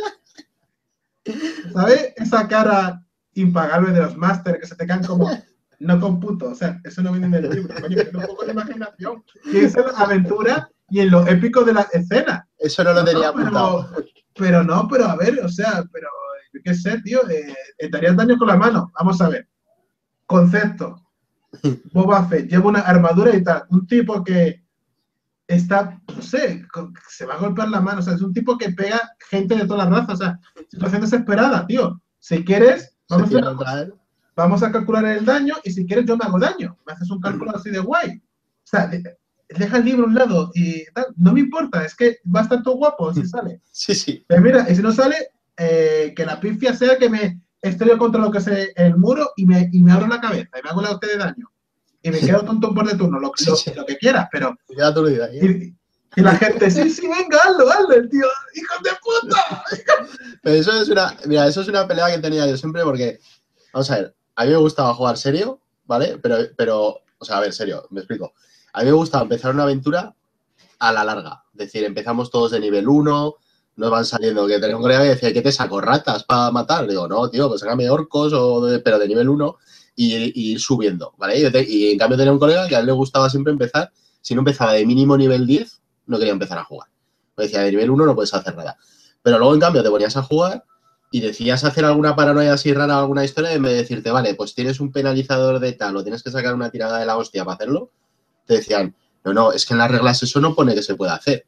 [SPEAKER 1] el... ¿Sabes? Esa cara impagable de los máster que se te caen como... No computo, o sea, eso no viene en el libro, coño, que un poco de imaginación. Piensa en la aventura y en lo épico de la escena.
[SPEAKER 2] Eso no lo
[SPEAKER 1] no,
[SPEAKER 2] tenía
[SPEAKER 1] no,
[SPEAKER 2] apuntado.
[SPEAKER 1] Pero, pero no, pero a ver, o sea, pero, qué sé, tío, eh, te harías daño con la mano. Vamos a ver. Concepto. Boba Fett lleva una armadura y tal. Un tipo que está, no sé, se va a golpear la mano. O sea, es un tipo que pega gente de todas las razas. O sea, situación desesperada, tío. Si quieres, Vamos a, hacer una cosa. Vamos a calcular el daño y si quieres yo me hago daño. Me haces un cálculo así de guay. O sea, deja el libro a un lado y tal. No me importa, es que va a estar todo guapo si sale.
[SPEAKER 2] Sí, sí.
[SPEAKER 1] Pero mira, y si no sale, eh, que la pifia sea que me estrello contra lo que sea el muro y me, y me abro la cabeza y me hago la hostia de daño. Y me quedo tonto por de turno, lo,
[SPEAKER 2] Sí,
[SPEAKER 1] lo,
[SPEAKER 2] sí.
[SPEAKER 1] lo que quieras, pero...
[SPEAKER 2] Ya tú lo dirás, ¿eh?
[SPEAKER 1] Y, y la gente, sí, sí, venga, hazlo, hazlo, el tío, ¡hijos de puta!
[SPEAKER 2] Pero eso es una, mira, eso es una pelea que tenía yo siempre porque, vamos a ver, a mí me gustaba jugar serio, ¿vale? Pero, pero, o sea, a ver, serio, me explico. A mí me gustaba empezar una aventura a la larga. Es decir, empezamos todos de nivel uno, nos van saliendo, que tenía un colega que decía, ¿qué te saco? ¿Ratas para matar? Digo, no, tío, pues sácame orcos, o de, pero de nivel uno y, y ir subiendo, ¿vale? Y, te, y en cambio tenía un colega que a él le gustaba siempre empezar, si no empezaba de mínimo nivel diez, no quería empezar a jugar. Me decía, de nivel uno no puedes hacer nada. Pero luego, en cambio, te ponías a jugar y decías hacer alguna paranoia así rara, alguna historia, en vez de decirte, vale, pues tienes un penalizador de tal o tienes que sacar una tirada de la hostia para hacerlo, te decían, no, no, es que en las reglas eso no pone que se pueda hacer.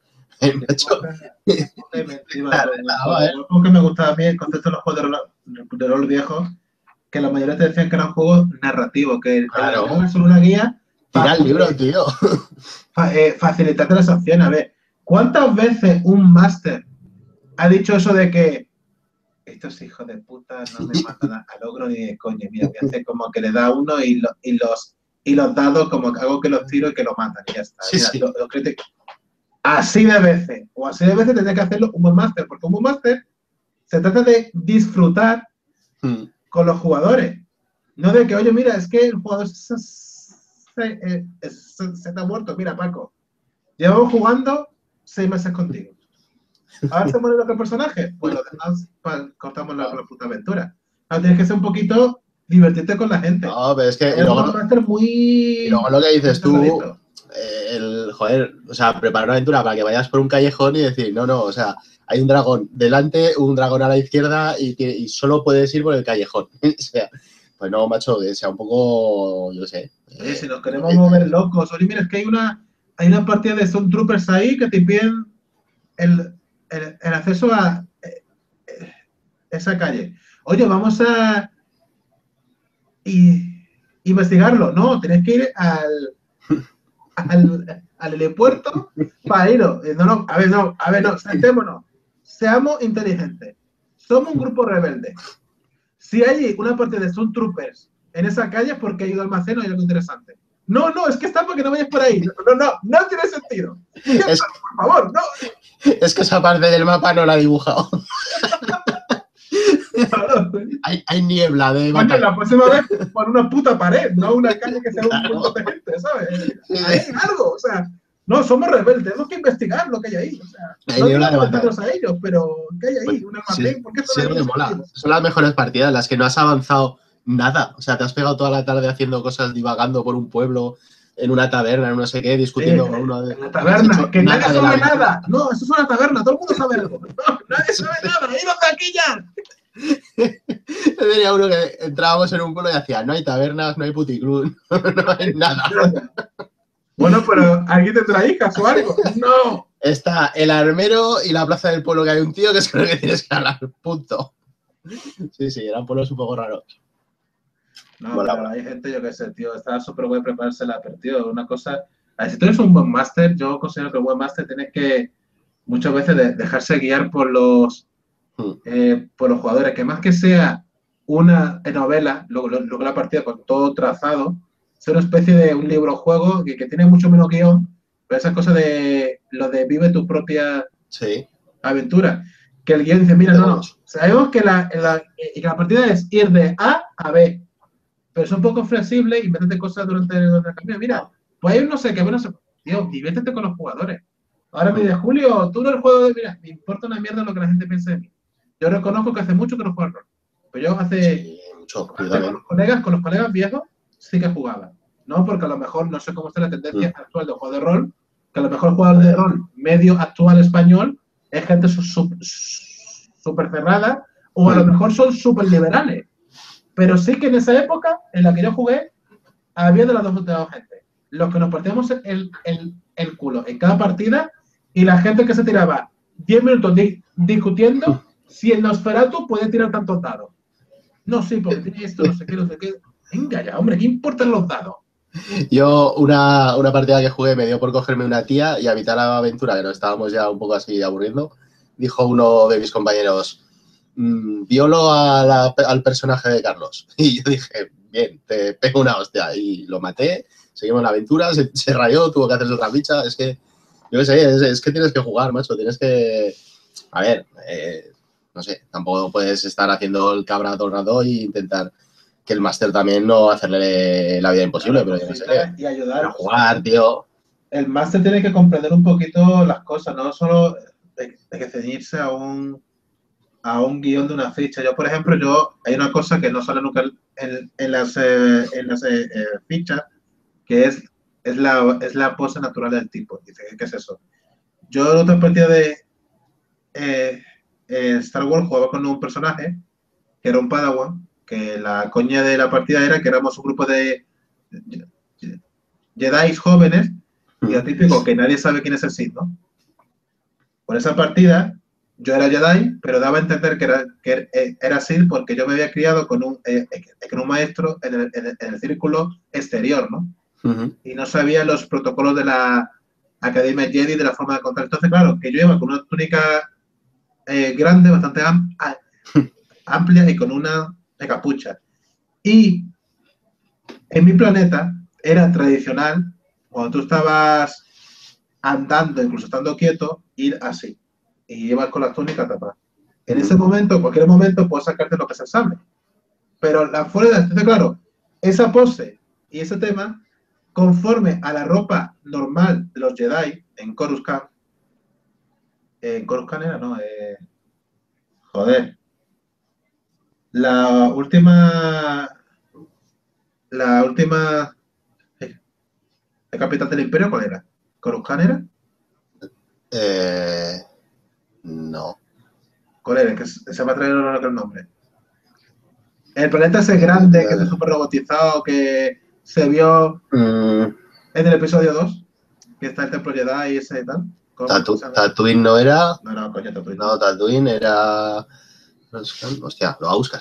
[SPEAKER 1] Porque me gustaba a mí el concepto de los juegos de rol, de rol viejos, que la mayoría te decían que eran juegos narrativos, que
[SPEAKER 2] claro.
[SPEAKER 1] era solo una guía.
[SPEAKER 2] Tira el libro, tío.
[SPEAKER 1] Facilitarte las opciones. A ver, ¿cuántas veces un máster ha dicho eso de que estos hijos de puta no me matan al ogro ni de coña? Mira, voy a hacer como que le da uno y, lo, y los y los dados como que hago que los tiro y que lo matan y ya está.
[SPEAKER 2] Sí,
[SPEAKER 1] Mira,
[SPEAKER 2] sí.
[SPEAKER 1] lo, lo así de veces, o así de veces tendría que hacerlo un buen máster, porque un buen máster se trata de disfrutar mm. con los jugadores. No de que, oye, mira, es que el jugador se, se, se, se, se te ha muerto. Mira, Paco, llevamos jugando seis meses contigo. Ahora se muere otro personaje. Pues lo demás cortamos la, la puta aventura. Ahora tienes que ser un poquito divertirte con la gente.
[SPEAKER 2] No, pero es que...
[SPEAKER 1] Y luego, máster muy...
[SPEAKER 2] y luego lo que dices tú, eh, el, joder, o sea, preparar una aventura para que vayas por un callejón y decir, no, no, o sea, hay un dragón delante, un dragón a la izquierda y, que, y solo puedes ir por el callejón. O sea, pues no, macho, que sea un poco, yo qué sé.
[SPEAKER 1] Oye, si nos queremos eh, mover locos, oye, mira, es que hay una, hay una partida de Stormtroopers ahí que te piden el, el, el acceso a eh, esa calle. Oye, vamos a y, investigarlo. No, tenés que ir al, al, al aeropuerto para ir. No, no, a ver, no, a ver, no, sentémonos. Seamos inteligentes. Somos un grupo rebelde. Si hay una parte de Stormtroopers en esa calle es porque hay un almacén o hay algo interesante. No, no, es que está porque no vayas por ahí. No, no, no, no tiene sentido. Es, por favor, no.
[SPEAKER 2] Es que esa parte del mapa no la he dibujado.
[SPEAKER 1] Claro.
[SPEAKER 2] hay, hay niebla de
[SPEAKER 1] Oye, la próxima vez por una puta pared, no una calle que sea un claro. montón de gente, ¿sabes? Hay algo, o sea, no, somos rebeldes, tenemos que investigar lo que hay ahí. O sea, hay no tenemos que matarlos a ellos, pero ¿qué hay ahí? Pues, un almacén, sí, ¿por qué
[SPEAKER 2] sí, me mola. Son las mejores partidas, las que no has avanzado nada. O sea, te has pegado toda la tarde haciendo cosas, divagando por un pueblo, en una taberna, en no sé qué, discutiendo
[SPEAKER 1] sí,
[SPEAKER 2] con uno de...
[SPEAKER 1] En la taberna, que nadie sabe nada. No, eso es una taberna, todo el mundo sabe algo. No, nadie sabe nada, iros de aquí ya.
[SPEAKER 2] Tenía uno que entrábamos en un pueblo y decía, no hay tabernas, no hay puticlub, no hay nada.
[SPEAKER 1] Bueno, pero aquí tendrá hijas o algo. No.
[SPEAKER 2] Está el armero y la plaza del pueblo, que hay un tío que es con el que tienes que hablar, punto. Sí, sí, eran pueblos un poco raros.
[SPEAKER 1] No, bueno, pero hay gente, yo qué sé, tío, está súper bueno prepararse la partida. Una cosa, a ver, si tú eres un buen máster, yo considero que el buen máster tienes que muchas veces de, dejarse guiar por los Eh, por los jugadores, que más que sea una novela, luego, luego la partida con todo trazado, es una especie de un libro juego que, que tiene mucho menos guión, pero esas cosas de lo de vive tu propia
[SPEAKER 2] sí.
[SPEAKER 1] aventura, que el guión dice, mira, no, no, sabemos que la, la, que la partida es ir de A a B, pero es un poco flexible y métete cosas durante, durante el camino. Mira, pues hay no sé qué, bueno, tío, diviértete con los jugadores. Ahora me dice, Julio, tú no eres juego de, mira, me importa una mierda lo que la gente piense de mí. Yo reconozco que hace mucho que no juego al rol. Pero yo hace...
[SPEAKER 2] Sí, mucho.
[SPEAKER 1] Con los, colegas, con los colegas viejos sí que jugaba. No, porque a lo mejor no sé cómo está la tendencia mm. actual de juego de rol, que a lo mejor jugador de rol medio actual español es gente súper cerrada o a lo mejor son súper liberales. Pero sí que en esa época en la que yo jugué había de las dos, de las dos gente. Los que nos partíamos el, el, el culo en cada partida y la gente que se tiraba diez minutos di discutiendo si el Nosferatu puede tirar tantos dados. No, sí, porque tiene esto, no sé qué, no sé qué. Venga ya, hombre, ¿qué importan los dados?
[SPEAKER 2] Yo, una, una partida que jugué, me dio por cogerme una tía y a mitad de la aventura, que nos estábamos ya un poco así aburriendo, dijo uno de mis compañeros, mmm, violo a la- al personaje de Carlos. Y yo dije, bien, te pego una hostia. Y lo maté, seguimos la aventura, se, se rayó, tuvo que hacerse otra ficha. Es que, yo qué sé, es, es que tienes que jugar, macho, tienes que... A ver, eh, no sé, tampoco puedes estar haciendo el cabra tornado e intentar que el máster también no hacerle la vida imposible,
[SPEAKER 1] Claro,
[SPEAKER 2] pero yo no sé.
[SPEAKER 1] cositas y
[SPEAKER 2] Pero
[SPEAKER 1] ayudar. O sea,
[SPEAKER 2] jugar, tío.
[SPEAKER 1] el máster tiene que comprender un poquito las cosas, no solo de, de que ceñirse a un, a un guión de una ficha. Yo, por ejemplo, yo hay una cosa que no sale nunca en, en las, eh, en las eh, eh, fichas, que es, es, la, es la pose natural del tipo. Dice, ¿qué es eso? Yo en otra partida de eh, eh, Star Wars jugaba con un personaje que era un Padawan, que la coña de la partida era que éramos un grupo de Jedi jóvenes y lo típico que nadie sabe quién es el Sith, ¿no? Por esa partida yo era Jedi, pero daba a entender que era, que era Sith porque yo me había criado con un, eh, con un maestro en el, en, el, en el, círculo exterior, ¿no? Uh-huh. Y no sabía los protocolos de la Academia Jedi, de la forma de contar. Entonces, claro, que yo iba con una túnica eh, grande, bastante am amplia y con una de capucha. Y en mi planeta era tradicional, cuando tú estabas andando, incluso estando quieto, ir así. Y ibas con la túnica tapada. En ese momento, en cualquier momento, puedes sacarte lo que es el sable. Pero la fuera de entonces, claro, esa pose y ese tema, conforme a la ropa normal de los Jedi en Coruscant, eh, en Coruscant era, ¿no? Eh, joder. La última. La última. Eh, ¿La capital del Imperio cuál era? ¿Coruscant era?
[SPEAKER 2] Eh, no.
[SPEAKER 1] ¿Cuál era? Que se me ha traído el nombre. El planeta ese grande, que es súper robotizado, que se vio mm. en el episodio dos, que está el templo Jedi y ese y tal.
[SPEAKER 2] Tatu Tatooine no era.
[SPEAKER 1] No, no, coño, Tatooine.
[SPEAKER 2] No, Tatooine era. Hostia, lo va a buscar.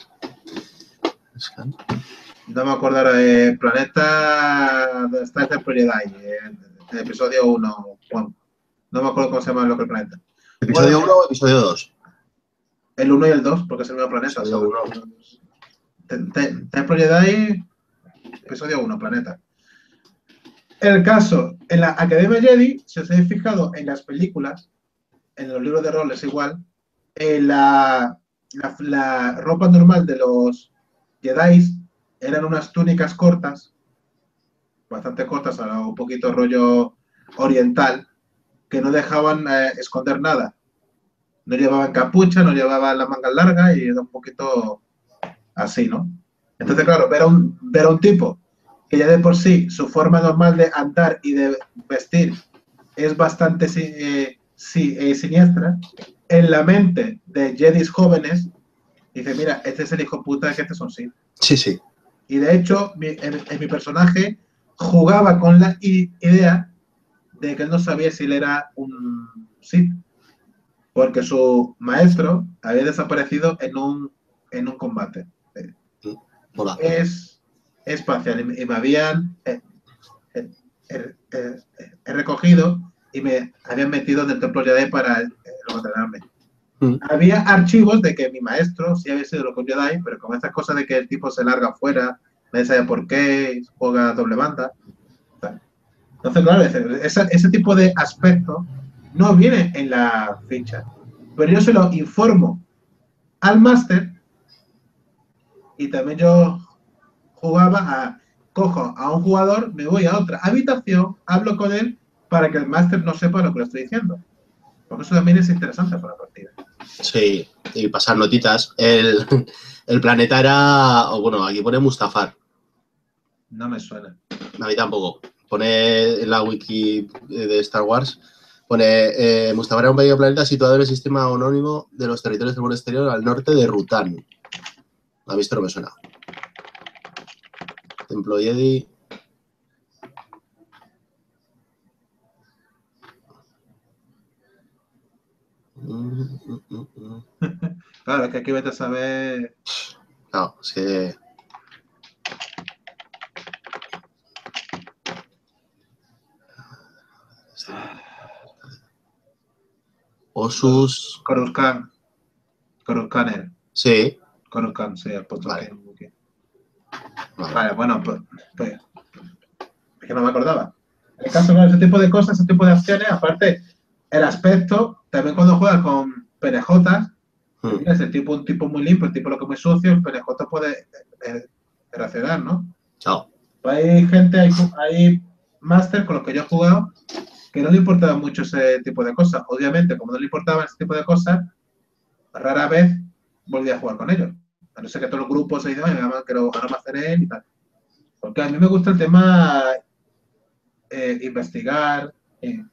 [SPEAKER 1] No me acuerdo ahora. Eh, planeta donde está el templo Jedi, en el episodio uno. Bueno, no me acuerdo cómo se llama lo que el planeta.
[SPEAKER 2] ¿Episodio uno o episodio dos?
[SPEAKER 1] El uno y el dos, porque es el mismo planeta.
[SPEAKER 2] Episodio
[SPEAKER 1] uno. Templo Jedi, episodio uno, planeta. El caso, en la Academia Jedi, si os habéis fijado en las películas, en los libros de rol es igual, eh, la, la, la, ropa normal de los Jedi eran unas túnicas cortas, bastante cortas, un poquito rollo oriental, que no dejaban eh, esconder nada. No llevaban capucha, no llevaban las mangas largas y era un poquito así, ¿no? Entonces, claro, ver a un, ver a un tipo que ya de por sí su forma normal de andar y de vestir es bastante eh, sí, eh, siniestra, en la mente de Jedis jóvenes, dice, mira, este es el hijo puta que este es un Sith.
[SPEAKER 2] Sí, sí.
[SPEAKER 1] Y de hecho, mi, en, en mi personaje jugaba con la idea de que él no sabía si él era un Sith, porque su maestro había desaparecido en un, en un combate.
[SPEAKER 2] Hola.
[SPEAKER 1] Es espacial y, y me habían eh, eh, eh, eh, eh, recogido y me habían metido en el templo Jedi para eh, entrenarme. Mm. Había archivos de que mi maestro sí había sido lo con Jedi, pero con estas cosas de que el tipo se larga afuera, nadie sabe por qué, juega doble banda. Tal. Entonces, claro, ese, ese tipo de aspecto no viene en la ficha, pero yo se lo informo al máster y también yo jugaba a, cojo a un jugador, me voy a otra habitación, hablo con él para que el máster no sepa lo que le estoy diciendo. Porque eso también es interesante para la partida.
[SPEAKER 2] Sí, y pasar notitas. El, el planeta era, o bueno, aquí pone Mustafar.
[SPEAKER 1] No me suena.
[SPEAKER 2] A mí tampoco. Pone en la wiki de Star Wars, pone eh, Mustafar era un pequeño planeta situado en el sistema anónimo de los territorios del mundo exterior al norte de Rután. A mí esto no me suena. Templo Jedi.
[SPEAKER 1] Claro, es que aquí vete a saber.
[SPEAKER 2] Claro, es que... Osus...
[SPEAKER 1] Coruscant. Coruscaner.
[SPEAKER 2] Sí.
[SPEAKER 1] Coruscant, sí, el puesto
[SPEAKER 2] Vale.
[SPEAKER 1] que...
[SPEAKER 2] Vale.
[SPEAKER 1] Vale, bueno, pues, pues... Es que no me acordaba. En el caso de ese tipo de cosas, ese tipo de acciones, aparte, el aspecto, también cuando juegas con penejotas,
[SPEAKER 2] Hmm.
[SPEAKER 1] es el tipo un tipo muy limpio, el tipo lo que es muy sucio, el penejota puede eh, reaccionar, ¿no?
[SPEAKER 2] Chao.
[SPEAKER 1] Hay gente, hay, hay máster con los que yo he jugado que no le importaba mucho ese tipo de cosas. Obviamente, como no le importaba ese tipo de cosas, rara vez volvía a jugar con ellos. A no ser que todos los grupos se dicen, oye, quiero armar él y tal. Porque a mí me gusta el tema eh, investigar eh,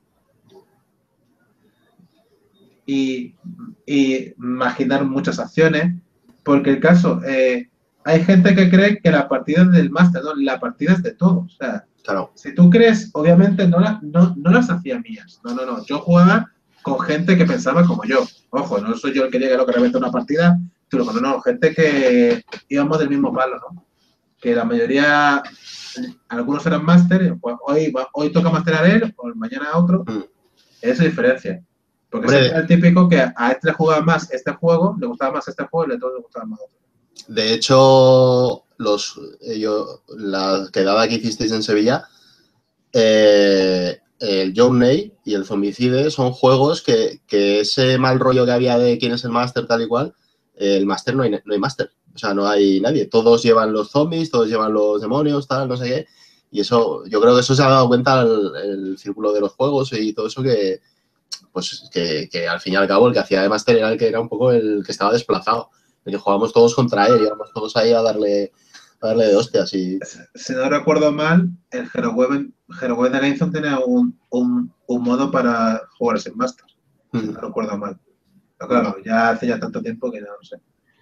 [SPEAKER 1] y, y imaginar muchas acciones. Porque el caso, eh, hay gente que cree que la partida es del máster, no, la partida es de todo. O sea,
[SPEAKER 2] Claro.
[SPEAKER 1] si tú crees, obviamente no, la, no, no las hacía mías. No, no, no. Yo jugaba con gente que pensaba como yo. Ojo, no soy yo el que llega a lo que reventa una partida, sino no, no, gente que íbamos del mismo palo, ¿no? Que la mayoría, algunos eran máster, pues hoy, hoy toca masterar él, o mañana otro.
[SPEAKER 2] Hmm.
[SPEAKER 1] Esa diferencia. Porque
[SPEAKER 2] Hombre,
[SPEAKER 1] siempre era el típico que a este le jugaba más este juego, le gustaba más este juego y a todos le gustaba más otro.
[SPEAKER 2] De hecho, los, yo, la quedada que hicisteis en Sevilla, eh, el Journey y el Zombicide son juegos que, que ese mal rollo que había de quién es el máster tal y cual, eh, el máster no hay, no hay máster. O sea, no hay nadie. Todos llevan los zombies, todos llevan los demonios, tal, no sé qué. Y eso, yo creo que eso se ha dado cuenta el, el círculo de los juegos y todo eso que, pues, que, que al fin y al cabo el que hacía de máster era el que era un poco el que estaba desplazado. El que jugábamos todos contra él, íbamos todos ahí a darle, a darle de hostias. Y...
[SPEAKER 1] Si no recuerdo mal, el Hero Web, Hero Web de Gamezone tenía un, un, un modo para jugar sin máster. Si no recuerdo mal. Pero claro, ya hace ya tanto tiempo que ya no sé.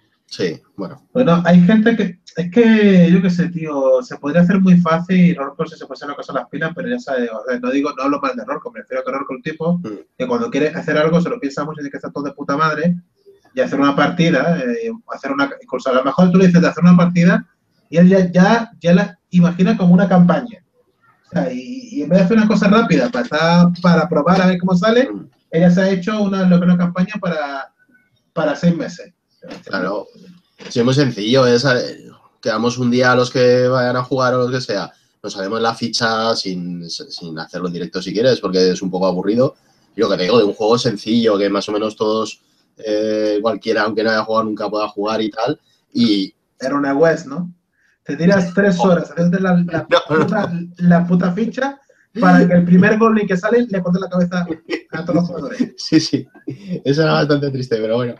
[SPEAKER 2] Sí, bueno.
[SPEAKER 1] Bueno, hay gente que, es que, yo qué sé, tío, se podría hacer muy fácil y Rorco se puede hacer una cosa a las pilas, pero ya sabes, o sea, no digo, no hablo mal de Rorco, me refiero a que Rorco es un tipo que cuando quiere hacer algo se lo piensa mucho y dice que está todo de puta madre y hacer una partida, eh, hacer una, incluso a lo mejor tú le dices de hacer una partida y él ya, ya, ya la imagina como una campaña. O sea, y, y en vez de hacer una cosa rápida para, estar, para probar a ver cómo sale, ella se ha hecho una, una campaña para, para seis meses.
[SPEAKER 2] Claro. Sí, es muy sencillo. Es, quedamos un día a los que vayan a jugar o lo que sea. Nos haremos la ficha sin, sin hacerlo en directo si quieres, porque es un poco aburrido. Yo que te digo, de un juego sencillo que más o menos todos, eh, cualquiera, aunque no haya jugado nunca, pueda jugar y tal. Y...
[SPEAKER 1] Era una West, ¿no? Te tiras tres horas haciendo la, la,
[SPEAKER 2] no, no,
[SPEAKER 1] puta,
[SPEAKER 2] no.
[SPEAKER 1] la puta ficha para que el primer goblin que sale le corte la cabeza a todos los jugadores.
[SPEAKER 2] Sí, sí. Eso era bastante triste, pero bueno.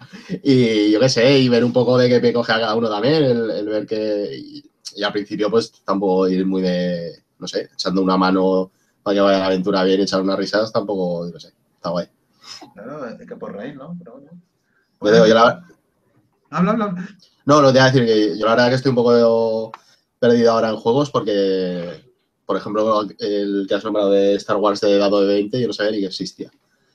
[SPEAKER 2] Y yo qué sé, y ver un poco de qué pie coge a cada uno también, el, el ver que... Y, y al principio, pues, tampoco ir muy de, no sé, echando una mano para que vaya la aventura bien y echar unas risas, tampoco, yo qué sé, está guay.
[SPEAKER 1] Claro, es que por reír, ¿no? Pero bueno.
[SPEAKER 2] Yo digo, yo la...
[SPEAKER 1] Habla, habla.
[SPEAKER 2] No, lo te iba a decir que yo la verdad que estoy un poco perdido ahora en juegos porque, por ejemplo, el que has nombrado de Star Wars de dado de veinte, yo no sabía ni que existía.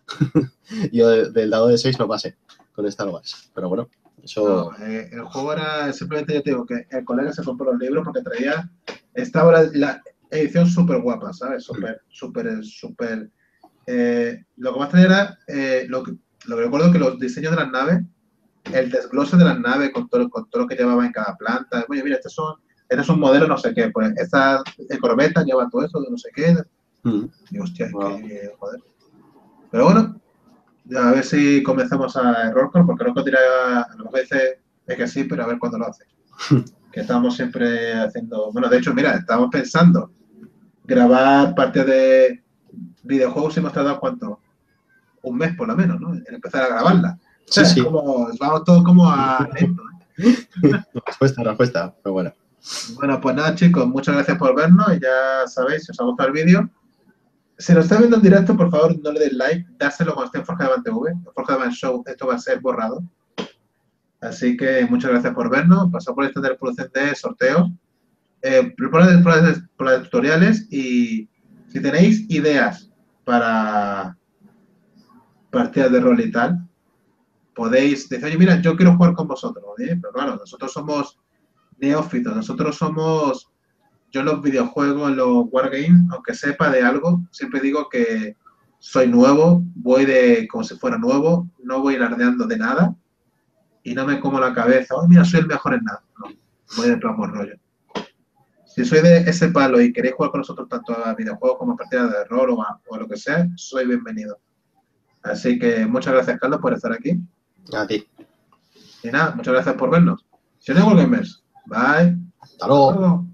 [SPEAKER 2] Yo de, del dado de seis no pasé con Star Wars, pero bueno, eso...
[SPEAKER 1] No, eh, el juego era, simplemente yo te digo que el colega se compró los libros porque traía, estaba la, la edición súper guapa, ¿sabes? Súper, súper, súper... Eh, lo que más traía era, eh, lo, que, lo que recuerdo que los diseños de las naves, el desglose de las naves con todo, con todo lo que llevaba en cada planta. Oye, mira, estos son, este es un modelo no sé qué, pues esta el corbeta lleva todo eso de no sé qué.
[SPEAKER 2] Mm.
[SPEAKER 1] Y hostia, es
[SPEAKER 2] Wow.
[SPEAKER 1] que, joder. Pero bueno, a ver si comenzamos a Rollcore, porque Rollcore dirá, a lo mejor dice es que sí, pero a ver cuándo lo hace. Que estamos siempre haciendo, bueno, de hecho, mira, estamos pensando grabar parte de videojuegos y hemos tardado cuánto, un mes por lo menos, ¿no? En empezar a grabarla. O sea,
[SPEAKER 2] Sí, sí.
[SPEAKER 1] es como, vamos todos como a lento, ¿eh?
[SPEAKER 2] Respuesta, respuesta, pero bueno.
[SPEAKER 1] Bueno, pues nada, chicos, muchas gracias por vernos y ya sabéis, si os ha gustado el vídeo, si lo estáis viendo en directo, por favor, no le deis like, dárselo cuando esté en Forja de Man T V, en Forja de Man Show, esto va a ser borrado. Así que muchas gracias por vernos, pasad por esta reproducción de sorteos, eh, por, las, por, las, por las tutoriales y si tenéis ideas para partidas de rol y tal, podéis decir, oye, mira, yo quiero jugar con vosotros, ¿eh? Pero claro, nosotros somos neófitos. Nosotros somos, yo en los videojuegos, en los wargames, aunque sepa de algo, siempre digo que soy nuevo, voy de como si fuera nuevo, no voy alardeando de nada y no me como la cabeza, oh, mira, soy el mejor en nada. No, voy de plan por rollo. Si soy de ese palo y queréis jugar con nosotros tanto a videojuegos como a partidas de rol o a, o a lo que sea, soy bienvenido. Así que muchas gracias, Carlos, por estar aquí.
[SPEAKER 2] A ti.
[SPEAKER 1] Y nada, muchas gracias por vernos. Si no, Gamers. Bye.
[SPEAKER 2] Hasta luego.
[SPEAKER 1] Hasta luego.